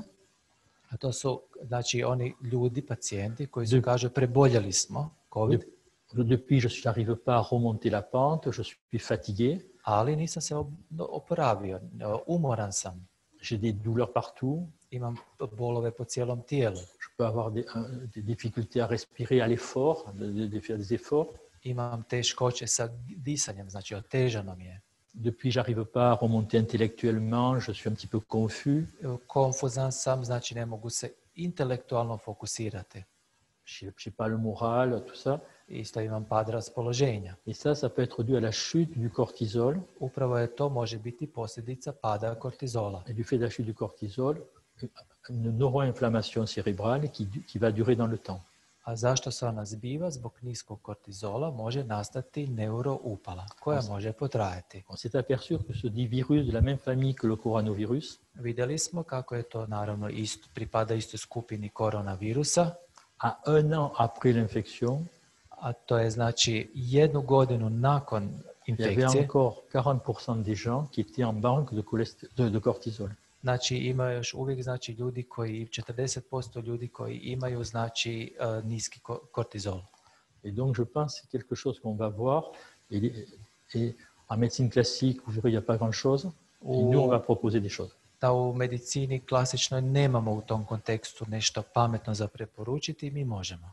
A to su znači oni ljudi, pacijenti koji su kažu preboljeli smo covid Depuis, je n'arrive pas à remonter la pente, je suis fatigué, ali nisam se ob- oporavio, umoran sam, j'ai des douleurs partout, imam bolove po cijelom tijelu, je peux avoir des, un- des difficultés à respirer à l'effort, de, de- de faire des efforts. imam teškoće sa disanjem, znači otežano mi je. Depuis, j'arrive pas à remonter intellectuellement, je suis un petit peu confus, Konfuzan sam, znači ne mogu se intelektualno fokusirati. je n'ai pas le moral, tout ça. Isto imam pad raspoloženja. Et ça, ça peut être dû à la chute du cortisol. Upravo je to može biti posljedica pada kortizola. Et du fait de la chute du cortisol, une neuroinflammation cérébrale qui, qui va durer dans le temps. A zašto se ona zbiva? Zbog niskog kortizola može nastati neuroupala koja može potrajati. On s'est aperçu que ce dit virus de la même famille que le coronavirus, Vidjeli smo kako je to naravno isto, pripada istoj skupini koronavirusa, à un an après l'infection, a to je znači jednu godinu nakon il y avait infekcije. encore quarante pour cent des gens qui étaient en banque de, cholest- de, de cortisol. Znači ima još uvijek znači ljudi koji, četrdeset posto ljudi koji imaju znači uh, niski ko- kortizol. Et donc, je pense que c'est quelque chose qu'on va voir. Et, et en médecine classique, vous verrez, il n'y a pas grand-chose. Et nous, on va proposer des choses. Da u medicini klasičnoj nemamo u tom kontekstu nešto pametno za preporučiti i mi možemo.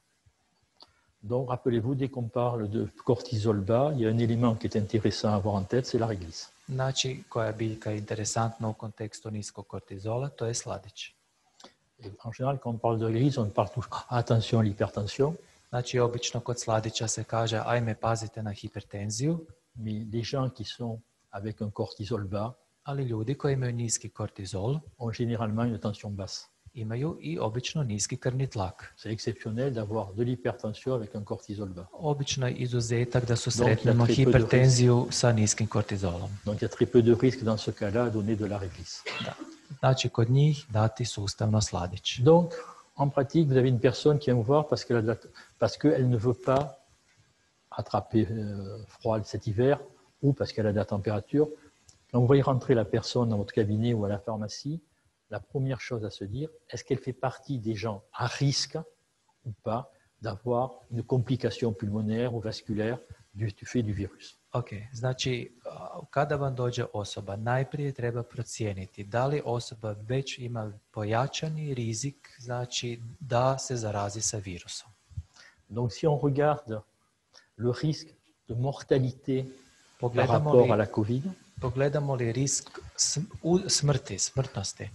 Donc, rappelez-vous, dès qu'on parle de cortisol bas, il y a un élément qui est intéressant à avoir en tête, c'est la réglisse. Znači, koja biljka je interesantna u kontekstu niskog kortizola, to je sladić. Et en général, quand on parle de réglisse, on parle toujours ah, attention à l'hypertension. Znači, obično kod sladića se kaže, ajme, pazite na hipertenziju, Mais les gens qui sont avec un cortisol bas ali ljudi koji imaju niski kortizol ont généralement une tension basse. imaju i obično niski krvni tlak. C'est exceptionnel d'avoir de l'hypertension avec un cortisol bas. Obično je izuzetak da Donc, il y a susretnemo très peu de hipertenziju sa niskim kortizolom. Donc, il y a très peu de risques dans ce cas-là à donner de la réglisse. Da. Znači, kod njih dati sustavno sladić. Donc, en pratique, vous avez une personne qui vient vous voir parce qu'elle, a de la- parce qu'elle ne veut pas attraper euh, froid cet hiver ou parce qu'elle a de la température. Quand vous voyez rentrer la personne dans votre cabinet ou à la pharmacie, la première chose à se dire, est-ce qu'elle fait partie des gens à risque ou pas d'avoir une complication pulmonaire ou vasculaire du, du fait du virus. Ok, znači a, kada vam dođe osoba, najprije treba procijeniti da li osoba već ima pojačani rizik, znači da se zarazi sa virusom. Donc, si on regarde le risque de mortalité par Pogledamo rapport à li, la Covid, pogledamo li risk sm- u- smrti, smrtnosti?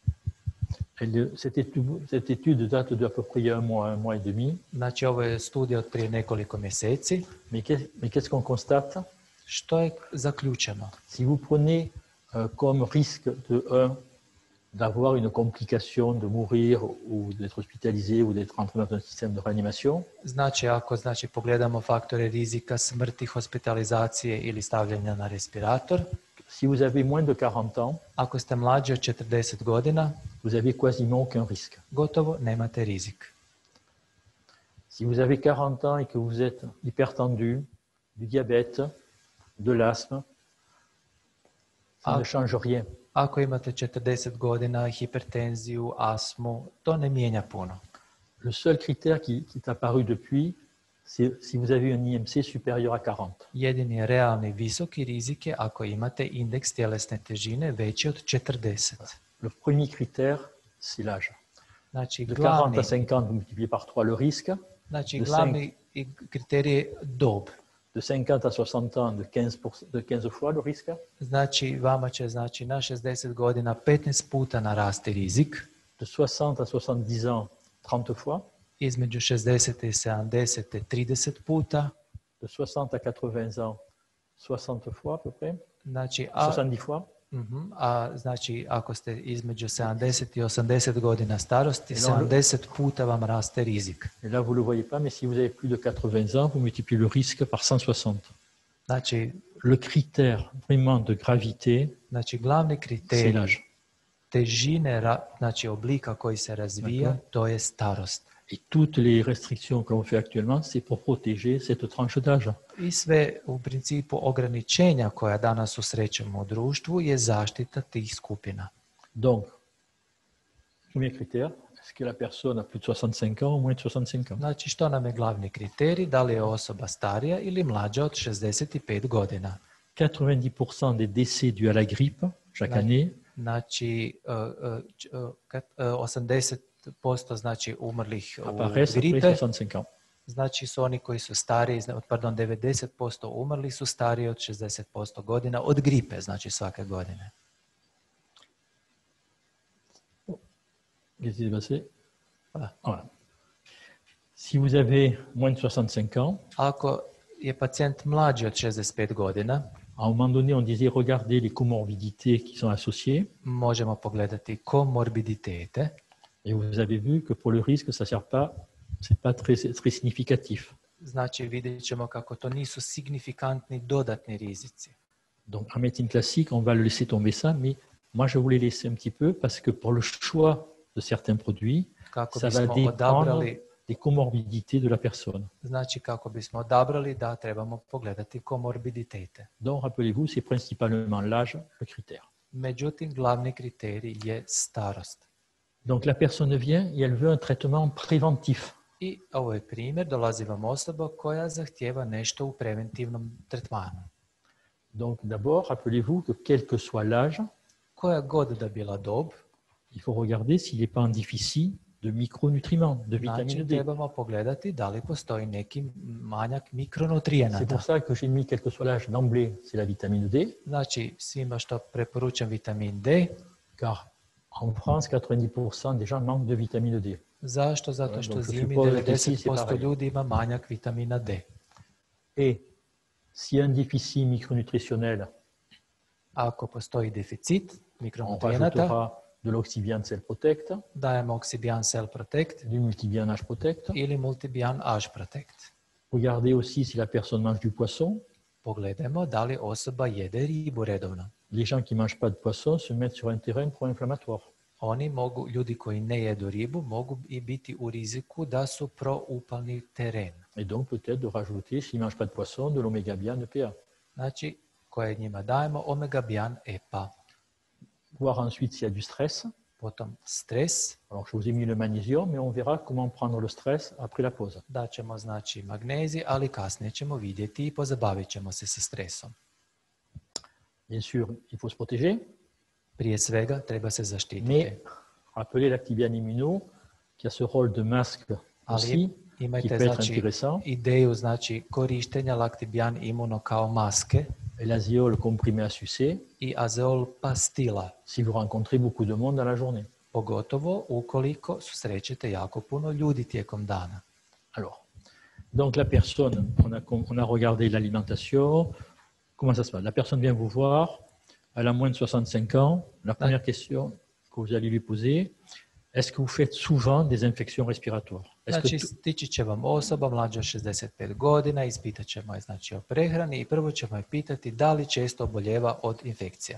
elle- cette, étude, cette étude date d'à peu près il y a un mois, un mois et demi. Znači, ovo je studija od prije nekoliko mjeseci. Mais qu'est- mais qu'est-ce qu'on constate? Što je zaključeno? Si vous prenez euh, comme risque de un d'avoir une complication, de mourir ou d'être hospitalisé ou d'être entré dans un système de réanimation, Znači, ako znači, pogledamo faktore rizika smrti, hospitalizacije ili stavljanja na respirator, si vous avez moins de quarante ans, ako ste mlađi od četrdeset godina, vous avez quasiment aucun risque. gotovo nemate rizik. Si vous avez quarante ans et que vous êtes hypertendu, du diabète, de l'asthme, ça Ah. ne change rien. Ako imate četrdeset godina, hipertenziju, astmu, to ne mijenja puno. Le seul critère qui, qui est apparu depuis, c'est si vous avez un I M C supérieur à quarante. Jedini realni visoki rizik je ako imate indeks tjelesne težine veći od četrdeset. Le premier critère, c'est l'âge. Znači, De quarante glavni, à cinquante, vous multipliez par trois le risque. znači, de glavni i- kriterij je dob. De cinquante à soixante ans, de quinze, pour- de quinze fois le risque. Znači, vama će znači, na šezdeset godina petnaest puta narasti rizik, De soixante à soixante-dix ans, trente fois. između šezdeset i sedamdeset trideset puta, De soixante à quatre-vingts ans, soixante fois à peu près. znači, a, soixante-dix fois. mhm, a znači ako ste između sedamdeset i osamdeset godina starosti, I ono- sedamdeset puta vam raste rizik. Et là, vous ne le voyez pas, mais si vous avez plus de quatre-vingts ans, vous multipliez le risque par cent soixante. Znači, Le critère vraiment de gravité, znači glavni c'est kriterij l'âge. težine, ra- znači oblika koji se razvija, to je starost. Et toutes les restrictions que l'on fait actuellement, c'est pour protéger cette tranche d'âge. I sve u principu ograničenja koja danas susrećemo u društvu je zaštita tih skupina. Donc, premier critère, Est-ce que la personne a plus de soixante-cinq ans ou moins de soixante-cinq ans? Znači, što nam je glavni kriterij? Da li je osoba starija ili mlađa od šezdeset pet godina? quatre-vingt-dix pour cent des décès dus à la grippe chaque Znači, année znači uh, uh, č- uh, kat- uh, osamdeset posto znači umrlih u apparaissent après gripe, soixante-cinq ans. znači su oni koji su stariji, zna- pardon, devedeset posto umrli su stariji od šezdeset posto godina od gripe, znači svake godine. Qu'est-ce qui s'est passé? Voilà. Voilà. Si vous avez moins de soixante-cinq ans, Ako je pacijent mlađi od šezdeset pet godina, à un moment donné, on disait regardez les comorbidités qui sont associées, možemo pogledati komorbiditete et vous avez vu que pour le risque, ça sert pas, c'est pas très, très significatif. Znači vidjet ćemo kako to nisu signifikantni dodatni rizici. Donc en médecine classique, on va le laisser tomber ça, mais moi je voulais laisser un petit peu parce que pour le choix de certains produits, Kako ça va bismo dépendre odabrali, des comorbidités de la personne. znači kako bismo odabrali da trebamo pogledati komorbiditete. Donc rappelez-vous, c'est principalement l'âge le critère. Međutim, glavni kriterij je starost. Donc la personne vient et elle veut un traitement préventif. I ovo je primjer, dolazi vam osoba koja zahtjeva nešto u preventivnom tretmanu. Donc d'abord, rappelez-vous que quel que soit l'âge, Koja god da bila dob, il faut regarder s'il n'est pas en déficit de micronutriments, de vitamine znači D. trebamo pogledati da li postoji neki manjak C'est mikronutrijenata. pour ça que j'ai mis quel que soit l'âge d'emblée, c'est la vitamine D, Znači svima što preporučam vitamin D. car en France, quatre-vingt-dix pour cent des gens manquent de vitamine D. Zašto? Zato što Donc, je zimi suppose que ici, devedeset posto c'est pareil. ljudi ima manjak vitamina D. Et s'il y a un déficit micronutritionnel, Ako postoji deficit on mikronutrijenata, rajoutera de l'Oxybian Cell Protect, dajemo Oxybian Cell Protect du Multibian H Protect. ili Multibian H Protect. Regardez aussi si la personne mange du poisson. Pogledajmo da li osoba jede ribu redovno. Les gens qui ne mangent pas de poisson se mettent sur un terrain pro-inflammatoire. Oni mogu, ljudi koji ne jedu ribu, mogu i biti u riziku da su proupalni teren. Et donc peut-être de rajouter, s'ils ne mangent pas de poisson, de l'oméga-bian E P A. Znači, koje njima dajemo omega-bian E P A. Voir ensuite s'il y a du stress. Potom stres, Alors je vous ai mis le magnésium, mais on verra comment prendre le stress après la pause. daćemo znači magnezij, ali kasnije ćemo vidjeti i pozabavit ćemo se sa stresom. Bien sûr, il faut se protéger, Prije svega treba se zaštititi. mais rappelez l'Actibian Immuno, qui a ce rôle de masque aussi, Ali qui imajte peut être znači intéressant. ideju znači korištenja Lactibian Immuno kao maske Et l'azéole comprimé à sucer, i azeol pastila, si vous rencontrez beaucoup de monde dans la journée. pogotovo ukoliko susrećete jako puno ljudi tijekom dana. Alors, donc la personne, on a, on a regardé l'alimentation. Comment ça se passe? La personne vient vous voir, elle a moins de soixante-cinq ans. La première question que vous allez lui poser, est-ce que vous faites souvent des infections respiratoires? Est-ce que Znači, tout- stići će vam osoba mlađa od šezdeset pet godina, ispitat ćemo je znači, o prehrani i prvo ćemo je pitati da li često oboljeva od infekcija.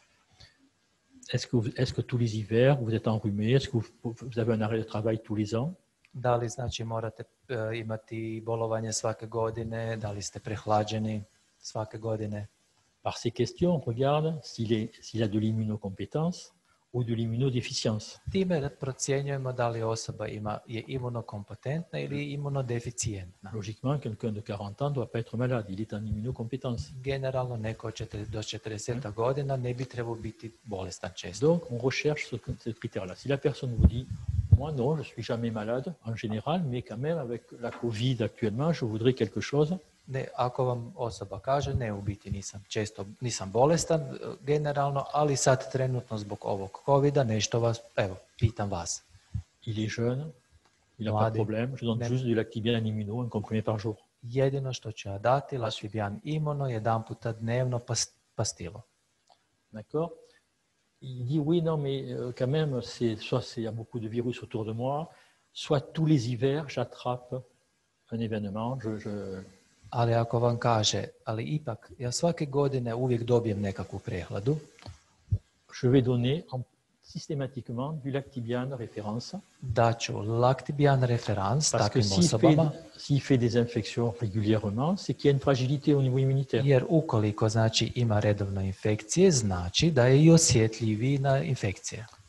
est-ce que, vous- est-ce que tous les hivers, vous êtes enrhumé? Est-ce que vous, vous avez un arrêt de travail tous les ans? Da li znači morate e, imati bolovanje svake godine, da li ste prehlađeni svake godine. Par ces questions, on regarde s'il, est, s'il a de l'immunocompétence ou de l'immunodéficience. Time procjenjujemo da li osoba ima, je imunokompetentna ili imunodeficijentna. Logiquement, quelqu'un de quarante ans ne doit pas être malade, il est en immunocompétence. Generalno neko od četrdeset do četrdeset godina ne bi trebao biti bolestan često. Donc, on recherche ce, ce critère-là. Si la personne vous dit, moi non, je ne suis jamais malade en général, mais quand même avec la Covid actuellement, je voudrais quelque chose, Ne, ako vam osoba kaže ne, u biti nisam često, nisam bolestan e, generalno, ali sad trenutno zbog ovog covida nešto vas, evo, pitam vas. il est jeune, il n'a pas Mladi. de problème, je donne Ne. juste du Lactibian Immuno, un comprimé par jour. Jedino što ću ja dati, Lactibian Immuno, jedan puta dnevno pas, pastilo. D'accord? Il dit, oui, non, mais euh, quand même, c'est, soit c'est- il y a beaucoup de virus autour de moi, soit tous les hivers, j'attrape un événement, je, je, Ali ako vam kaže, ali ipak, ja svake godine uvijek dobijem nekakvu prehladu, je vais donner en- systématiquement du Lactibian référence. daću Lactibian referans Parce que takvim s'il fait, osobama, s'il fait des infections régulièrement, c'est qu'il y a une fragilité au niveau immunitaire. jer ukoliko znači ima redovne infekcije, znači da je i osjetljiviji na infekcije.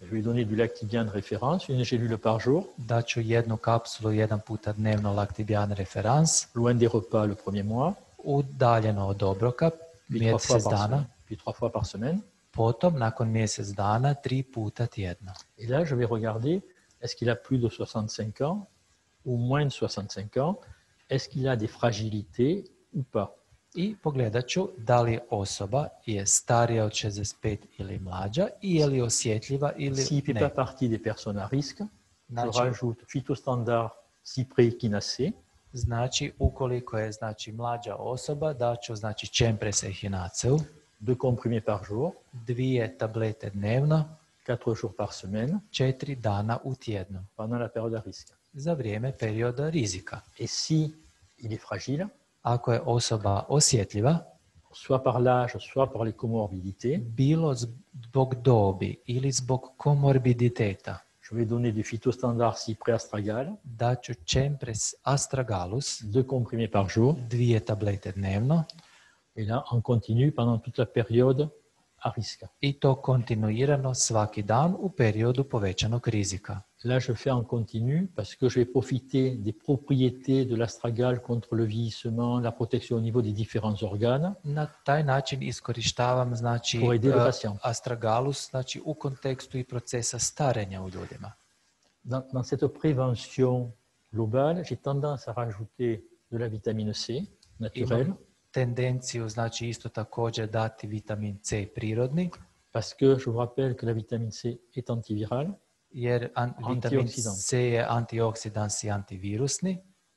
Je vais lui donner du Lactibien de référence, une gélule par jour, Daću jednu kapsulu jedan puta dnevno Lactibian referans, loin des repas le premier mois, udaljeno od obroka, puis trois fois mjesec par dana, semaine, puis trois fois par semaine. potom nakon mjesec dana tri puta tjedno. Et là, je vais regarder, est-ce qu'il a plus de soixante-cinq ans ou moins de soixante-cinq ans? Est-ce qu'il a des fragilités ou pas? I pogledat ću da li osoba je starija od šezdeset pet ili mlađa i je li osjetljiva ili S'il ne fait ne. pas partie des personnes à risque, je Znači, rajoute phytostandard cyprès quinacé, znači ukoliko je znači mlađa osoba, daću znači čempres echinaceu, deux comprimés par jour, dvije tablete dnevno, quatre jours par semaine, četiri dana u tjednu, pendant la période à risque. za vrijeme perioda rizika. Et si il est fragile, Ako je osoba osjetljiva, soit par l'âge, soit par les comorbidités, bilo zbog dobi ili zbog komorbiditeta, je vais donner du phytostandard cyprès astragal, daću čempres astragalus, deux comprimés par jour, dvije tablete dnevno, et là, on continue pendant toute la période à risque. i to kontinuirano svaki dan u periodu povećanog rizika. Là, je fais en continu parce que je vais profiter des propriétés de l'astragal contre le vieillissement, la protection au niveau des différents organes. Na taj način iskorištavam znači Pour aider le uh, patient. astragalus znači u kontekstu i procesa starenja u ljudima. Dans, dans cette prévention globale, j'ai tendance à rajouter de la vitamine C naturelle Imam tendenciju znači isto također dati vitamin C prirodni, parce que je vous rappelle que la vitamine C est antivirale. jer an, vitamin Antioksidant. C je antioksidans i antivirusni,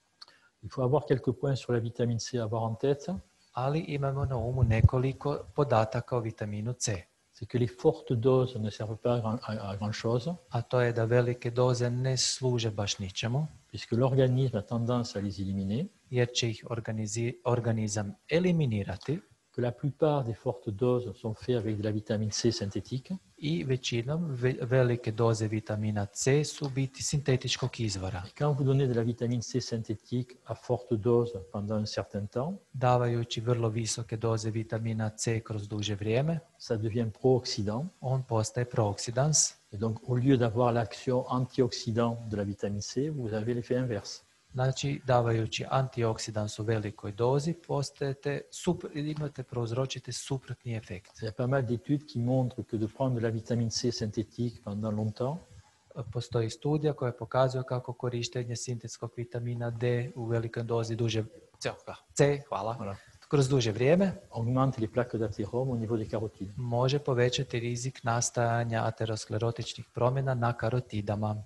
Il faut avoir quelques points sur la vitamine C à avoir en tête. ali imamo na umu nekoliko podataka o vitaminu C. C'est que les fortes doses ne servent pas à, grand- à- à grand-chose, A to je da velike doze ne služe baš ničemu, puisque l'organisme a tendance à les éliminer, jer će ih organizi, organizam eliminirati que la plupart des fortes doses sont faites avec de la vitamine C synthétique, i većinom ve, velike doze vitamina C su biti sintetičkog izvora. et quand vous donnez de la vitamine C synthétique à forte dose pendant un certain temps, Davajući vrlo visoke doze vitamina C kroz duže vrijeme, ça devient pro-oxydant, on postaje prooksidans, et donc au lieu d'avoir l'action antioxydant de la vitamine C, vous avez l'effet inverse. znači davajući antioksidans u velikoj dozi, postajete, supr, imate, prouzročite suprotni efekt. Il y a pas mal d'études qui montrent que de prendre de la vitamine C synthétique pendant longtemps, Postoji studija koja pokazuje kako korištenje sintetskog vitamina D u velikoj dozi duže, C, hvala, Voilà. kroz duže vrijeme augmente les plaques d'athérome au niveau des carotides. može povećati rizik nastajanja aterosklerotičnih promjena na karotidama.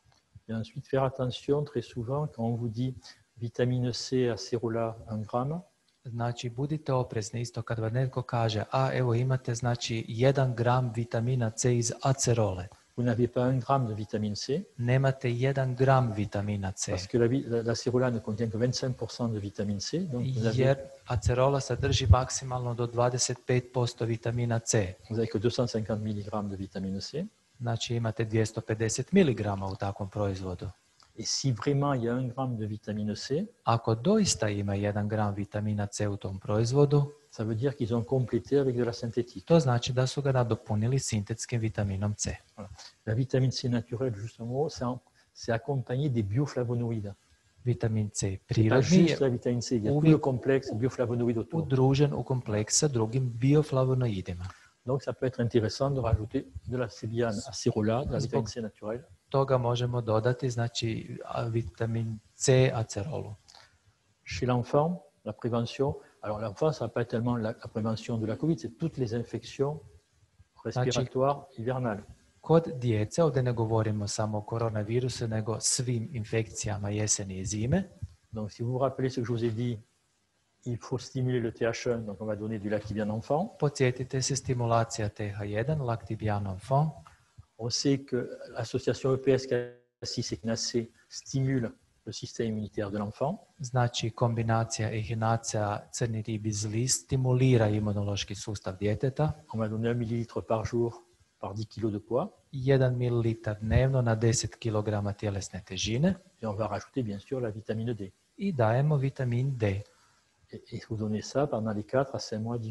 Et ensuite, faire attention, très souvent, quand on vous dit vitamine C acérola un gramme, Znači, budite oprezni isto kad vam netko kaže, a evo imate znači jedan gram vitamina C iz acerole. vous n'avez pas un gramme de vitamine C, Nemate jedan gram vitamina C, parce que la vi- la- l'acérola ne contient que vingt-cinq pour cent de vitamine C, donc vous avez, jer acerola sadrži maksimalno do dvadeset pet posto vitamina C. vous avez que deux cent cinquante milligrammes de vitamine C. Znači imate dvjesto pedeset miligrama u takvom proizvodu. Et si vraiment il y a un gramme de vitamine C, Ako doista ima jedan gram vitamina C u tom proizvodu, ça veut dire qu'ils ont complété avec de la synthétique. to znači da su ga nadopunili sintetskim vitaminom C. Voilà. La vitamine C naturelle, justement, c'est en- c'est accompagné des bioflavonoïdes. Vitamin C C'est pas prirodni je juste la vitamine C, il y a tout uvijek le complexe bioflavonoïde autour. udružen u kompleks sa drugim bioflavonoidima. Donc ça peut être intéressant de rajouter de la sébiane acérola, de la Zbog- vitamine C naturelle. Toga možemo dodati znači a, vitamin C acerolu. Chez l'enfant, la prévention, alors l'enfant, ça ne va pas être tellement la, la prévention de la Covid, c'est toutes les infections respiratoires hivernales. Kod djece, ovdje ne govorimo samo o koronavirusu, nego svim infekcijama jeseni i zime. Donc si vous vous rappelez ce que je vous ai dit, il faut stimuler le T H un, donc on va donner du Lactibien enfant. Podsjetite se stimulacija T H jedan, Lactibien enfant. On sait que l'association E P S K six et quinacé stimule le système immunitaire de l'enfant. Znači kombinacija ehinacija crni ribiz list stimulira imunološki sustav djeteta. On va donner un millilitre par jour par dix kilos de poids. jedan mililitar dnevno na deset kilograma tjelesne težine Et on va rajouter bien sûr la vitamine D. i dajemo vitamin D. Et il faut donner ça pendant les quatre à cinq mois d'hiver.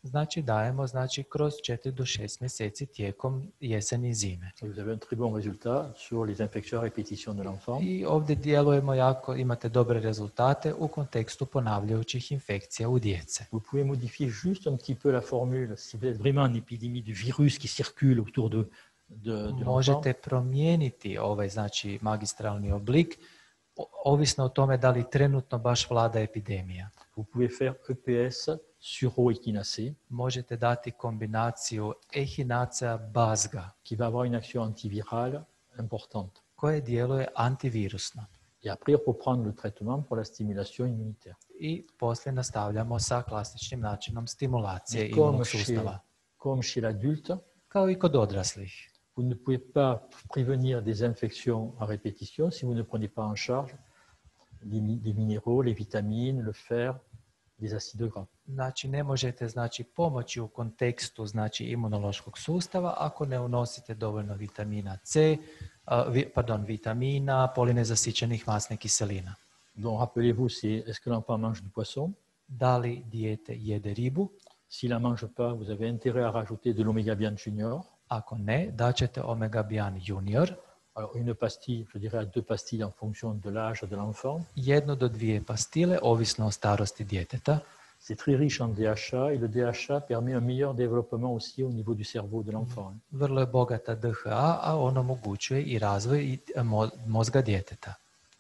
Znači dajemo znači kroz četiri do šest mjeseci tijekom jeseni i zime. Et vous avez un très bon résultat sur les infections à répétition de l'enfant. I ovdje djelujemo jako, imate dobre rezultate u kontekstu ponavljajućih infekcija u djece. Vous pouvez modifier juste un petit peu la formule si vous êtes vraiment en épidémie du virus qui circule autour de, de, de l'enfant. Možete promijeniti ovaj znači magistralni oblik o- ovisno o tome da li trenutno baš vlada epidemija. Vous pouvez faire E P S suro-échinacée Možete dati kombinaciju ehinacea bazga qui va avoir une action antivirale importante. koje djeluje antivirusno. Et après, on peut prendre le traitement pour la stimulation immunitaire. I poslije nastavljamo sa klasičnim načinom stimulacije Mais comme imunog chez, sustava. comme chez l'adulte, Kao i kod odraslih. vous ne pouvez pas prévenir des infections à répétition si vous ne prenez pas en charge les, mi- les minéraux, les vitamines, le fer, les acides gras. Znači ne možete znači pomoći u kontekstu znači imunološkog sustava ako ne unosite dovoljno vitamina C, a, vi, pardon, vitamina, polinezasićenih masnih kiselina. Donc, rappelez-vous, c'est est-ce que l'enfant mange du poisson? Da li dijete jede ribu? S'il ne mange pas, vous avez intérêt à rajouter de l'oméga bian junior. Ako ne, daćete omega bian junior, Alors, une pastille, je dirais à deux pastilles en fonction de l'âge de l'enfant. jednu do dvije pastile, ovisno o starosti djeteta. C'est très riche en D H A et le D H A permet un meilleur développement aussi au niveau du cerveau de l'enfant. hein. Vrlo je bogata D H A, a on omogućuje i razvoj i mo- mozga djeteta.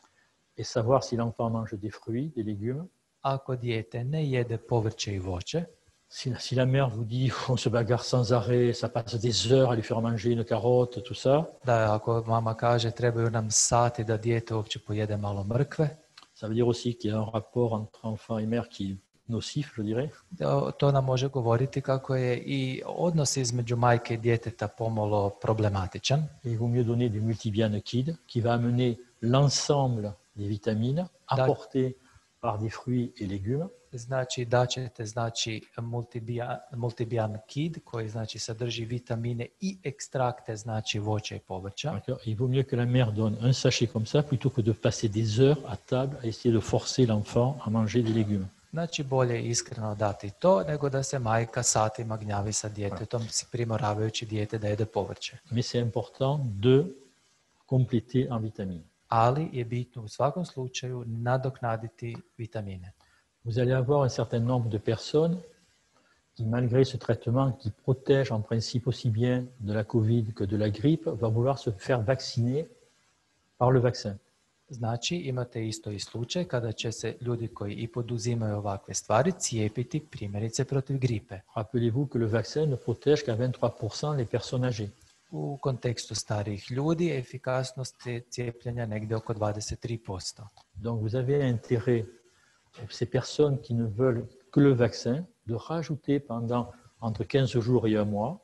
Et savoir si l'enfant mange des fruits, des légumes. Ako dijete ne jede povrće i voće, Si la, si la mère vous dit on se bagarre sans arrêt, ça passe des heures à lui faire manger une carotte, tout ça, da ako mama kaže trebaju nam sati da dijete uopće pojede malo mrkve, ça veut dire aussi qu'il y a un rapport entre enfant et mère qui est nocif, je dirais. to- to nam može govoriti kako je i odnos između majke i djeteta pomalo problematičan. Et il vaut mieux donner du multibian kid qui va amener l'ensemble des vitamines apportées par des fruits et légumes. Znači daćete znači multibian, multibian kid koji znači sadrži vitamine i ekstrakte znači voća i povrća. D'accord. Il vaut mieux que la mère donne un sachet comme ça plutôt que de passer des heures à table à essayer de forcer l'enfant à manger des légumes. Znači bolje je iskreno dati to nego da se majka satima gnjavi sa djetetom si primoravajući dijete da jede povrće. Mais c'est important de compléter en vitamines. Ali je bitno u svakom slučaju nadoknaditi vitamine. Vous allez avoir un certain nombre de personnes qui, malgré ce traitement qui protège en principe aussi bien de la Covid que de la grippe, va vouloir se faire vacciner par le vaccin. Znači imate isto i slučaj kada će se ljudi koji i poduzimaju ovakve stvari cijepiti primjerice protiv gripe. Rappelez-vous que le vaccin ne protège qu'à vingt-trois pour cent les personnes âgées. U kontekstu starijih ljudi efikasnost je cijepljenja negdje oko dvadeset tri posto. Donc vous avez intérêt, ces personnes qui ne veulent que le vaccin, de rajouter pendant entre quinze jours et un mois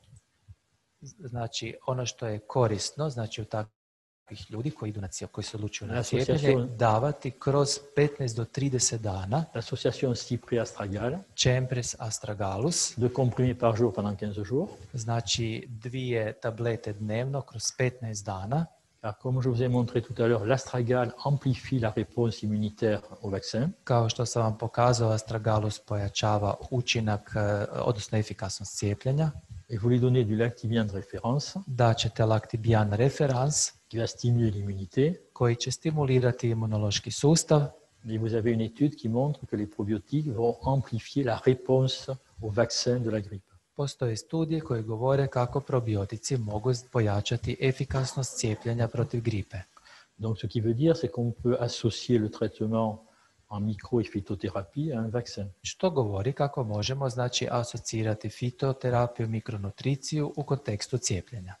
Znači ono što je korisno, znači u takvih ljudi koji idu na cijep, koji se odlučuju na L'association- cijepljenje, davati kroz petnaest do trideset dana l'association Cyprès-Astragal, Čempres astragalus, deux comprimés par jour pendant quinze jours. znači dvije tablete dnevno kroz petnaest dana. Car comme je vous ai montré tout à l'heure, l'astragal amplifie la réponse immunitaire au vaccin. Kao što sam vam pokazao, astragalus pojačava učinak, eh, odnosno efikasnost cijepljenja. Et vous lui donnez du lactibian de référence Daćete laktibian referans qui va stimuler l'immunité. koji će stimulirati imunološki sustav. Et vous avez une étude qui montre que les probiotiques vont amplifier la réponse au vaccin de la grippe. Postoje studije koje govore kako probiotici mogu pojačati efikasnost cijepljenja protiv gripe. Donc ce qui veut dire, c'est qu'on peut associer le traitement en micro et phytothérapie à un vaccin. Što govori kako možemo znači asocirati fitoterapiju, mikronutriciju u kontekstu cijepljenja.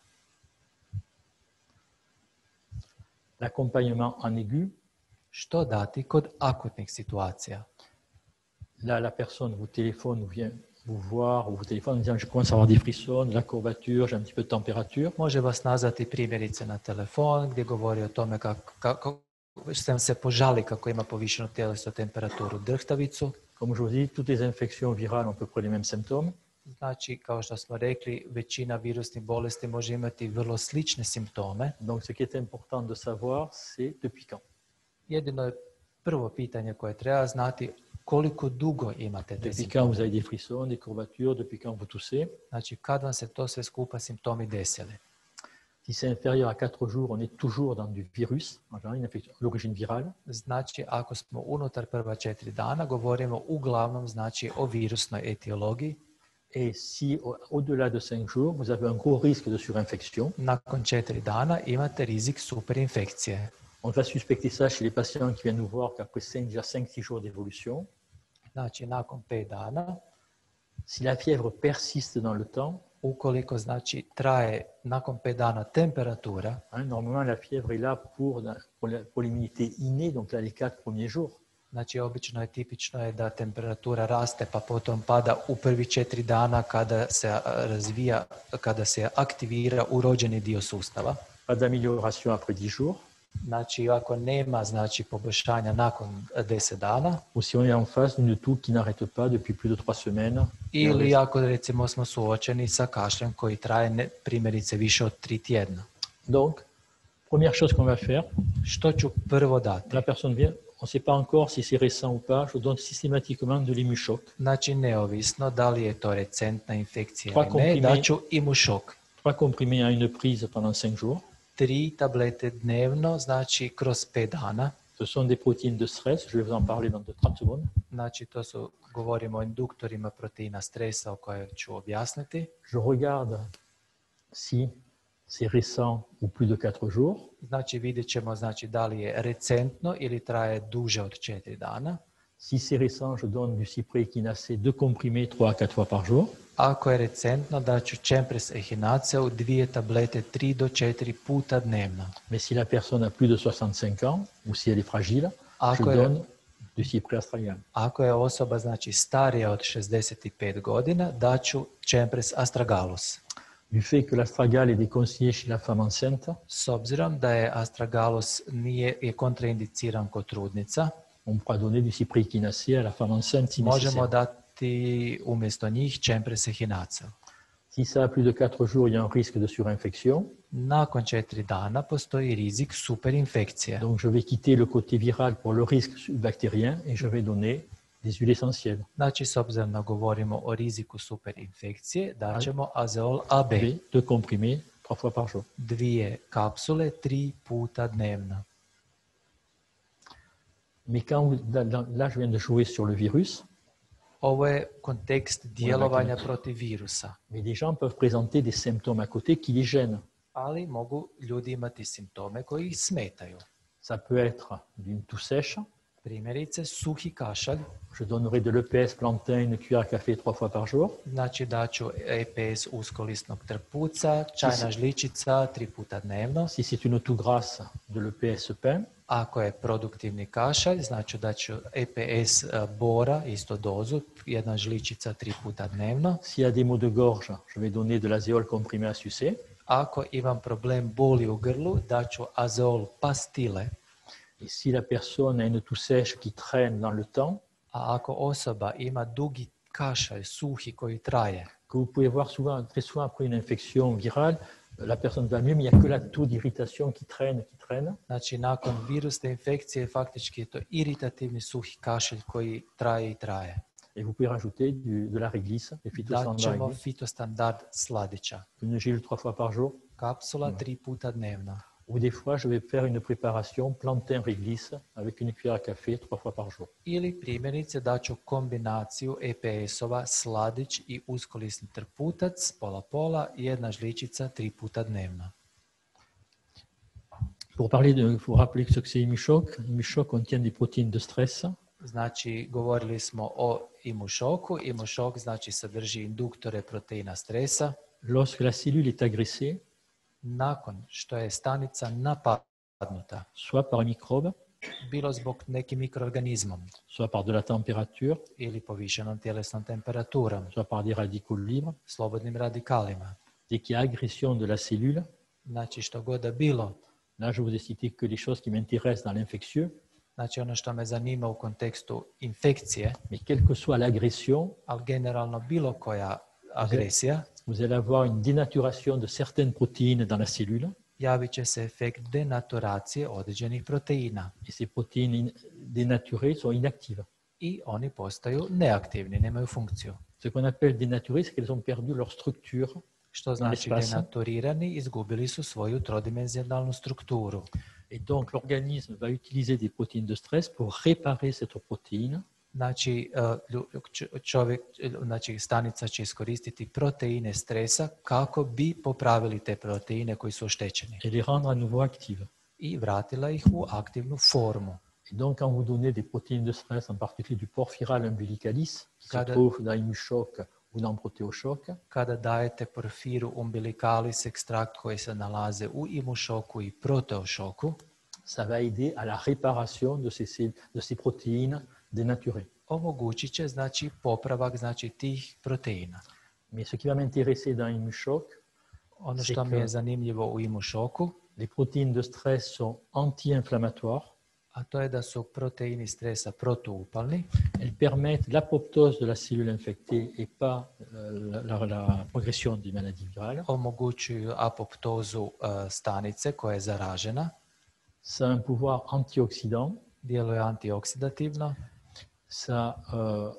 L'accompagnement en aigu, Što dati kod akutnih situacija? là la personne vous téléphone ou vient vous voir ou vous téléphone en disant je commence à avoir des frissons, de la courbature, j'ai un petit peu de température. Može vas nazvati primjerice na telefon gdje govori o tome kako, kako sam se požali kako ima povišenu tjelesnu temperaturu, drhtavicu. Comme je vous dis, toutes les infections virales ont à peu près les mêmes symptômes. Znači, kao što smo rekli, većina virusnih bolesti može imati vrlo slične simptome. Donc ce qui est important de savoir, c'est depuis quand. Jedino je prvo pitanje koje treba znati koliko dugo imate te Depuis quand simptome. vous avez des frissons, des courbatures, depuis quand vous toussez. Znači, kad vam se to sve skupa simptomi desili. Si c'est inférieur à quatre jours, on est toujours dans du virus, en général, une infection d'origine virale. Znači, ako smo unutar prva četiri dana, govorimo uglavnom znači o virusnoj etiologiji. Et si au- au-delà de cinq jours, vous avez un gros risque de surinfection, Nakon četiri dana imate rizik superinfekcije. on va suspecter ça chez les patients qui viennent nous voir qu'après cinq, déjà cinq six jours d'évolution, Znači, nakon pet dana, si la fièvre persiste dans le temps, ukoliko znači traje nakon pet dana temperatura, hein, normalement la fièvre est là pour, pour la- pour l'immunité innée, donc là les quatre premiers jours. znači obično je tipično je da temperatura raste pa potom pada u prvi četiri dana kada se a, razvija, kada se aktivira urođeni dio sustava. Pas d'amélioration après dix jours. Znači, ako nema znači poboljšanja nakon deset dana, Ou si on est en face d'une toux qui n'arrête pas depuis plus de trois semaines. ili ako recimo smo suočeni sa kašljem koji traje ne, primjerice više od tri tjedna. Donc, première chose qu'on va faire, Što ću prvo dati? la personne vient, on ne sait pas encore si c'est récent ou pas, je donne systématiquement de l'Imuchoc. Znači, neovisno da li je to recentna infekcija Trois ili ne, comprimés. daću Imušok. Trois comprimés à une prise pendant cinq jours. Tri tablete dnevno, znači kroz pet dana. Ce sont des protéines de stress, je vais vous en parler dans de trente secondes. Znači, to su, govorimo o induktorima proteina stresa o kojoj ću objasniti. Je regarde si c'est récent ou plus de quatre jours. Znači, vidjet ćemo znači, da li je recentno ili traje duže od četiri dana. Si c'est récent, je donne du cyprès-échinacée, deux comprimés, trois à quatre fois par jour. Ako je recentno, daću Čempres Echinaceu dvije tablete tri do četiri puta dnevno. Mais si la personne a plus de soixante-cinq ans ou si elle est fragile, je Ako je, donne du cyprès australien. ako je osoba znači, starija od šezdeset pet godina, daću Čempres Astragalus. Du fait que l'astragale est déconseillé chez la femme enceinte, S obzirom da je Astragalus nije, je kontraindiciran kod trudnica, on pourra donner du cyprès-échinacée à la femme enceinte si možemo nécessaire. dati umjesto njih Čempres Echinaceu. Si ça a plus de quatre jours, il y a un risque de surinfection. Nakon četiri dana postoji rizik superinfekcije. Donc je vais quitter le côté viral pour le risque bactérien et je vais donner des huiles essentielles. Znači, s obzirom da govorimo o riziku superinfekcije, daćemo Azeol A B, B, deux comprimés, trois fois par jour. dvije kapsule, tri puta dnevno. Mais quand vous- là, là- là, je viens de jouer sur le virus, Ovo je kontekst djelovanja protiv virusa, mais les gens peuvent présenter des symptômes à côté qui les gênent. ali mogu ljudi imati simptome koji ih smetaju. Ça peut être d'une toux sèche. Primjerice, suhi kašalj, Je donnerai de l'E P S plantain, une cuillère à café trois fois par jour. znači daću E P S uskolisnog trpuca, čajna žličica, tri puta dnevno. Si c'est une toux grasse, de l'E P S pain. Ako je produktivni kašalj, znači daću E P S e, bora, isto dozu, jedna žličica tri puta dnevno. S'il y a des maux de gorge, je vais donner de l'azéole comprimé à sucer. Ako imam problem boli u grlu, daću Azeol pastile. Et si la personne a une toux sèche qui traîne dans le temps, A ako osoba ima dugi kašalj, suhi koji traje, que vous pouvez voir souvent, très souvent après une infection virale, la personne va mieux, mais il n'y a que la toux d'irritation qui traîne, qui traîne. znači nakon virusne infekcije faktički je to iritativni suhi kašalj koji traje i traje. Et vous pouvez rajouter du, de la réglisse, des phytostandard Daćemo réglisse, fitostandard sladića. une gile trois fois par jour. Kapsula tri puta dnevno. Ou des fois, je vais faire une préparation plantain réglisse avec une cuillère à café trois fois par jour. Ili primjerice daću kombinaciju E P S-ova, sladić i uskolisni trputac, pola-pola, jedna žličica tri puta dnevno. Pour parler de, il faut rappeler que ce que c'est Imuchoc. Imuchoc contient des protéines de stress. Znači, govorili smo o imušoku. Imušok znači sadrži induktore proteina stresa. Lorsque la cellule est agressée, Nakon što je stanica napadnuta, soit par un microbe, bilo zbog nekim mikroorganizmom soit par de la température, ili povišenom tjelesnom temperaturom, soit par des radicaux libres, slobodnim radikalima. dès qu'il y a agression de la cellule, Znači, što god da bilo, là je vous ai cité que les choses qui m'intéressent dans l'infectieux, znači ono što me zanima u kontekstu infekcije, mais quelle que soit l'agression, ali generalno bilo koja agresija, vous allez avoir une dénaturation de certaines protéines dans la cellule, javit će se efekt denaturacije određenih proteina. et ces protéines in- dénaturées sont inactives. i oni postaju neaktivni, nemaju funkciju. Ce qu'on appelle dénaturées, c'est qu'elles ont perdu leur structure. Što znači denaturirani, izgubili su svoju trodimenzionalnu strukturu. Et donc l'organisme va utiliser des protéines de stress pour réparer cette protéine. Znači, čovjek, znači stanica će iskoristiti proteine stresa kako bi popravili te proteine koji su oštećeni. Et les rendre à nouveau actives. I vratila ih u aktivnu formu. Et donc, quand vous donnez des protéines de stress, en particulier du porphyral umbilicalis, qui Kada, se trouve dans ImuShock ou dans Proteoshock, kada dajete porfiru umbilicalis ekstrakt koji se nalaze u ImuShocku i Proteoshoku, ça va aider à la réparation de ces, de ces protéines dénaturées. Omogućit će, znači, popravak, znači, tih proteina. Mais ce qui va m'intéresser dans ImuShock, ono što mi je zanimljivo u ImuShocku, les protéines de stress sont anti-inflammatoires. A to je da su proteini stresa protuupalni. Elles permettent l'apoptose de la cellule infectée et pas la, la, la progression des maladies virales. Omogućuju apoptozu uh, stanice koja je zaražena. Ça a un pouvoir antioxydant. Djeluje antioksidativno. Ça, uh,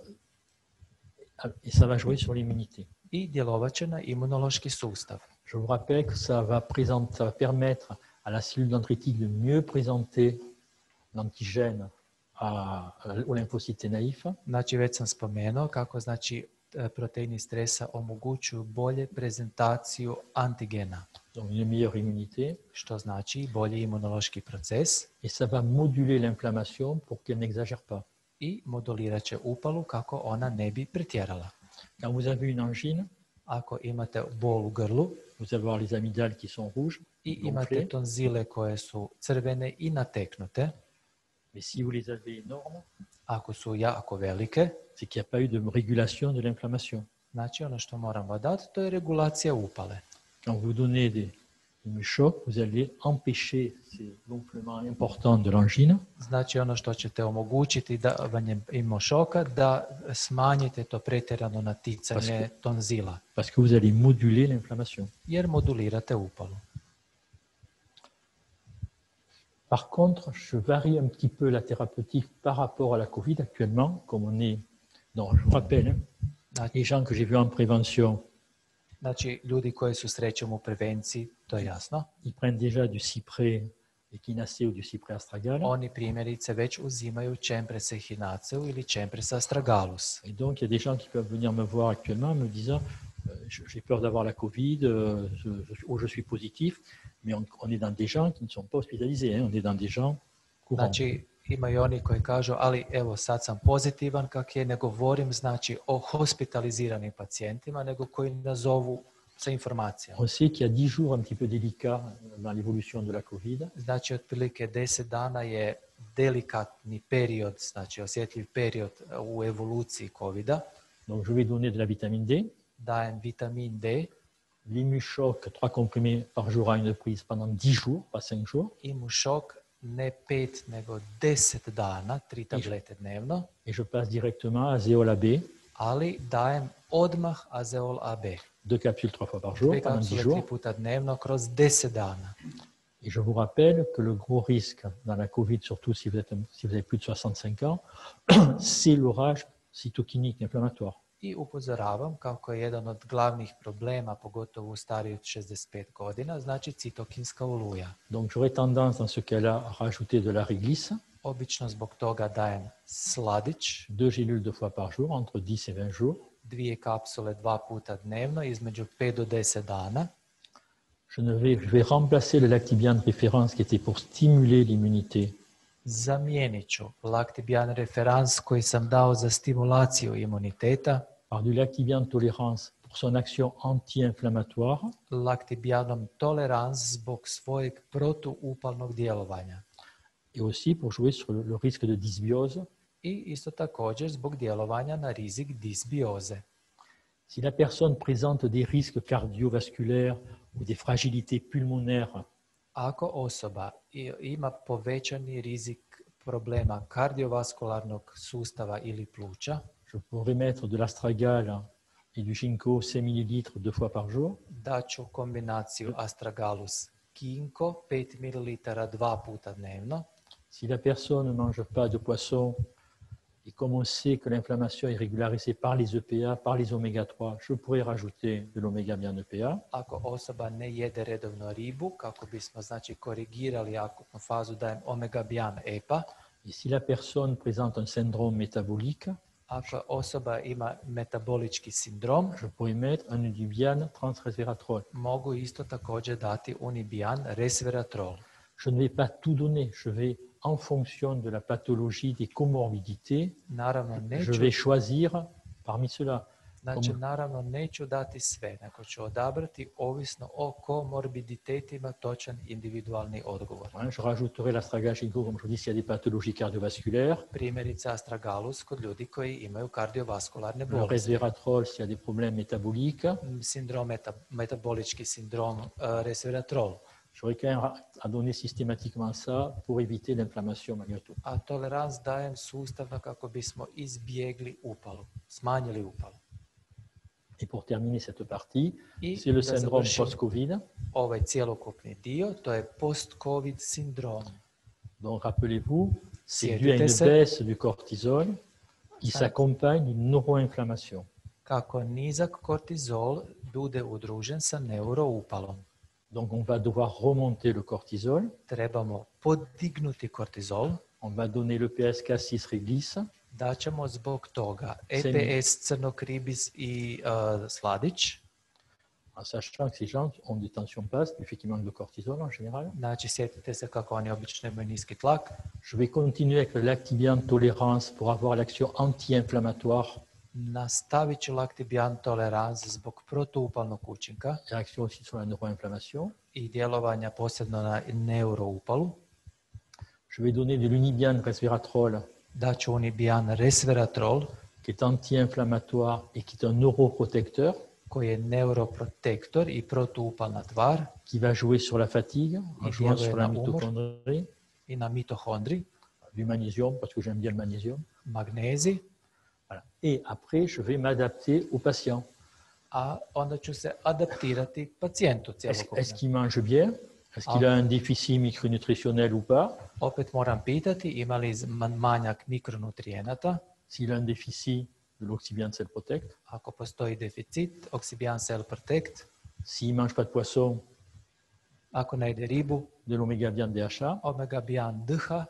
et ça va jouer sur l'immunité. I djelovat će na imunološki sustav. Je vous rappelle que ça va, présenter, ça va permettre à la cellule dendritique de mieux présenter l'antigène à, aux lymphocytes naïfs. Znači, već sam spomenuo kako, znači, proteini stresa omogućuju bolje prezentaciju antigena. Donc une meilleure immunité. Što znači bolji imunološki proces. Et ça va moduler l'inflammation pour qu'elle n'exagère pas. I modulirat će upalu kako ona ne bi pretjerala. Quand vous avez une angine, ako imate bol u grlu, vous allez voir les amygdales qui sont rouges, i imate tonzile koje su crvene i nateknute, mais si vous les avez énormes, ako su jako velike, c'est qu'il n'y a pas eu de régulation de l'inflammation. Znači, ono što moramo dati, to je regulacija upale. Quand vous donnez des ImuShock, vous allez empêcher ces gonflements importants de l'angine. Znači, ono što ćete omogućiti davanjem ImuShocka da smanjite to pretjerano naticanje tonzila. Parce que vous allez moduler l'inflammation. Jer modulirate upalu. Par contre, je varie un petit peu la thérapeutique par rapport à la Covid actuellement, comme on est... Non, je vous rappelle, hein, les gens que j'ai vus en prévention, znači, ljudi koji su srećom u prevenciji, to je jasno. Ils prennent déjà du cyprès echinacée ou du cyprès astragalus. Oni primjerice već uzimaju Ciempresa echinaceu ili Ciempresa astragalus. Et donc, il y a des gens qui peuvent venir me voir actuellement me disant euh, j'ai peur d'avoir la Covid, euh, je, je, ou je suis positif, mais on, on est dans des gens qui ne sont pas hospitalisés, hein, on est dans des gens courants. Znači, imaju oni koji kažu, ali evo sad sam pozitivan, kak je, ne govorim znači o hospitaliziranim pacijentima, nego koji nazovu sa informacijama. On sait qu'il y a dix jours un petit peu délicats dans l'évolution de la Covid. Znači, otprilike deset dana je delikatni period, znači osjetljiv period u evoluciji covida. Donc, je vais donner de la vitamine D. Dajem vitamin D. L'ImuShock, trois comprimés par jour à une prise pendant dix jours, pas cinq jours. ImuShock ne pet, nego deset dana, tri tablete dnevno. Et je passe directement à Azeol A B. Ali dajem odmah Azeol A B. Deux capsules trois fois par jour, Dve pendant dix kapsule jours. tri puta dnevno kroz deset dana. Et je vous rappelle que le gros risque dans la Covid, surtout si vous, êtes, si vous avez plus de soixante-cinq ans, c'est l'orage cytokinique inflammatoire. I upozoravam kako je jedan od glavnih problema, pogotovo u stariji od šezdeset pet godina, znači citokinska oluja. Donc j'aurais tendance dans ce cas-là à rajouter de la réglisse. Obično zbog toga dajem sladić. Deux gélules deux fois par jour, entre dix et vingt jours. Dvije kapsule dva puta dnevno, između pet do deset dana. Je, ne vais, je vais remplacer le Lactibian de référence qui était pour stimuler l'immunité. Zamijenit ću Lactibian referans koji sam dao za stimulaciju imuniteta par du Lactibian tolérance pour son action anti-inflammatoire. Lactibianom tolerans zbog svojeg protuupalnog djelovanja. Et aussi pour jouer sur le, le risque de dysbiose. I isto također zbog djelovanja na rizik disbioze. Si la personne présente des risques cardiovasculaires ou des fragilités pulmonaires, ako osoba ima povećani rizik problema kardiovaskularnog sustava ili pluća, je pourrais mettre de l'astragal et du ginkgo cinq millilitres deux fois par jour. Daću kombinaciju astragalus ginkgo pet mililitara dva puta dnevno. Si la personne ne mange pas de poisson et Et comme on sait que l'inflammation est régularisée par les E P A, par les oméga trois, je pourrais rajouter de l'oméga bien E P A. Ako osoba ne jede redovno ribu, kako bismo znači korigirali akutnu fazu, dajem omega-bian E P A. Et si la personne présente un syndrome métabolique, ako osoba ima metabolički sindrom, je pourrais mettre un Unibian transresveratrol. Mogu isto također dati Unibian resveratrol. Je ne vais pas tout donner, je vais en fonction de la pathologie, des comorbidités, Naravno, neću, je vais choisir parmi cela. znači, naravno neću dati sve, nego ću odabrati ovisno o komorbiditetima točan individualni odgovor. Je rajouterai l'astragale ginkgo, comme je vous dis, s'il y a des pathologies cardiovasculaires. Primjerice astragalus kod ljudi koji imaju kardiovaskularne Le bolesti. resveratrol s'il y a des problèmes métaboliques. Sindrom meta, metabolički sindrom uh, resveratrol. J'aurais quand même à donner systématiquement ça pour éviter l'inflammation malgré tout. A tolerans dajem sustavno kako bismo izbjegli upalu, smanjili upalu. Et pour terminer cette partie, I c'est le da syndrome završim post-Covid. ovaj cjelokupni dio, to je post-covid sindrom. Donc rappelez-vous, c'est dû à Sjetite une se baisse du cortisol qui Sad. s'accompagne d'une neuroinflammation. kako nizak kortizol bude udružen sa neuroupalom. Donc on va devoir remonter le cortisol, Trebamo podignuti kortizol, on va donner le P S K six réglisse, da ćemo zbog toga E P S, crnog ribis i uh, sladić. en sachant que ces gens ont des tensions basses du fait qu'ils manquent de cortisol en général. Znači, sjetite se kako oni obično imaju niski tlak. Je vais continuer avec le lactibian tolérance pour avoir l'action anti-inflammatoire Nastavit ću laktibian tolerans zbog protuupalnog učinka et l'action aussi sur la neuroinflammation. i djelovanja posebno na neuroupalu. Je vais donner de l'unibian resveratrol Daću Unibian resveratrol, qui est anti-inflammatoire et qui est un neuroprotecteur koji je neuroprotektor i protuupalna tvar qui va jouer sur la fatigue en Il jouant vient sur de la la umor. mitochondrie, i na mitohondri, du magnésium parce que j'aime bien le magnésium. magnezi, Voilà. Et après, je vais m'adapter au patient. a onda ću se adaptirati pacijentu Est-ce cjelokupno. est-ce qu'il mange bien? Est-ce qu'il a un déficit micronutritionnel ou pas? Opet moram pitati ima li man- manjak mikronutrijenata, S'il a un déficit de l'Oxybian Cell Protect? ako postoji deficit, Oxybian Cell Protect, S'il ne mange pas de poisson, ako ne jede ribu, de l'oméga bien D H A. omega bian D H A,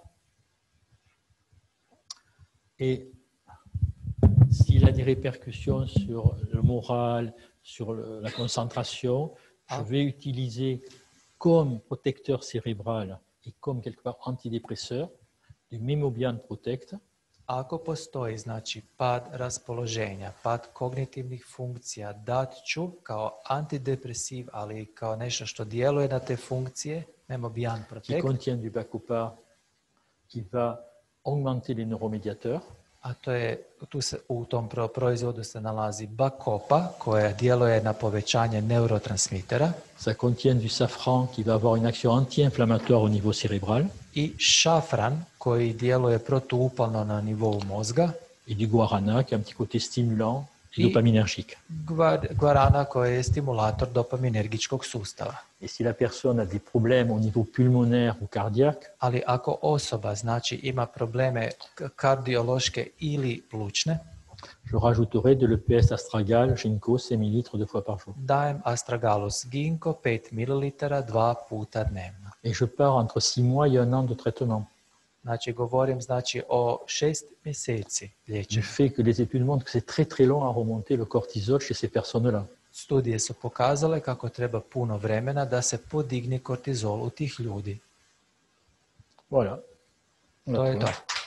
Et s'il a des répercussions sur le moral, sur le- la concentration, je Ah. vais utiliser comme protecteur cérébral et comme quelque part antidépresseur du Memobian Protect. ako postoji znači pad raspoloženja, pad kognitivnih funkcija, dat ću kao antidepresiv, ali i kao nešto što djeluje na te funkcije, Memobian qui Protect, contient du Bacopa, qui va augmenter les neuromédiateurs. a to je, tu se, u tom pro- proizvodu se nalazi Bacopa, koja djeluje na povećanje neurotransmitera, Ça contient du safran qui va avoir une action anti-inflammatoire au niveau cérébral i šafran, koji djeluje protuupalno na nivou mozga, et du guarana qui a un petit côté stimulant et Et- dopaminergique. gvar- guarana koja je stimulator dopaminergičkog sustava. Et si la personne a des problèmes au niveau pulmonaire ou cardiaque, Ali ako osoba znači ima probleme k- kardiološke ili plućne, je rajouterai de l'E P S astragal ginkgo cinq millilitres deux fois par jour. dajem astragalus ginkgo pet mililitara dva puta dnevno. Et je pars entre six mois et un an de traitement. Znači govorim znači o šest mjeseci Du liječenja. fait que les études montrent que c'est très très long à remonter le cortisol chez ces personnes-là. Studije su pokazale kako treba puno vremena da se podigne kortizol u tih ljudi. Voilà. To je D'accord. to.